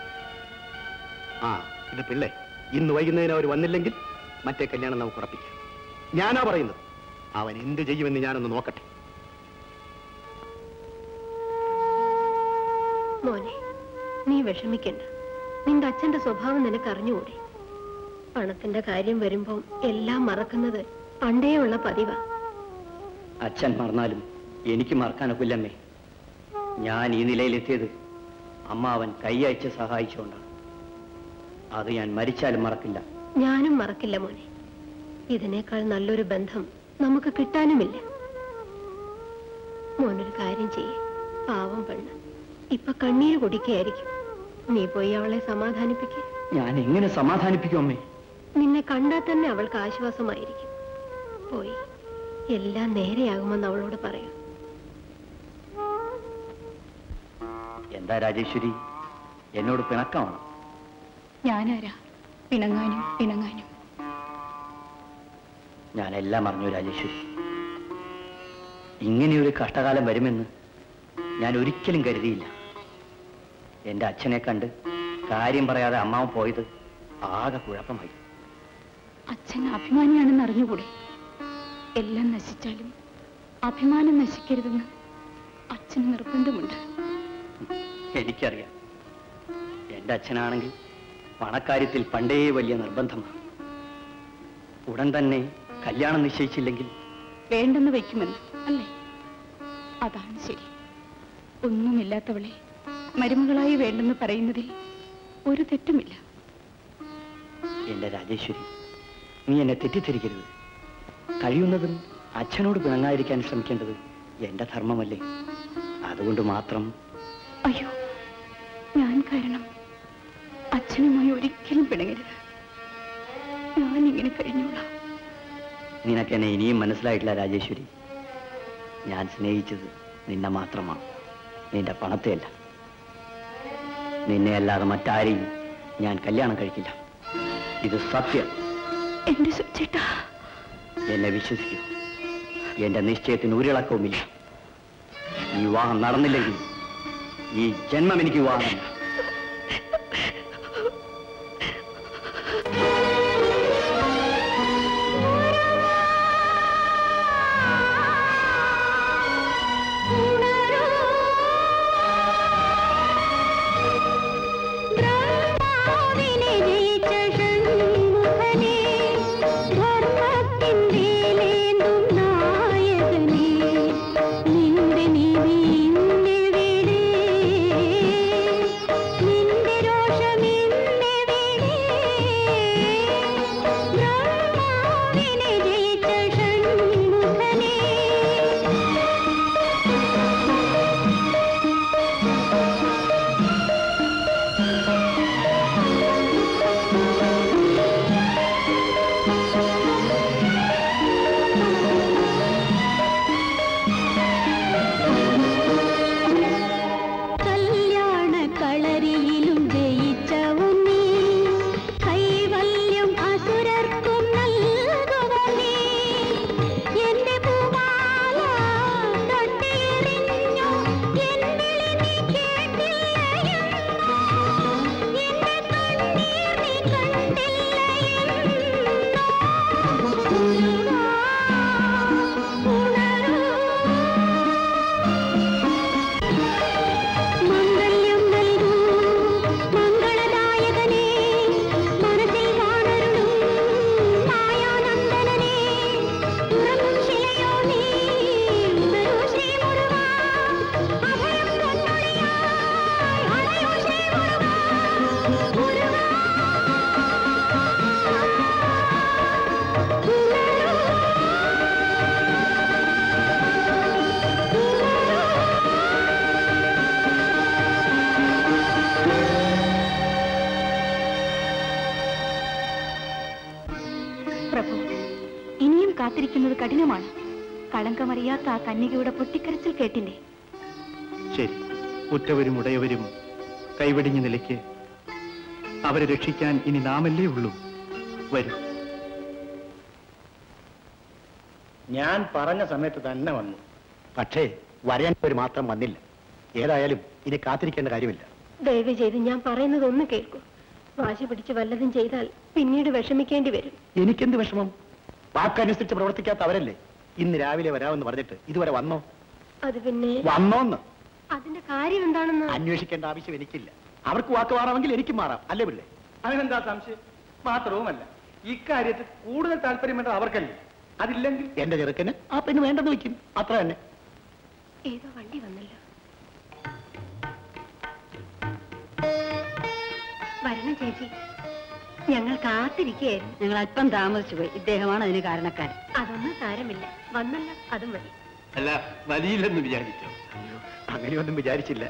ആ എന്റെ പിള്ളേ, ഇന്ന് വൈകുന്നതിന് അവർ വന്നില്ലെങ്കിൽ മറ്റേ കല്യാണം നമുക്ക് ഉറപ്പിക്കാം. ഞാനാ പറയുന്നത്. അവൻ എന്ത് ചെയ്യുമെന്ന് ഞാനൊന്ന് നോക്കട്ടെ. മോനെ, നീ വിഷമിക്കണ്ട. നിന്റെ അച്ഛന്റെ സ്വഭാവം നിനക്ക് അറിഞ്ഞുകൂടെ? പണത്തിന്റെ കാര്യം വരുമ്പം എല്ലാം മറക്കുന്നത് പണ്ടേ ഉള്ള പതിവാ. അച്ഛൻ മറന്നാലും എനിക്ക് മറക്കാനൊക്കില്ലമ്മേ. ഞാൻ ഈ നിലയിലെത്തിയത് അമ്മ അവൻ കൈയയച്ച് സഹായിച്ചുകൊണ്ടാണ്. അത് ഞാൻ മരിച്ചാലും മറക്കില്ല. ഞാനും മറക്കില്ല മോനെ. ഇതിനേക്കാൾ നല്ലൊരു ബന്ധം നമുക്ക് കിട്ടാനുമില്ല. മോനൊരു കാര്യം ചെയ്യേ. പാവം പെണ്ണ് ഇപ്പൊ കണ്ണീര് കുടിക്കുകയായിരിക്കും. നീ പോയി അവളെ സമാധാനിപ്പിക്കേ. ഞാൻ എങ്ങനെ സമാധാനിപ്പിക്കും അമ്മേ? നിന്നെ കണ്ടാൽ തന്നെ അവൾക്ക് ആശ്വാസമായിരിക്കും. പോയി എല്ലാം നേരെയാകുമെന്ന് അവളോട് പറയൂ. എന്താ രാജേശ്വരി, എന്നോട് പിണക്കമാണ്? ഞാനാരാ പിണങ്ങാനും പിണങ്ങാനും? ഞാനെല്ലാം അറിഞ്ഞു രാജേശ്വരി. ഇങ്ങനെയൊരു കഷ്ടകാലം വരുമെന്ന് ഞാൻ ഒരിക്കലും കരുതിയില്ല. എന്റെ അച്ഛനെ കണ്ട് കാര്യം പറയാതെ അമ്മാവൻ പോയത് ആകെ കുഴപ്പമായി. അച്ഛൻ അഭിമാനിയാണെന്ന് അറിഞ്ഞുകൂടെ? എല്ലാം നശിച്ചാലും അഭിമാനം നശിക്കരുതെന്ന് അച്ഛന് നിർബന്ധമുണ്ട്. എനിക്കറിയാം. എന്റെ അച്ഛനാണെങ്കിൽ പണക്കാര്യത്തിൽ പണ്ടേ വലിയ നിർബന്ധമാണ്. ഉടൻ തന്നെ കല്യാണം നിശ്ചയിച്ചില്ലെങ്കിൽ വേണ്ടെന്ന് വയ്ക്കുമെന്ന് അല്ലേ? അതാണ് ശരി. ഒന്നുമില്ലാത്തവളെ മരുമകളായി വേണ്ടെന്ന് പറയുന്നതിൽ ഒരു തെറ്റുമില്ല. എന്റെ രാജേശ്വരി, നീ എന്നെ തെറ്റിദ്ധരിക്കരുത്. കഴിയുന്നതും അച്ഛനോട് പിണങ്ങാതിരിക്കാൻ ശ്രമിക്കേണ്ടത് എന്റെ ധർമ്മമല്ലേ? അതുകൊണ്ട് മാത്രം. അയ്യോ, ഞാൻ കാരണം അച്ഛനുമായി ഒരിക്കലും പിണങ്ങരുത്. ഞാൻ ഇങ്ങനെ കഴിഞ്ഞോളാം. നിനക്ക് എന്നെ ഇനിയും മനസ്സിലായിട്ടില്ല രാജേശ്വരി. ഞാൻ സ്നേഹിച്ചത് നിന്നെ മാത്രമാണ്, നിന്റെ പണത്തെയല്ല. നിന്നെ അല്ലാതെ മറ്റാരെയും ഞാൻ കല്യാണം കഴിക്കില്ല. ഇത് സത്യം. എന്റെ സുചേട്ടാ, എന്നെ വിശ്വസിക്കൂ. എന്റെ നിശ്ചയത്തിന് ഒരിളക്കവുമില്ല. ഈ വിവാഹം നടന്നില്ലെങ്കിൽ ഈ ജന്മം എനിക്ക് വിവാഹമല്ല. ധർമ്മത്തിൻ്റെ കാത്തിരിക്കുന്നത് കഠിനമാണ്. കളങ്കമറിയാത്ത ആ കന്യകയുടെ പൊട്ടിക്കരച്ചിൽ കേട്ടില്ലേ? ശരി, ഉറ്റവരും ഉടയവരും കൈവെടിഞ്ഞ നിലയ്ക്ക് അവരെ രക്ഷിക്കാൻ ഇനി നാമല്ലേ ഉള്ളൂ. വരൂ. ഞാൻ പറഞ്ഞ സമയത്ത് തന്നെ വന്നു. പക്ഷേ വരേണ്ടവർ മാത്രം വന്നില്ല. ഏതായാലും ഇനി കാത്തിരിക്കേണ്ട കാര്യമില്ല. ദയവ് ചെയ്ത് ഞാൻ പറയുന്നത് ഒന്ന് കേൾക്കൂ. വാശി പിടിച്ച് വല്ലതും ചെയ്താൽ പിന്നീട് വിഷമിക്കേണ്ടി വരും. എനിക്കെന്ത് വിഷമം? വാക്കനുസരിച്ച് പ്രവർത്തിക്കാത്ത അവരല്ലേ ഇന്ന് രാവിലെ വരാമെന്ന് പറഞ്ഞിട്ട് ഇതുവരെ വന്നോ? അത് പിന്നെ വന്നോന്ന് അതിന്റെ കാര്യം എന്താണെന്ന് അന്വേഷിക്കേണ്ട ആവശ്യം എനിക്കില്ല. അവർക്ക് വാക്ക് മാറാമെങ്കിൽ എനിക്കും മാറാം, അല്ലേ പിള്ളേ? അതിനെന്താ സംശയം? മാത്രവുമല്ല, ഇക്കാര്യത്തിൽ കൂടുതൽ താല്പര്യം വേണ്ട അവർക്കല്ലേ. അതില്ലെങ്കിൽ എന്റെ ചെറുക്കന് ആ പെണ്ണ് വേണ്ടെന്ന് വെക്കും, അത്ര തന്നെ. ഏതോ വണ്ടി വന്നല്ലോ. വരണം ചേച്ചി, ഞങ്ങൾ കാത്തിരിക്കുകയായിരുന്നു. ഞങ്ങൾ അല്പം താമസിച്ചു പോയി. ഇദ്ദേഹമാണ് അതിന് കാരണക്കാരൻ. അതൊന്നും സാരമില്ല, വന്നല്ലോ, അതും മതി. അല്ല, വലിയില്ലെന്ന് വിചാരിച്ചോ? അങ്ങനെയൊന്നും വിചാരിച്ചില്ല.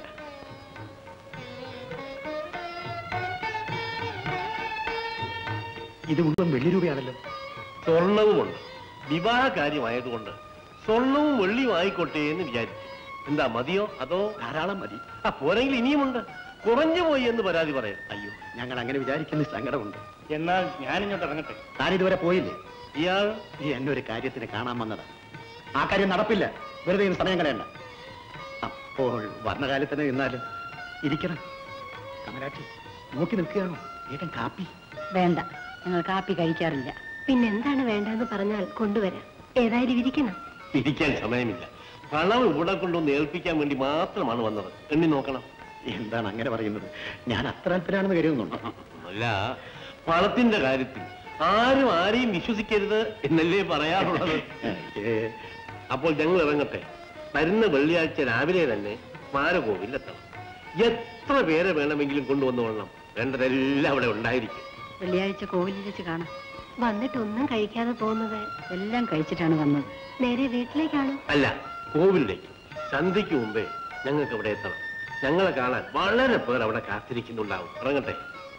ഇത് മുഴുവൻ വെള്ളി രൂപയാണല്ലോ. സ്വർണവുമുണ്ട്. വിവാഹ കാര്യമായതുകൊണ്ട് സ്വർണവും വെള്ളിയും ആയിക്കോട്ടെ എന്ന് വിചാരിച്ചു. എന്താ, മതിയോ അതോ? ധാരാളം മതി. ആ, പോരെങ്കിൽ ഇനിയുമുണ്ട്. കുറഞ്ഞു പോയി എന്ന് പരാതി പറയാം. അയ്യോ, ഞങ്ങൾ അങ്ങനെ വിചാരിക്കുന്ന സങ്കടമുണ്ട്. എന്നാൽ ഞാനിങ്ങോട്ട് ഇറങ്ങട്ടെ. താനിതുവരെ പോയില്ലേ? ഇയാൾ ഈ എന്നെ ഒരു കാര്യത്തിന് കാണാൻ വന്നതാ. ആ കാര്യം നടപ്പില്ല. വെറുതെ ഇന്ന് സമയം കളയണ്ട. അപ്പോൾ വന്ന കാലത്തിന് നിന്നാലും ഇരിക്കണം. കമലാക്ഷി നോക്കി നിൽക്കുകയാണോ? വേഗം കാപ്പി. വേണ്ട, ഞങ്ങൾ കാപ്പി കഴിക്കാറില്ല. പിന്നെന്താണ് വേണ്ടെന്ന് പറഞ്ഞാൽ കൊണ്ടുവരാം. ഏതായാലും ഇരിക്കണം. ഇരിക്കാൻ സമയമില്ല. പണം ഇവിടെ കൊണ്ടൊന്ന് ഏൽപ്പിക്കാൻ വേണ്ടി മാത്രമാണ് വന്നത്. എണ്ണി നോക്കണം. എന്താണ് അങ്ങനെ പറയുന്നത്? ഞാൻ അത്ര അല്പനാണെന്ന് കരുതുന്നുണ്ടോ? അല്ല, പണത്തിന്റെ കാര്യത്തിൽ ആരും ആരെയും വിശ്വസിക്കരുത് എന്നല്ലേ പറയാറുള്ളത്. അപ്പോൾ ഞങ്ങൾ ഇറങ്ങട്ടെ. വരുന്ന വെള്ളിയാഴ്ച രാവിലെ തന്നെ സ്മാരകോവിലെത്തണം. എത്ര പേരെ വേണമെങ്കിലും കൊണ്ടുവന്നോളണം. വേണ്ടതെല്ലാം അവിടെ ഉണ്ടായിരിക്കും. വെള്ളിയാഴ്ച കോവിലിൽ വെച്ച് കാണാം. വന്നിട്ടൊന്നും കഴിക്കാതെ പോകുന്നത്? എല്ലാം കഴിച്ചിട്ടാണ് വന്നത്. നേരെ വീട്ടിലേക്കാണോ? അല്ല, കോവിലിലേക്ക്. സന്ധ്യയ്ക്ക് മുമ്പേ ഞങ്ങൾക്ക് അവിടെ എത്തണം. ഞങ്ങളെ കാണാൻ വളരെ പേർ അവിടെ കാത്തിരിക്കുന്നുണ്ടാവും. ഇറങ്ങട്ടെ.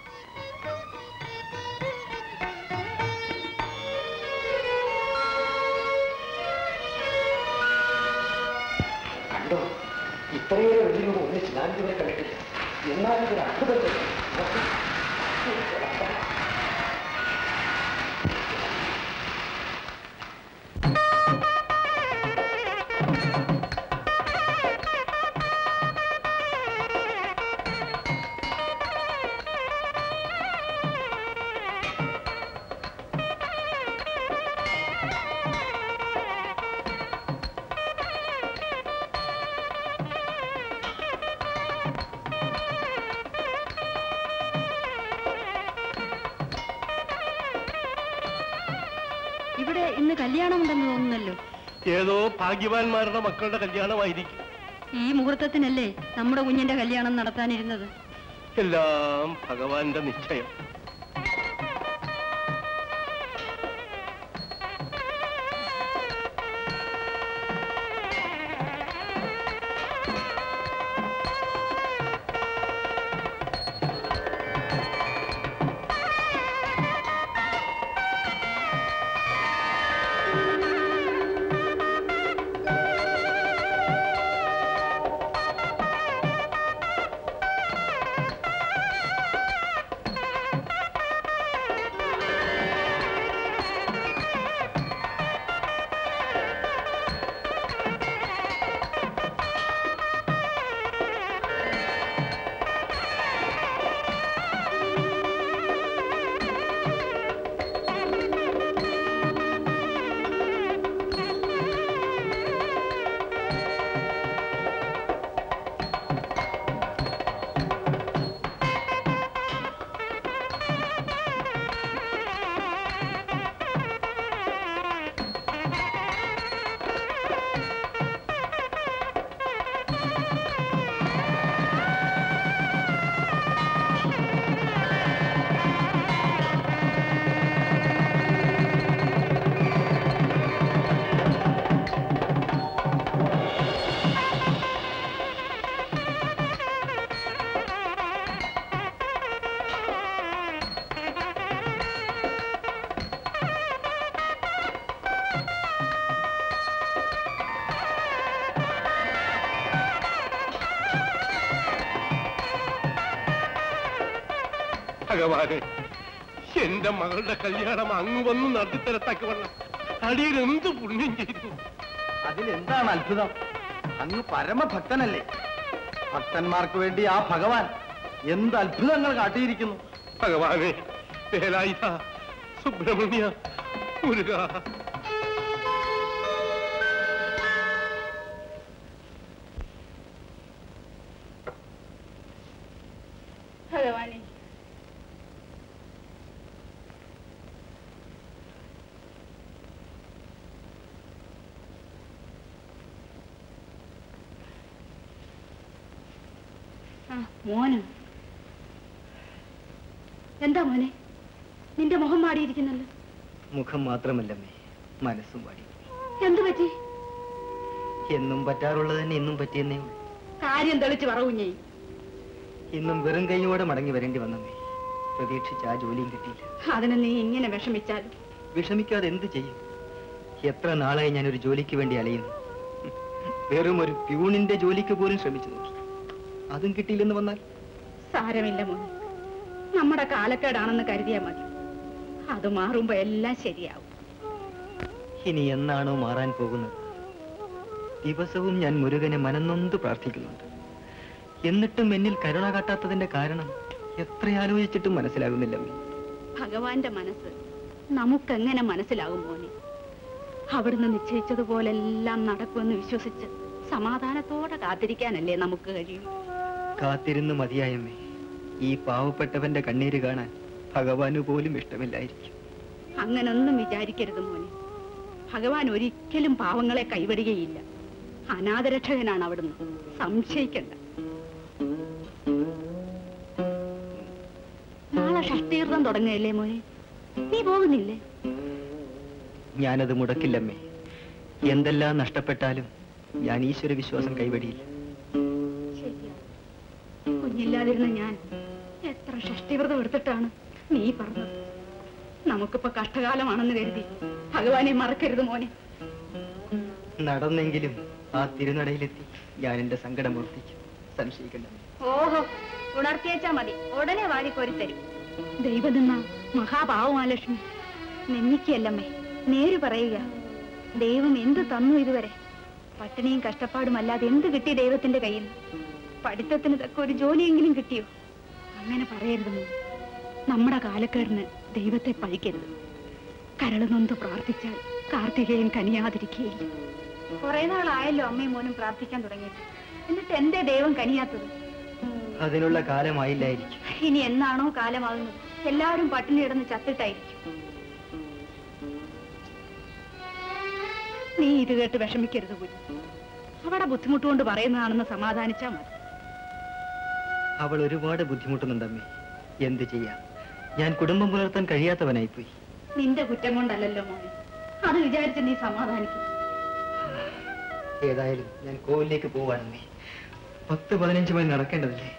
കണ്ടോ, ഇത്രയേറെ വലിയ രൂപ ഒന്നിച്ച് ഞാൻ ഇതുവരെ കണ്ടിട്ടില്ല. എന്നാലും ഇതൊരു അത്ഭുതം. ഇവിടെ ഇന്ന് കല്യാണമുണ്ടെന്ന് തോന്നുന്നല്ലോ. ഏതോ ഭാഗ്യവാന്മാരുടെ മക്കളുടെ കല്യാണമായിരിക്കും. ഈ മുഹൂർത്തത്തിനല്ലേ നമ്മുടെ കുഞ്ഞിന്റെ കല്യാണം നടത്താനിരുന്നത്. എല്ലാം ഭഗവാന്റെ നിശ്ചയം. ഭഗവാനെ, എന്റെ മകളുടെ കല്യാണം അങ്ങ് വന്ന് നടത്തിത്തരത്താക്കി വന്ന അടിയിൽ എന്ത് പുണ്യം ചെയ്തു. അതിലെന്താണ് അത്ഭുതം? അങ്ങ് പരമഭക്തനല്ലേ? ഭക്തന്മാർക്ക് വേണ്ടി ആ ഭഗവാൻ എന്ത് അത്ഭുതങ്ങൾ കാട്ടിയിരിക്കുന്നു. ഭഗവാനെ, വേലായുധ, സുബ്രഹ്മണ്യ, മുരുക. ഭഗവാനെ, മോനും എന്താ മോനെ, നിന്റെ മുഖം മാടിയിരിക്കുന്നല്ലോ. മുഖം മാത്രമല്ലമ്മേ, മനസ്സും പാടി. എന്തു പറ്റി? എന്നും പറ്റാറുള്ളത് തന്നെ ഇന്നും പറ്റിയെന്നേ ഉള്ളൂ. കാര്യം തെളിച്ച് പറവുഞ്ഞേ. ഇന്നും വെറും കൈയോടെ മടങ്ങി വരേണ്ടി വന്നമ്മേ. പ്രതീക്ഷിച്ച ആ ജോലിയും കിട്ടിയില്ല. അതിന് നീ ഇങ്ങനെ വിഷമിച്ചാലും. വിഷമിക്കാതെ എന്ത് ചെയ്യും? എത്ര നാളായി ഞാൻ ഒരു ജോലിക്ക് വേണ്ടി അലയുന്നു. വെറും ഒരു പ്യൂണിന്റെ ജോലിക്ക് പോലും ശ്രമിച്ചു നോക്കി, അതും കിട്ടിയില്ലെന്ന് വന്നാൽ സാരമില്ല മോനെ, നമ്മുടെ കാലക്കേടാണെന്ന് കരുതിയാ മതി. അത് മാറുമ്പോ എല്ലാം ശരിയാവും. ഇനി എന്നാണോ മാറാൻ പോകുന്നത്? ദിവസവും ഞാൻ മുരുകനെ മനന്നൊന്ത് പ്രാർത്ഥിക്കുന്നുണ്ട്. എന്നിട്ടും എന്നിൽ കരുണ കാട്ടാത്തതിന്റെ കാരണം എത്ര ആലോചിച്ചിട്ടും മനസ്സിലാകുന്നില്ല. ഭഗവാന്റെ മനസ്സ് നമുക്കെങ്ങനെ മനസ്സിലാകും മോനെ? അവിടുന്ന് നിശ്ചയിച്ചതുപോലെല്ലാം നടക്കുമെന്ന് വിശ്വസിച്ച് സമാധാനത്തോടെ കാത്തിരിക്കാനല്ലേ നമുക്ക് കഴിയും. കാത്തിരുന്ന് മതിയായമ്മേ. ഈ പാവപ്പെട്ടവന്റെ കണ്ണീര് കാണാൻ ഭഗവാന് പോലും ഇഷ്ടമില്ലായിരിക്കും. അങ്ങനൊന്നും വിചാരിക്കരുത് മോനെ. ഭഗവാൻ ഒരിക്കലും പാവങ്ങളെ കൈവിടുകയില്ല. അനാഥരക്ഷകനാണ് അവിടുന്ന്, സംശയിക്കണ്ട. നാളെ ഷഷ്ഠീർഥം തുടങ്ങുകയല്ലേ മോനെ? നീ പോകുന്നില്ലേ? ഞാനത് മുടക്കില്ലമ്മേ. എന്തെല്ലാം നഷ്ടപ്പെട്ടാലും ഞാൻ ഈശ്വര വിശ്വാസം കൈവടിയില്ല. കുഞ്ഞില്ലാതിരുന്ന ഞാൻ എത്ര ഷഷ്ടിവ്രതം എടുത്തിട്ടാണ് നീ പറഞ്ഞത്. നമുക്കിപ്പോ കഷ്ടകാലമാണെന്ന് കരുതി ഭഗവാനെ മറക്കരുത് മോനെ. നടന്നെങ്കിലും ആ തിരുനടയിലെത്തി ഞാൻ എന്റെ സങ്കടം ഓർത്തിക്കും. സംശയിക്കണ്ട. ഓഹോ, ഉണർത്തിയേച്ചാ മതി, ഉടനെ വാരിക്കോരി തരും. ദൈവം നിന്ന മഹാപാവമാലക്ഷ്മി. നെന്നിക്കല്ലമ്മേ, നേര് പറയുക. ദൈവം എന്ത് തന്നു ഇതുവരെ? പട്ടിണിയും കഷ്ടപ്പാടും അല്ലാതെ എന്ത് കിട്ടി ദൈവത്തിന്റെ കയ്യിൽ? പഠിത്തത്തിന് തക്ക ഒരു ജോലിയെങ്കിലും കിട്ടിയോ? അങ്ങനെ പറയരുത് മോൻ. നമ്മുടെ കാലക്കേടിന് ദൈവത്തെ പഴിക്കരുത്. കരള് നൊന്ത് പ്രാർത്ഥിച്ചാൽ കാർത്തികേയൻ കനിയാതിരിക്കുകയില്ല. കുറെ നാളായല്ലോ അമ്മയും മോനും പ്രാർത്ഥിക്കാൻ തുടങ്ങിയിട്ട്. എന്നിട്ട് എന്തേ ദൈവം കനിയാത്തത്? അതിനുള്ള കാലമായില്ലായിരിക്കും. ഇനി എന്നാണോ കാലമാകുന്നത്, എല്ലാവരും പട്ടിണി കിടന്ന് ചത്തിട്ടായിരിക്കും. നീ ഇത് കേട്ട് വിഷമിക്കരുത് കുഞ്ഞു. അവിടെ ബുദ്ധിമുട്ടുകൊണ്ട് പറയുന്നതാണെന്ന് സമാധാനിച്ചാ മതി. അവൾ ഒരുപാട് ബുദ്ധിമുട്ടുന്നുണ്ടമ്മേ. എന്ത് ചെയ്യാം? ഞാൻ കുടുംബം പുലർത്താൻ കഴിയാത്തവനായിപ്പോയി. നിന്റെ കുറ്റം കൊണ്ടല്ലല്ലോ മോനെ, അത് വിചാരിച്ച് നീ സമാധാനിക്കും. ഏതായാലും ഞാൻ കോവിലേക്ക് പോവാനമ്മേ. പത്ത് പതിനഞ്ച് മണി നടക്കേണ്ടതല്ലേ?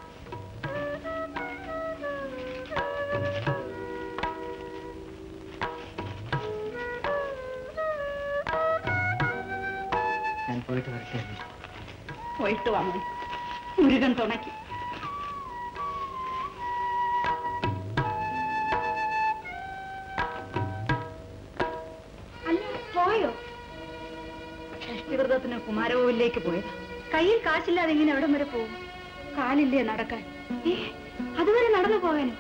ഞാൻ പോയിട്ട് വരട്ടെ. പോയിട്ട് വാ മോനെ, മുരുകൻ തുണയ്ക്ക്. പോയോ? ഷഷ്ടിവ്രതത്തിന് കുമാരകോവിലേക്ക് പോയതാ. കയ്യിൽ കാശില്ലാതെ ഇങ്ങനെ എവിടം വരെ പോകും? കാലില്ലേ നടക്കാൻ? ഏ, അതുവരെ നടന്നു പോകാനോ?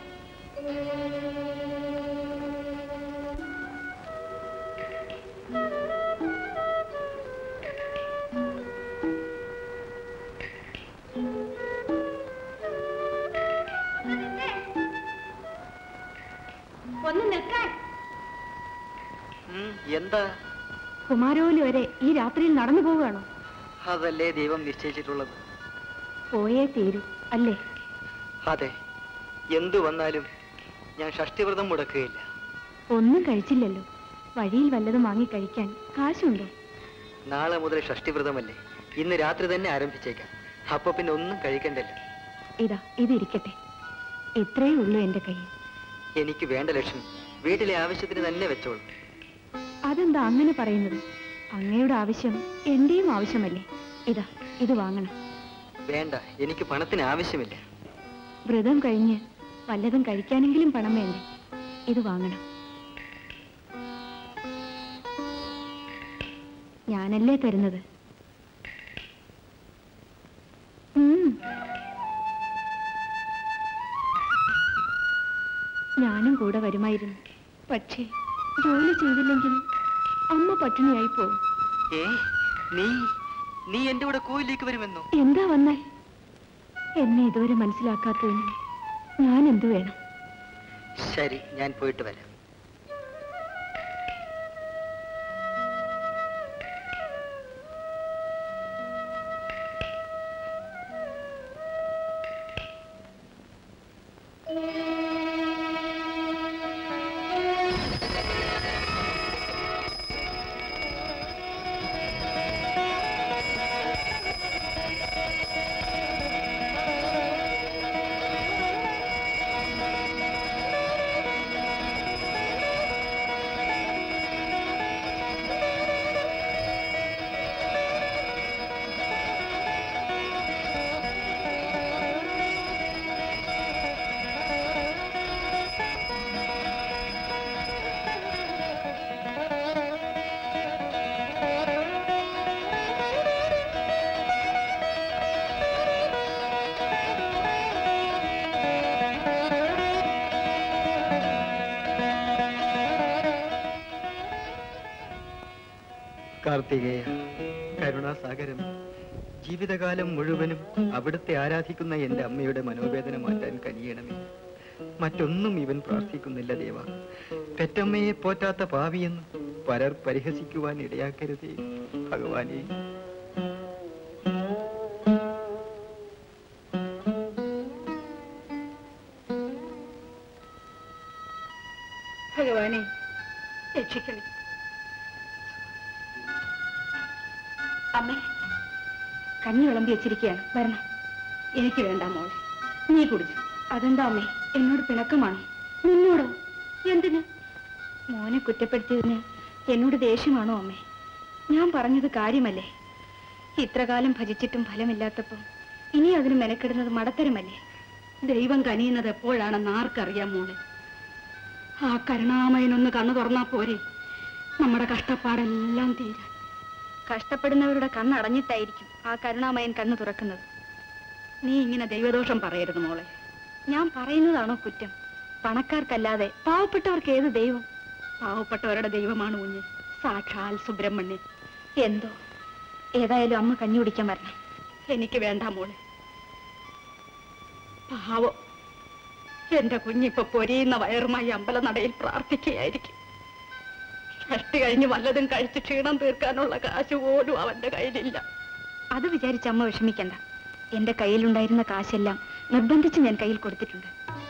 ഒന്ന് നിൽക്കാൻ. എന്താ? കുമാരകോവിൽ വരെ ഈ രാത്രിയിൽ നടന്നു പോവുകയാണോ? അതല്ലേ ദൈവം നിശ്ചയിച്ചിട്ടുള്ളത്. പോയേ തീരൂ അല്ലേ? അതെ, എന്തു വന്നാലും ഞാൻ ഷഷ്ടിവ്രതം മുടക്കുകയില്ല. ഒന്നും കഴിച്ചില്ലല്ലോ. വഴിയിൽ വല്ലതും വാങ്ങി കഴിക്കാൻ കാശുണ്ടോ? നാളെ മുതൽ ഷഷ്ടിവ്രതമല്ലേ, ഇന്ന് രാത്രി തന്നെ ആരംഭിച്ചേക്കാം. അപ്പൊ പിന്നെ ഒന്നും കഴിക്കണ്ടല്ലോ. ഇതാ ഇതിരിക്കട്ടെ. ഇത്രയേ ഉള്ളൂ എന്റെ കയ്യിൽ. എനിക്ക് വേണ്ട ലക്ഷ്മി, വീട്ടിലെ ആവശ്യത്തിന് തന്നെ വെച്ചോളൂ. അതെന്താ അങ്ങനെ പറയുന്നത്? അങ്ങയുടെ ആവശ്യം എന്റെയും ആവശ്യമല്ലേ. ഇതാ ഇത് വാങ്ങണം. വേണ്ട, എനിക്ക് പണത്തിന് ആവശ്യമില്ല. വ്രതം കഴിഞ്ഞ് വല്ലതും കഴിക്കാനെങ്കിലും പണം വേണ്ടേ? ഇത് വാങ്ങണം. ഞാനല്ലേ തരുന്നത്. ഉം. ഞാനും കൂടെ വരുമായിരുന്നു. പക്ഷേ ജോലി ചെയ്തില്ലെങ്കിൽ അമ്മ പട്ടിണിയായി പോകും. ഏ നീ നീ എന്റെ കൂടെ കോയിലേക്ക് വരുമെന്നോ? എന്താ വന്നേ? എന്നെ ഇതുവരെ മനസ്സിലാക്കാത്തതിന് ഞാൻ എന്തു വേണം? ശരി, ഞാൻ പോയിട്ട് വരാം. കാർത്തികേയ, കരുണാസാഗരം, ജീവിതകാലം മുഴുവനും അവിടുത്തെ ആരാധിക്കുന്ന എന്റെ അമ്മയുടെ മനോവേദന മാറ്റാൻ കനിയണമേ. മറ്റൊന്നും ഇവൻ പ്രാർത്ഥിക്കുന്നില്ല ദേവ. പെറ്റമ്മയെ പോറ്റാത്ത പാവിയെന്ന് പലർ പരിഹസിക്കുവാൻ ഇടയാക്കരുതേ ഭഗവാനെ. ഭഗവാനെ രക്ഷിക്കണം. അമ്മേ, കഞ്ഞി വിളമ്പി വെച്ചിരിക്കുകയാണ്, വരണം. എനിക്ക് വേണ്ട മോളെ, നീ കുടിച്ചു. അതെന്താ അമ്മേ, എന്നോട് പിണക്കമാണോ? നിന്നോടോ? എന്തിന്? മോനെ കുറ്റപ്പെടുത്തിയതിന് എന്നോട് ദേഷ്യമാണോ അമ്മേ? ഞാൻ പറഞ്ഞത് കാര്യമല്ലേ? ഇത്രകാലം ഭജിച്ചിട്ടും ഫലമില്ലാത്തപ്പോൾ ഇനി അതിന് മെനക്കെടുന്നത് മടത്തരമല്ലേ? ദൈവം കനിയുന്നത് എപ്പോഴാണെന്ന് ആർക്കറിയാം മോളെ? ആ കരുണാമയനൊന്ന് കണ്ണു തുറന്നാ പോരെ നമ്മുടെ കഷ്ടപ്പാടെല്ലാം തീരാൻ. കഷ്ടപ്പെടുന്നവരുടെ കണ്ണടഞ്ഞിട്ടായിരിക്കും ആ കരുണാമയൻ കണ്ണു തുറക്കുന്നത്. നീ ഇങ്ങനെ ദൈവദോഷം പറയരുത് മോളെ. ഞാൻ പറയുന്നതാണോ കുറ്റം? പണക്കാർക്കല്ലാതെ പാവപ്പെട്ടവർക്ക് ഏത് ദൈവം? പാവപ്പെട്ടവരുടെ ദൈവമാണ് കുഞ്ഞ്, സാക്ഷാൽ സുബ്രഹ്മണ്യൻ. എന്തോ ഏതായാലും അമ്മ കഞ്ഞി കുടിക്കാൻ വരണം. എനിക്ക് വേണ്ട മോളെ. പാവം എന്റെ കുഞ്ഞിപ്പൊ പൊരിയുന്ന വയറുമായി അമ്പലനടയിൽ പ്രാർത്ഥിക്കുകയായിരിക്കും. ഷഷ്ടി കഴിഞ്ഞ് വല്ലതും കഴിച്ച് ക്ഷീണം തീർക്കാനുള്ള കാശ് പോലും അവന്റെ കയ്യിലില്ല. അത് വിചാരിച്ച് അമ്മ വിഷമിക്കണ്ട. എന്റെ കയ്യിലുണ്ടായിരുന്ന കാശെല്ലാം നിർബന്ധിച്ച് ഞാൻ കയ്യിൽ കൊടുത്തിട്ടുണ്ട്.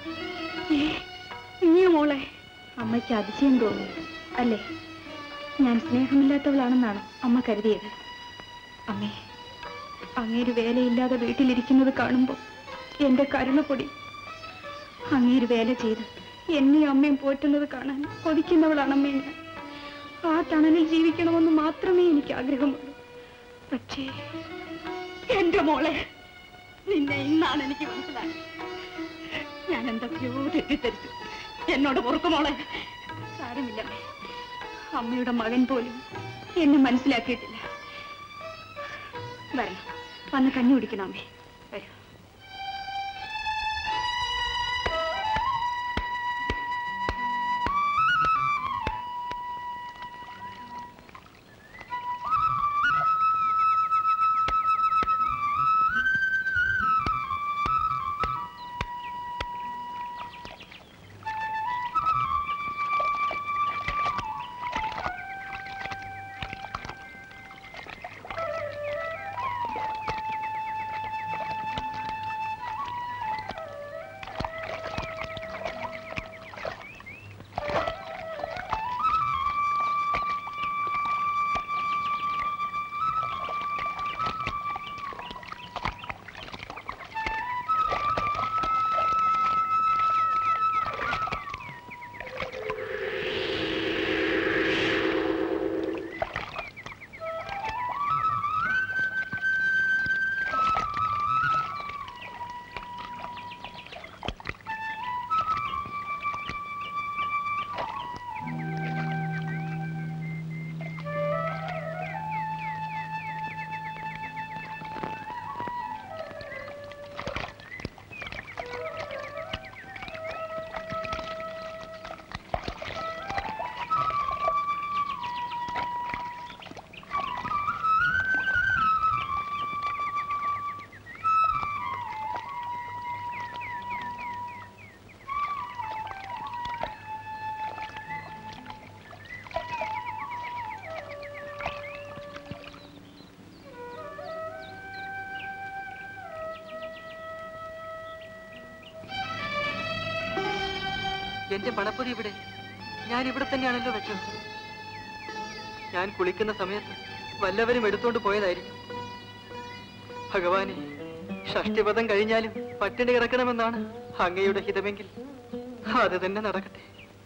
നീ മോളെ, അമ്മയ്ക്ക് അതിശയം തോന്നുന്നു അല്ലേ? ഞാൻ സ്നേഹമില്ലാത്തവളാണെന്നാണ് അമ്മ കരുതിയത്. അമ്മേ, അങ്ങേര് വേലയില്ലാതെ വീട്ടിലിരിക്കുന്നത് കാണുമ്പോൾ എന്റെ കരുണ പൊടി. അങ്ങേര് വേല ചെയ്ത് എന്നെയും അമ്മയും പോറ്റുന്നത് കാണാൻ കൊതിക്കുന്നവളാണമ്മേ ഞാൻ. ആ തണലിൽ ജീവിക്കണമെന്ന് മാത്രമേ എനിക്ക് ആഗ്രഹമുള്ളൂ. പക്ഷേ എന്റെ മോളെ, നിന്നെ ഇന്നാണ് എനിക്ക് മനസ്സിലായത്. ഞാൻ എന്തൊക്കെയോ തെറ്റിദ്ധരിച്ചു. എന്നോട് പൊറുക്കു മോളെ. സാരമില്ല, അമ്മയുടെ മകൻ പോലും എന്നെ മനസ്സിലാക്കിയിട്ടില്ല. വരണം, വന്ന് കഞ്ഞി കുടിക്കണം അമ്മേ. വരൂ. എന്റെ പണപ്പൊതി ഇവിടെ. ഞാൻ ഇവിടെ തന്നെയാണല്ലോ വെച്ചത്. ഞാൻ കുളിക്കുന്ന സമയത്ത് വല്ലവരും എടുത്തോണ്ട് പോയതായിരിക്കും. ഭഗവാനെ, ഷഷ്ടിപഥം കഴിഞ്ഞാലും പട്ടിണി കിടക്കണമെന്നാണ് അങ്ങയുടെ ഹിതമെങ്കിൽ അത് തന്നെ നടക്കട്ടെ.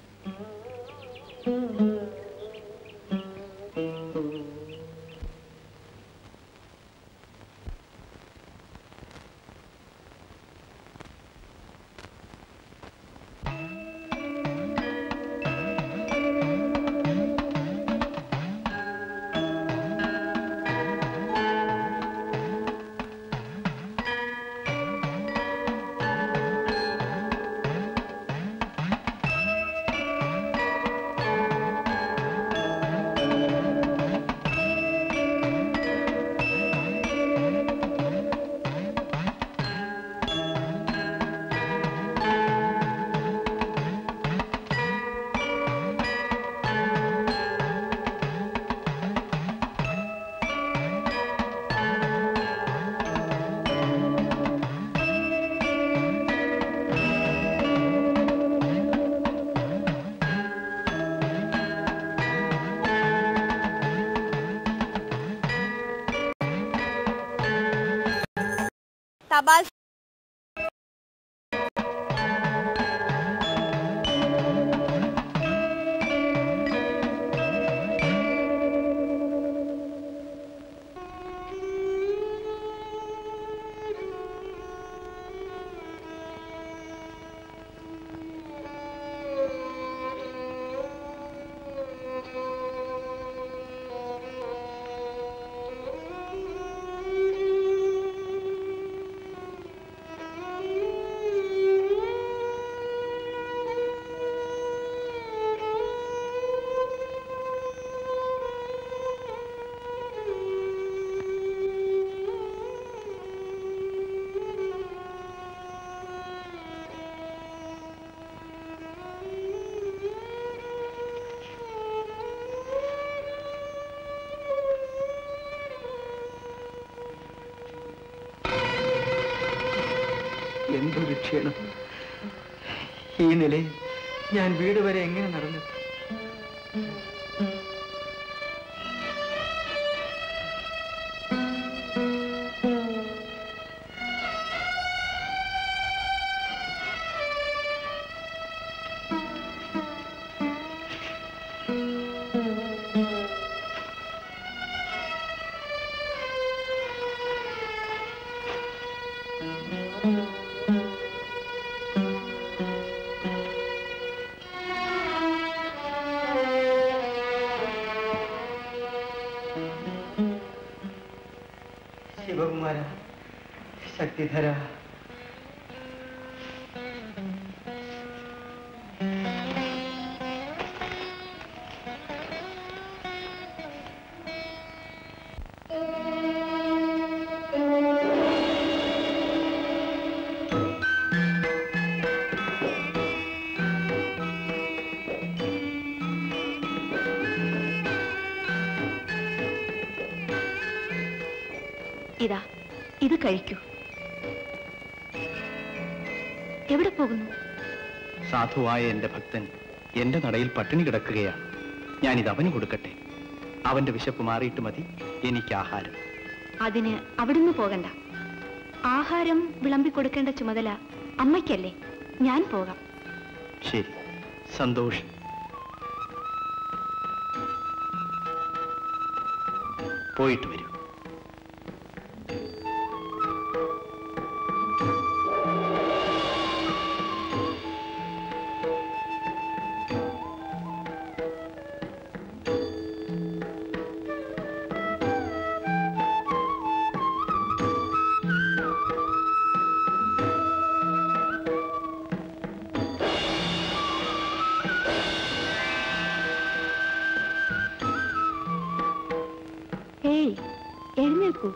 തപാൽ എന്തൊരു ക്ഷീണം! ഈ നിലയിൽ ഞാൻ വീട് വരെ എങ്ങനെ നടന്നു? ശിവകുമാര, ശക്തിധര, ഇതാ, ഇത് കഴിക്കൂ. എവിടെ പോകുന്നു? സാധുവായ എന്റെ ഭക്തൻ എന്റെ നടയിൽ പട്ടിണി കിടക്കുകയാണ്. ഞാനിത് അവന് കൊടുക്കട്ടെ. അവന്റെ വിശപ്പ് മാറിയിട്ട് മതി എനിക്ക് ആഹാരം. അതിന് അവിടുന്ന് പോകണ്ട. ആഹാരം വിളമ്പിക്കൊടുക്കേണ്ട ചുമതല അമ്മയ്ക്കല്ലേ. ഞാൻ പോകാം. ശരി, സന്തോഷം. പോയിട്ട് വരൂ. ഏയ്, എഴുന്നേൽക്കൂ.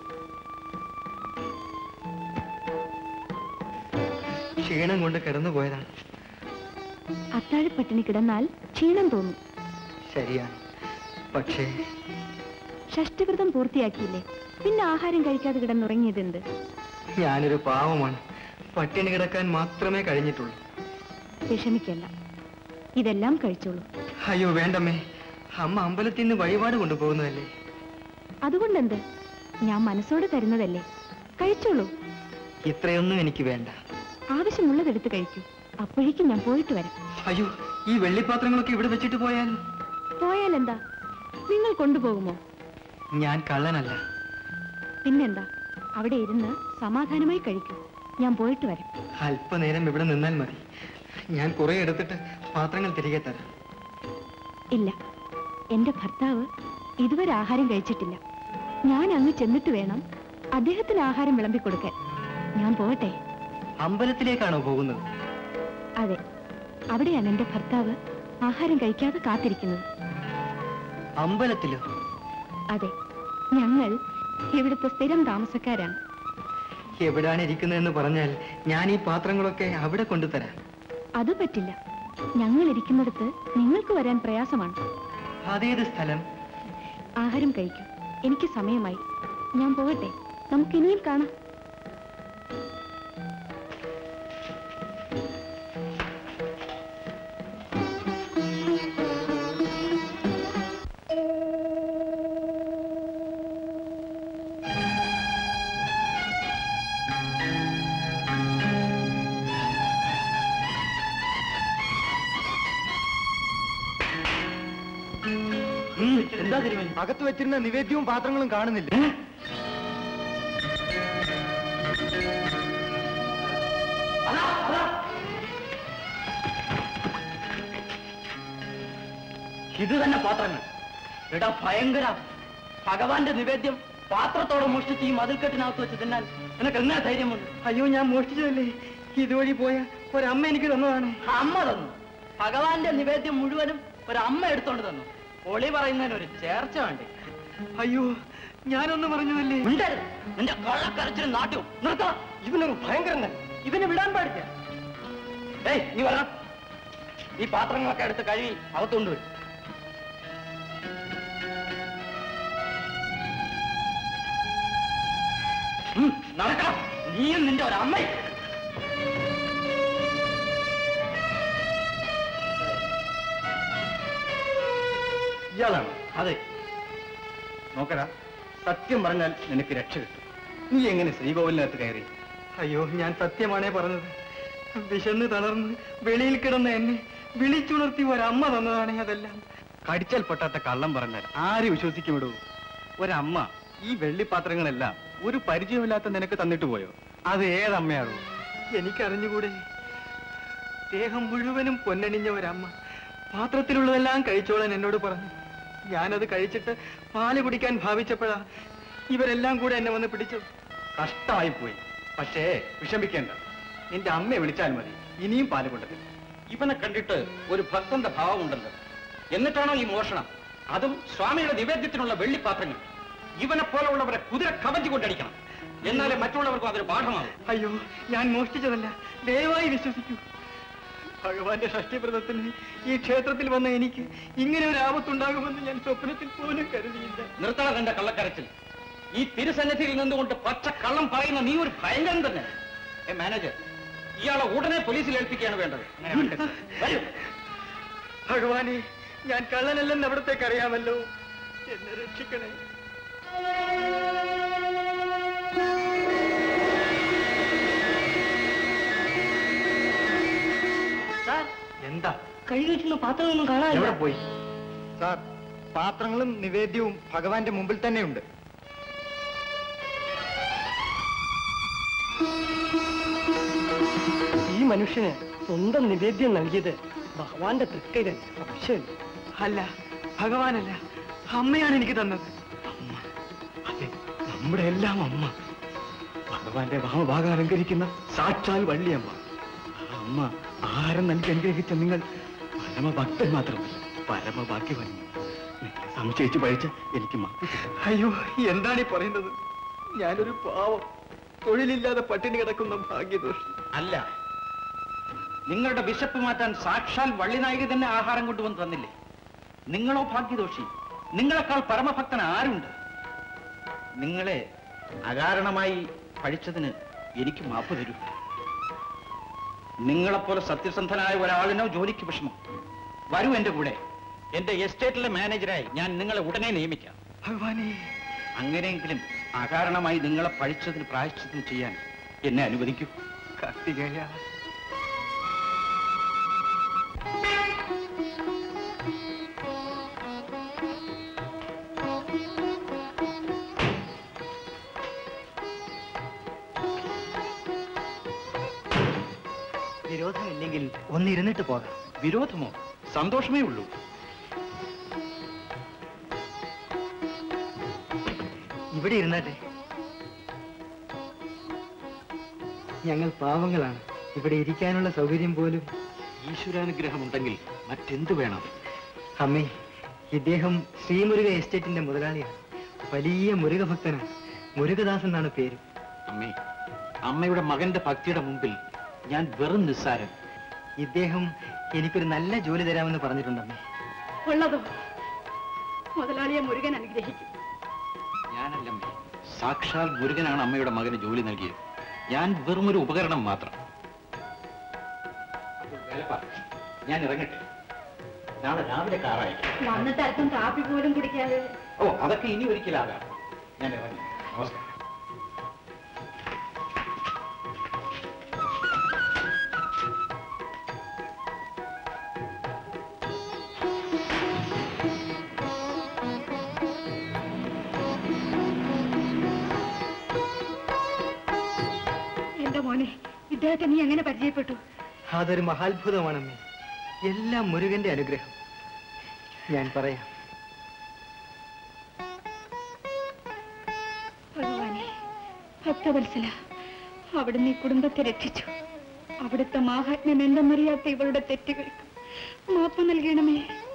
ക്ഷീണം കൊണ്ട് കിടന്നുപോയതാണ്. അത്താഴപ്പട്ടിണി കിടന്നാൽ ക്ഷീണം തോന്നും. ശരിയാണ്, പക്ഷേ ഷഷ്ടിവ്രതം പൂർത്തിയാക്കിയില്ലേ? പിന്നെ ആഹാരം കഴിക്കാതെ കിടന്നുറങ്ങിയതെന്ത്? ഞാനൊരു പാവമാണ്. പട്ടിണി കിടക്കാൻ മാത്രമേ കഴിഞ്ഞിട്ടുള്ളൂ. വിഷമിക്കല്ല. ഇതെല്ലാം കഴിച്ചോളൂ. അയ്യോ വേണ്ടമ്മേ, അമ്മ അമ്പലത്തിൽ നിന്ന് വഴിപാട് കൊണ്ടുപോകുന്നതല്ലേ. അതുകൊണ്ടെന്ത്, ഞാൻ മനസ്സോടെ തരുന്നതല്ലേ, കഴിച്ചോളൂ. ഇത്രയൊന്നും എനിക്ക് വേണ്ട. ആവശ്യമുള്ളതെടുത്ത് കഴിക്കൂ. അപ്പോഴേക്കും ഞാൻ പോയിട്ട് വരാം. അയ്യോ, ഈ വെള്ളിപ്പാത്രങ്ങളൊക്കെ ഇവിടെ വെച്ചിട്ട് പോയാൽ? പോയാലെന്താ, നിങ്ങൾ കൊണ്ടുപോകുമോ? ഞാൻ കള്ളനല്ല. പിന്നെന്താ, അവിടെ ഇരുന്ന് സമാധാനമായി കഴിക്കൂ. ഞാൻ പോയിട്ട് വരാം. അല്പനേരം ഇവിടെ നിന്നാൽ മതി. ഞാൻ കുറെ എടുത്തിട്ട് പാത്രങ്ങൾ തിരികെ തരാം. ഇല്ല, എന്റെ ഭർത്താവ് ഇതുവരെ ആഹാരം കഴിച്ചിട്ടില്ല. ഞാൻ അങ്ങ് ചെന്നിട്ട് വേണം അദ്ദേഹത്തിന് ആഹാരം വിളമ്പിക്കൊടുക്കാൻ. ഞാൻ പോകട്ടെ. അമ്പലത്തിലേക്കാണോ പോകുന്നത്? അതെ, അവിടെയാണ് എന്റെ ഭർത്താവ് ആഹാരം കഴിക്കാതെ കാത്തിരിക്കുന്നത്. അമ്പലത്തിലോ? അതെ, ഞങ്ങൾ ഇവിടുത്തെ സ്ഥിരം താമസക്കാരാണ്. എവിടാണ് ഇരിക്കുന്നതെന്ന് പറഞ്ഞാൽ ഞാൻ ഈ പാത്രങ്ങളൊക്കെ അവിടെ കൊണ്ടുതരാം. അത് പറ്റില്ല. ഞങ്ങൾ ഇരിക്കുന്നിടത്ത് നിങ്ങൾക്ക് വരാൻ പ്രയാസമാണ്. അതേത് സ്ഥലം? ആഹാരം കഴിക്കൂ, എനിക്ക് സമയമായി. ഞാൻ പോകട്ടെ, നമുക്ക് ഇനിയും കാണാം. എന്താ തിരുമേനി? അകത്ത് വെച്ചിരുന്ന നിവേദ്യവും പാത്രങ്ങളും കാണുന്നില്ല. ഇത് തന്നെ പാത്രങ്ങൾ. എടാ ഭയങ്കര, ഭഗവാന്റെ നിവേദ്യം പാത്രത്തോടെ മോഷ്ടിച്ച് ഈ മതിൽക്കെട്ടിനകത്ത് വെച്ച് തിന്നാൻ നിനക്ക് എങ്ങനെ ധൈര്യമുണ്ട്? അയ്യോ, ഞാൻ മോഷ്ടിച്ചതല്ലേ. ഇതുവഴി പോയ ഒരമ്മ എനിക്ക് തന്നതാണ്. അമ്മ തന്നു? ഭഗവാന്റെ നിവേദ്യം മുഴുവനും ഒരമ്മ എടുത്തോണ്ട് തന്നു. പൊളി പറയുന്നതിന് ഒരു ചേർച്ച വേണ്ടേ? അയ്യോ, ഞാനൊന്നും പറഞ്ഞതല്ലേ. ഉണ്ടായിരുന്നു നിന്റെ കള്ളക്കരച്ചിലും നാട്യവും നിർത്തണം. ഇവനൊരു ഭയങ്കരൻ തന്നെ. ഇവനെ വിടാൻ പാടില്ല. ഏയ്, നീ വരണം. ഈ പാത്രങ്ങളൊക്കെ എടുത്ത് കഴുകി അകത്തുകൊണ്ട് വരും. നടക്കാം. നീയും നിന്റെ ഒരമ്മയും. ഇയാളാണ്? അതെ. നോക്കടാ, സത്യം പറഞ്ഞാൽ നിനക്ക് രക്ഷ കിട്ടും. നീ എങ്ങനെ ശ്രീകോവിലിനകത്ത് കയറി? അയ്യോ, ഞാൻ സത്യമാണേ പറഞ്ഞത്. വിശന്ന് തളർന്ന് വെളിയിൽ കിടന്ന എന്നെ വിളിച്ചുണർത്തി ഒരമ്മ തന്നതാണ് അതെല്ലാം. കടിച്ചാൽ പൊട്ടാത്ത കള്ളം പറഞ്ഞാൽ ആര് വിശ്വസിക്കും? വിടൂ. ഒരമ്മ ഈ വെള്ളിപ്പാത്രങ്ങളെല്ലാം ഒരു പരിചയമില്ലാത്ത നിനക്ക് തന്നിട്ട് പോയോ? അത് ഏതമ്മയാണോ? എനിക്കറിഞ്ഞുകൂടെ? ദേഹം മുഴുവനും പൊന്നണിഞ്ഞ ഒരമ്മ പാത്രത്തിലുള്ളതെല്ലാം കഴിച്ചോളാൻ എന്നോട് പറഞ്ഞു. ഞാനത് കഴിച്ചിട്ട് പാല് കുടിക്കാൻ ഭാവിച്ചപ്പോഴാ ഇവരെല്ലാം കൂടെ എന്നെ വന്ന് പിടിച്ചത്. കഷ്ടമായി പോയി. പക്ഷേ വിഷമിക്കേണ്ട, നിന്റെ അമ്മയെ വിളിച്ചാൽ മതി, ഇനിയും പാല് കൊണ്ടുതരും. ഇവനെ കണ്ടിട്ട് ഒരു ഭക്തന്റെ ഭാവമുണ്ടല്ലോ. എന്നിട്ടാണോ ഈ മോഷണം? അതും സ്വാമിയുടെ നിവേദ്യത്തിനുള്ള വെള്ളിപ്പാത്രങ്ങൾ. ഇവനെ പോലുള്ളവരെ കുതിര കവഞ്ചി കൊണ്ടടിക്കണം. എന്നാലേ മറ്റുള്ളവർക്കും അതൊരു പാഠമാകും. അയ്യോ, ഞാൻ മോഷ്ടിച്ചതല്ല, ദയവായി വിശ്വസിക്കൂ. ഭഗവാന്റെ ഷഷ്ടിവ്രതത്തിന് ഈ ക്ഷേത്രത്തിൽ വന്ന എനിക്ക് ഇങ്ങനെ ഒരു ആപത്തുണ്ടാകുമെന്ന് ഞാൻ സ്വപ്നത്തിൽ പോലും കരുതിയില്ല. നിർത്തണം എന്റെ കള്ളക്കരച്ചിൽ. ഈ തിരുസന്നിധിയിൽ നിന്നുകൊണ്ട് പച്ച കള്ളം പറയുന്ന നീ ഒരു ഭയങ്കരൻ തന്നെ. ഏ മാനേജർ, ഇയാളെ ഉടനെ പോലീസിൽ ഏൽപ്പിക്കുകയാണ് വേണ്ടത്. ഭഗവാനെ, ഞാൻ കള്ളനല്ലെന്ന് അവിടത്തേക്ക് അറിയാമല്ലോ. എന്നെ രക്ഷിക്കണേ. എന്താ കഴുകിയിട്ടുള്ള പാത്രങ്ങളൊന്നും കാണാൻ? എവിടെ പോയി? സാർ, പാത്രങ്ങളും നിവേദ്യവും ഭഗവാന്റെ മുമ്പിൽ തന്നെയുണ്ട്. ഈ മനുഷ്യന് സ്വന്തം നിവേദ്യം നൽകിയത് ഭഗവാന്റെ തൃക്കൈരൻ. അല്ല, ഭഗവാനല്ല, അമ്മയാണ് എനിക്ക് തന്നത്. അമ്മ, അതെ, നമ്മുടെ എല്ലാം അമ്മ. ഭഗവാന്റെ വാമഭാഗം അലങ്കരിക്കുന്ന സാക്ഷാൽ വള്ളിയമ്മ. അമ്മ ആഹാരം നൽകി അനുഗ്രഹിച്ച നിങ്ങൾ പരമഭക്തൻ മാത്രമല്ല, പരമഭാഗ്യവാൻ. നിങ്ങളെ സംശയിച്ചു പഴിച്ച് എനിക്ക് മാറ്റി. അയ്യോ, എന്താണ് ഈ പറയുന്നത്? ഞാനൊരു പാവം, തൊഴിലില്ലാതെ പട്ടിണി കിടക്കുന്ന ഭാഗ്യദോഷി. അല്ല, നിങ്ങളുടെ വിശപ്പ് മാറ്റാൻ സാക്ഷാൽ വള്ളിനായിക തന്നെ ആഹാരം കൊണ്ടുവന്ന് തന്നില്ലേ? നിങ്ങളോ ഭാഗ്യദോഷി? നിങ്ങളെക്കാൾ പരമഭക്തൻ ആരുണ്ട്? നിങ്ങളെ അകാരണമായി പഴിച്ചതിന് എനിക്ക് മാപ്പ് തരൂ. നിങ്ങളെപ്പോലെ സത്യസന്ധനായ ഒരാളിനോ ജോലിക്ക് വിഷമം. വരൂ എന്റെ കൂടെ. എന്റെ എസ്റ്റേറ്റിലെ മാനേജരായി ഞാൻ നിങ്ങളെ ഉടനെ നിയമിക്കാം. ഭഗവാനെ, അങ്ങനെയെങ്കിലും അകാരണമായി നിങ്ങളെ പഴിച്ചതിന് പ്രായശ്ചിത്തം ചെയ്യാൻ എന്നെ അനുവദിക്കൂ. കാർത്തികേയ, വിരോധമില്ലെങ്കിൽ ഒന്നിരുന്നിട്ട് പോകാം. വിരോധമോ? സന്തോഷമേ ഉള്ളൂ. ഇവിടെ ഇരുന്നാട്ടെ. ഞങ്ങൾ പാവങ്ങളാണ്. ഇവിടെ ഇരിക്കാനുള്ള സൗകര്യം പോലും. ഈശ്വരാനുഗ്രഹമുണ്ടെങ്കിൽ മറ്റെന്ത് വേണം? അമ്മേ, ഇദ്ദേഹം ശ്രീമുരുക എസ്റ്റേറ്റിന്റെ മുതലാളിയാണ്. വലിയ മുരുകഭക്തനാണ്. മുരുകദാസ് എന്നാണ് പേര്. അമ്മേ, അമ്മയുടെ മകന്റെ ഭക്തിയുടെ മുമ്പിൽ ഞാൻ വെറും നിസ്സാരൻ. ഇദ്ദേഹം എനിക്കൊരു നല്ല ജോലി തരാമെന്ന് പറഞ്ഞിട്ടുണ്ടമ്മേ. ഉള്ളതോ? മുതലാളിയെ മുരുകൻ അനുഗ്രഹിക്കും. ഞാനല്ലമ്മേ, സാക്ഷാൽ മുരുകനാണ് അമ്മയുടെ മകന് ജോലി നൽകിയത്. ഞാൻ വെറുമൊരു ഉപകരണം മാത്രം. ഞാൻ ഇറങ്ങട്ടെ. നാളെ രാവിലെ കാറായിരിക്കും. വന്നിട്ട് അല്പം കാപ്പി പോലും കുടിക്കാതെ. ഓ, അതൊക്കെ ഇനി ഒരിക്കലാകാം. ഞാൻ ഇറങ്ങി. നമസ്കാരം. എന്റെ മോനെ, ഇദ്ദേഹത്തെ നീ എങ്ങനെ പരിചയപ്പെട്ടു? അതൊരു മഹാത്ഭുതമാണമ്മേ. എല്ലാം മുരുകന്റെ അനുഗ്രഹം. ഞാൻ പറയാം. ഭഗവാനെ, ഭക്തവത്സല, അവിടുന്ന് ഈ കുടുംബത്തെ രക്ഷിച്ചു. അവിടുത്തെ മാഹാത്മ്യം എന്തെന്നറിയാത്ത ഇവളുടെ തെറ്റുകൾക്ക് മാപ്പ് നൽകണമേ.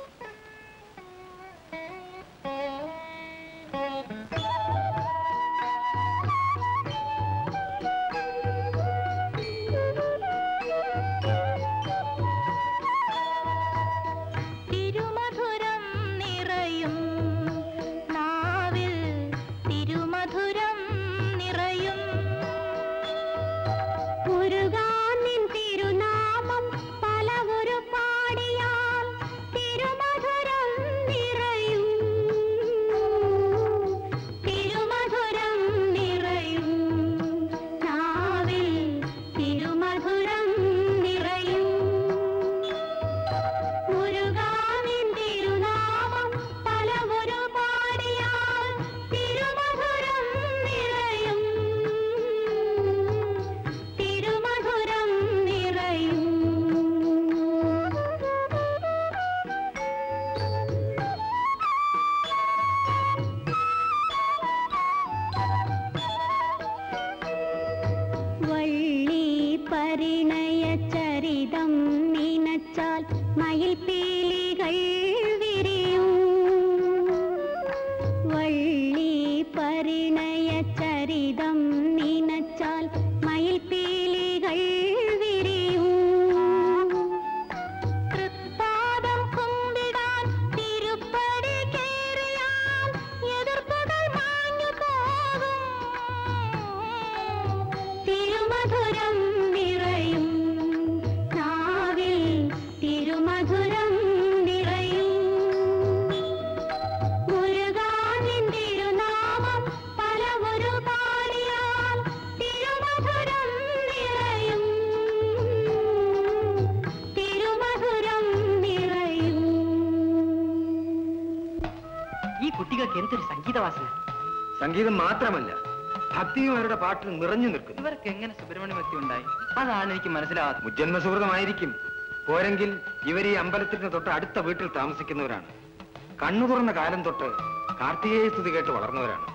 സംഗീതം മാത്രമല്ല, ഭക്തിയും അവരുടെ പാട്ടിൽ നിറഞ്ഞു നിൽക്കുന്നു. ഇവർക്ക് എങ്ങനെ സുബ്രഹ്മണ്യ ഭക്തി ഉണ്ടായി? അതാണ് എനിക്ക് മനസ്സിലാവാത്തത്. മുജ്ജന്മ സുഹൃതമായിരിക്കും. പോരെങ്കിൽ ഇവർ ഈ അമ്പലത്തിന് തൊട്ട് അടുത്ത വീട്ടിൽ താമസിക്കുന്നവരാണ്. കണ്ണു തുറന്ന കാലം തൊട്ട് കാർത്തികേയ സ്തുതി കേട്ട് വളർന്നവരാണ്.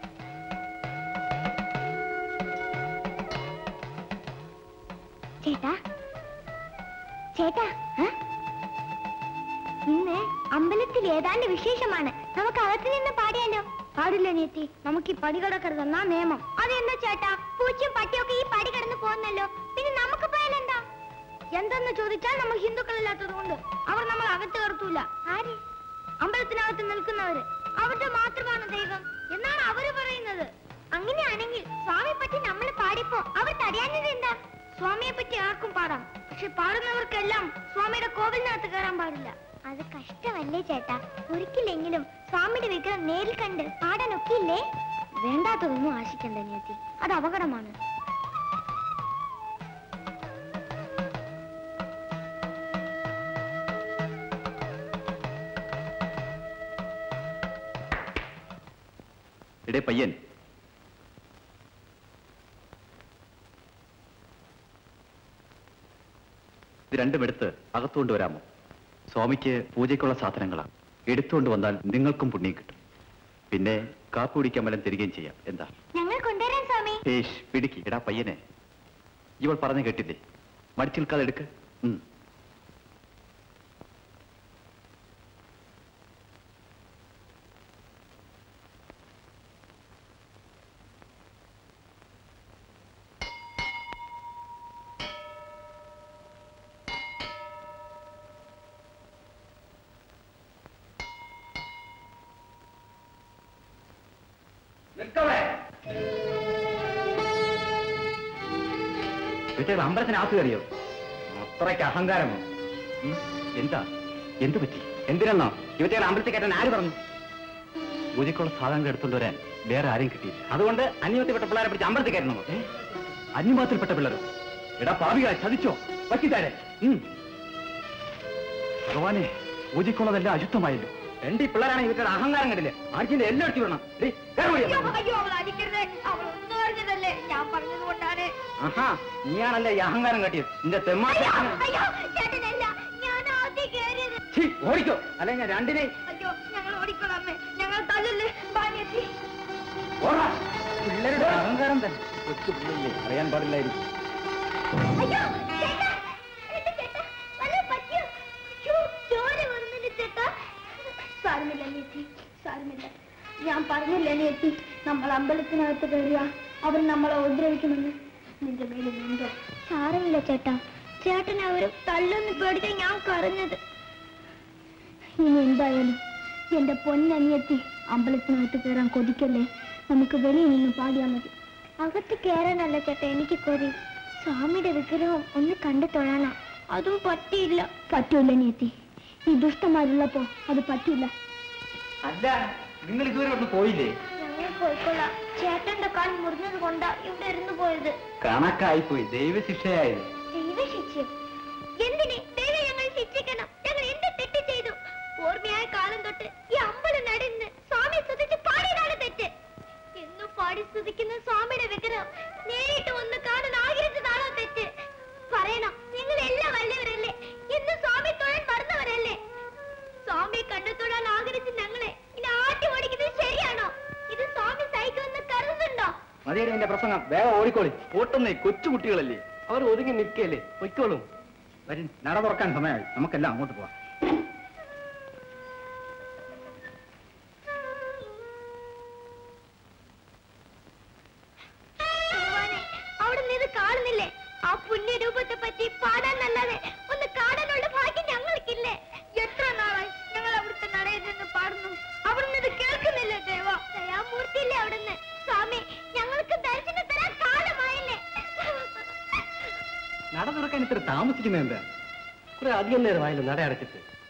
ചേട്ടാ ചേട്ടാ, ഇന്ന് അമ്പലത്തിൽ ഏതാണ്ട് വിശേഷമാണ്. നമുക്ക് അകത്ത് നിന്ന് പാടിയാലോ? പാടില്ല നീത്തി, നമുക്ക് ഈ പടി കിടക്കരുതെന്നാ നിയമം. അതെന്താ ചേട്ടാ? പൂച്ചയും പട്ടിയൊക്കെ ഈ പടി കിടന്ന് പോകുന്നല്ലോ, പിന്നെ നമുക്ക് പോയാലെന്താ? എന്തെന്ന് ചോദിച്ചാൽ നമ്മൾ ഹിന്ദുക്കളില്ലാത്തത് കൊണ്ട് അവർ നമ്മൾ അകത്ത് കയറത്തൂല. ആര്? അമ്പലത്തിനകത്ത് നിൽക്കുന്നവര്. അവരുടെ മാത്രമാണ് ദൈവം എന്നാണ് അവര് പറയുന്നത്. അങ്ങനെയാണെങ്കിൽ സ്വാമിയെ പറ്റി നമ്മൾ പാടിപ്പോ അവർ തടയാഞ്ഞത് എന്താ? സ്വാമിയെ പറ്റി ആർക്കും പാടാം, പക്ഷെ പാടുന്നവർക്കെല്ലാം സ്വാമിയുടെ കോവിലിനകത്ത് കയറാൻ പാടില്ല. അത് കഷ്ടമല്ലേ ചേട്ടാ? ഒരിക്കലെങ്കിലും സ്വാമിയുടെ വിഗ്രഹം നേരിൽ കണ്ട് പാടാനൊക്കില്ലേ? വേണ്ടാത്തതൊന്നും ആശിക്കണ്ട അനിയത്തി, അത് അപകടമാണ്. ഇടേ പയ്യൻ, ഇത് രണ്ടും എടുത്ത് അകത്തുകൊണ്ട് വരാമോ? സ്വാമിക്ക് പൂജയ്ക്കുള്ള സാധനങ്ങളാണ്. എടുത്തുകൊണ്ട് വന്നാൽ നിങ്ങൾക്കും പുണ്യം കിട്ടും. പിന്നെ കാപ്പി കുടിക്കാൻ വല്ലതും തരികയും ചെയ്യാം. എന്താ? ഞങ്ങൾ കൊണ്ടുവരാൻ സ്വാമി. ഏഷ് പിടിക്ക്. ഇടാ പയ്യനെ, ഇവൾ പറഞ്ഞു കേട്ടില്ലേ? മടിച്ചു നിൽക്കാതെ എടുക്ക്. ഉം. അമ്പലത്തിനകത്ത് കയറിയോ? അത്രയ്ക്ക് അഹങ്കാരമോ? എന്താ? എന്ത് പറ്റി? എന്തിനെന്നോ ഇവറ്റയുടെ അമ്പലത്തിൽ കയറ്റാൻ ആര് പറഞ്ഞു? പൂജയ്ക്കുള്ള സാധനങ്ങൾ എടുത്തുകൊണ്ട് വരാൻ വേറെ ആരെയും കിട്ടിയില്ല. അതുകൊണ്ട് അന്യത്തിൽപ്പെട്ട പിള്ളേരെ പിടിച്ച് അമ്പലത്തിൽ കയറണമോ? അന്യമാത്തിൽപ്പെട്ട പിള്ളേരോ? എടാ പാവികളെ, ചതിച്ചോ? പറ്റിത്താരെ. ഭഗവാനെ, പൂജയ്ക്കുള്ളതെല്ലാം അശുദ്ധമായല്ലോ. രണ്ടീ പിള്ളേരാണ് ഇവരുടെ അഹങ്കാരം കണ്ടില്ലേ? ആഴ്ചന്റെ എല്ലാം അടിച്ചു വിടണം. ആഹാ, നീയാണല്ലേ ഈ അഹങ്കാരം കാട്ടിയത്? നിന്റെ തെമ്മാ ഓടിക്കോ, അല്ലെ ഞാൻ രണ്ടിനെ പിള്ളേരുടെ അഹങ്കാരം തന്നെ. കൊച്ചു പിള്ളേ, അറിയാൻ പാടില്ലായിരിക്കും. ഞാൻ പറഞ്ഞില്ല അനിയത്തി, നമ്മൾ അമ്പലത്തിനകത്ത് കയറിയ അവർ നമ്മളെ ഉപദ്രവിക്കുമെന്ന്. നിന്റെ മേലിൽ ഉണ്ടോ? സാരമില്ല ചേട്ടാ, ചേട്ടൻ അവര് തള്ളൊന്ന് പേടിച്ച ഞാൻ കരഞ്ഞത്. ഇനി എന്തായാലും എന്റെ പൊന്നനിയത്തി, അമ്പലത്തിനകത്ത് കയറാൻ കൊതിക്കല്ലേ. നമുക്ക് വെളിയിൽ നിന്ന് പാടിയാൽ മതി. അകത്ത് കയറാനല്ല ചേട്ടാ എനിക്ക് കൊതി, സ്വാമിയുടെ വിഗ്രഹം ഒന്ന് കണ്ടു തൊഴാനാ. അതും പറ്റിയില്ല. പറ്റൂല അനിയത്തി, ഈ ദുഷ്ടന്മാരുള്ളപ്പോ അത് പറ്റൂല. അല്ല, നിങ്ങൾ ഇതുവരെ ഒന്ന് പോയില്ലേ? ഞങ്ങൾ പോയിക്കൊള്ളാം. ചേട്ടന്റെ കാൽ മുറിഞ്ഞത് കൊണ്ടാ ഇവിടെ ഇരുന്ന് പോയത്. കണക്കായിപ്പോയി. ദൈവശിക്ഷയായത്. ദൈവശിക്ഷയോ? എന്തിനെ ദൈവം ഞങ്ങൾ ശിക്ഷിക്കണം? ഞങ്ങൾ എന്ത് തെറ്റ് ചെയ്തു? ഓർമ്മയായ കാലം തൊട്ട് ഈ അമ്പലം നടന്ന് സ്വാമി സ്തുതിച്ച് പാടിയതാണ് തെറ്റ്. എന്നും പാടി സ്തുതിക്കുന്ന സ്വാമിയുടെ വിഗ്രഹം നേരിട്ട് ഒന്ന് കാണാൻ ആഗ്രഹിച്ചതാണോ തെറ്റ്? പറയണം, നിങ്ങൾ എല്ലാം വല്ലവരല്ലേ? ഇന്ന് സ്വാമി തൊഴാൻ മറന്നവരല്ലേ? സ്വാമി കണ്ടു തൊഴാൻ ആഗ്രഹിച്ച് ഞങ്ങളെ ഇനി ആട്ടി ഓടിക്കുന്നത് ശരിയാണോ? ഇത് സ്വാമി സഹിക്കുമെന്ന് കരുതുന്നുണ്ടോ? മതിയുടെ എന്റെ പ്രസംഗം, വേഗം ഓടിക്കോളി. ഓട്ടുന്നേ കൊച്ചു കുട്ടികളല്ലേ, അവർ ഒതുങ്ങി നിൽക്കല്ലേ. പൊയ്ക്കോളും. വരും, നട തുറക്കാൻ സമയമായി. നമുക്കെല്ലാം അങ്ങോട്ട് പോവാം. അവിടുന്ന് ഇത് കാണുന്നില്ലേ? ആ പുണ്യരൂപത്തെ പറ്റി പാടാനല്ലാതെ ഒന്ന് കാണാനുള്ള ഭാഗ്യം ഞങ്ങൾക്കില്ലേ? എത്ര നാളായി ഞങ്ങൾ അവിടുത്തെ നടയിൽ നിന്ന് പാടുന്നു, അവിടുന്ന് ഇത് കേൾക്കുന്നില്ലേ? ദേവ ദയാമൂർത്തിയില്ലേ അവിടുന്ന്? സ്വാമി, ഞങ്ങൾക്ക് ദർശനം തരാൻ കാലമായില്ലേ? നട തുറക്കാൻ ഇത്ര താമസിക്കുന്നത് എന്താ? കുറെ അധികം നേരമായല്ലോ നട അടച്ചിട്ട്.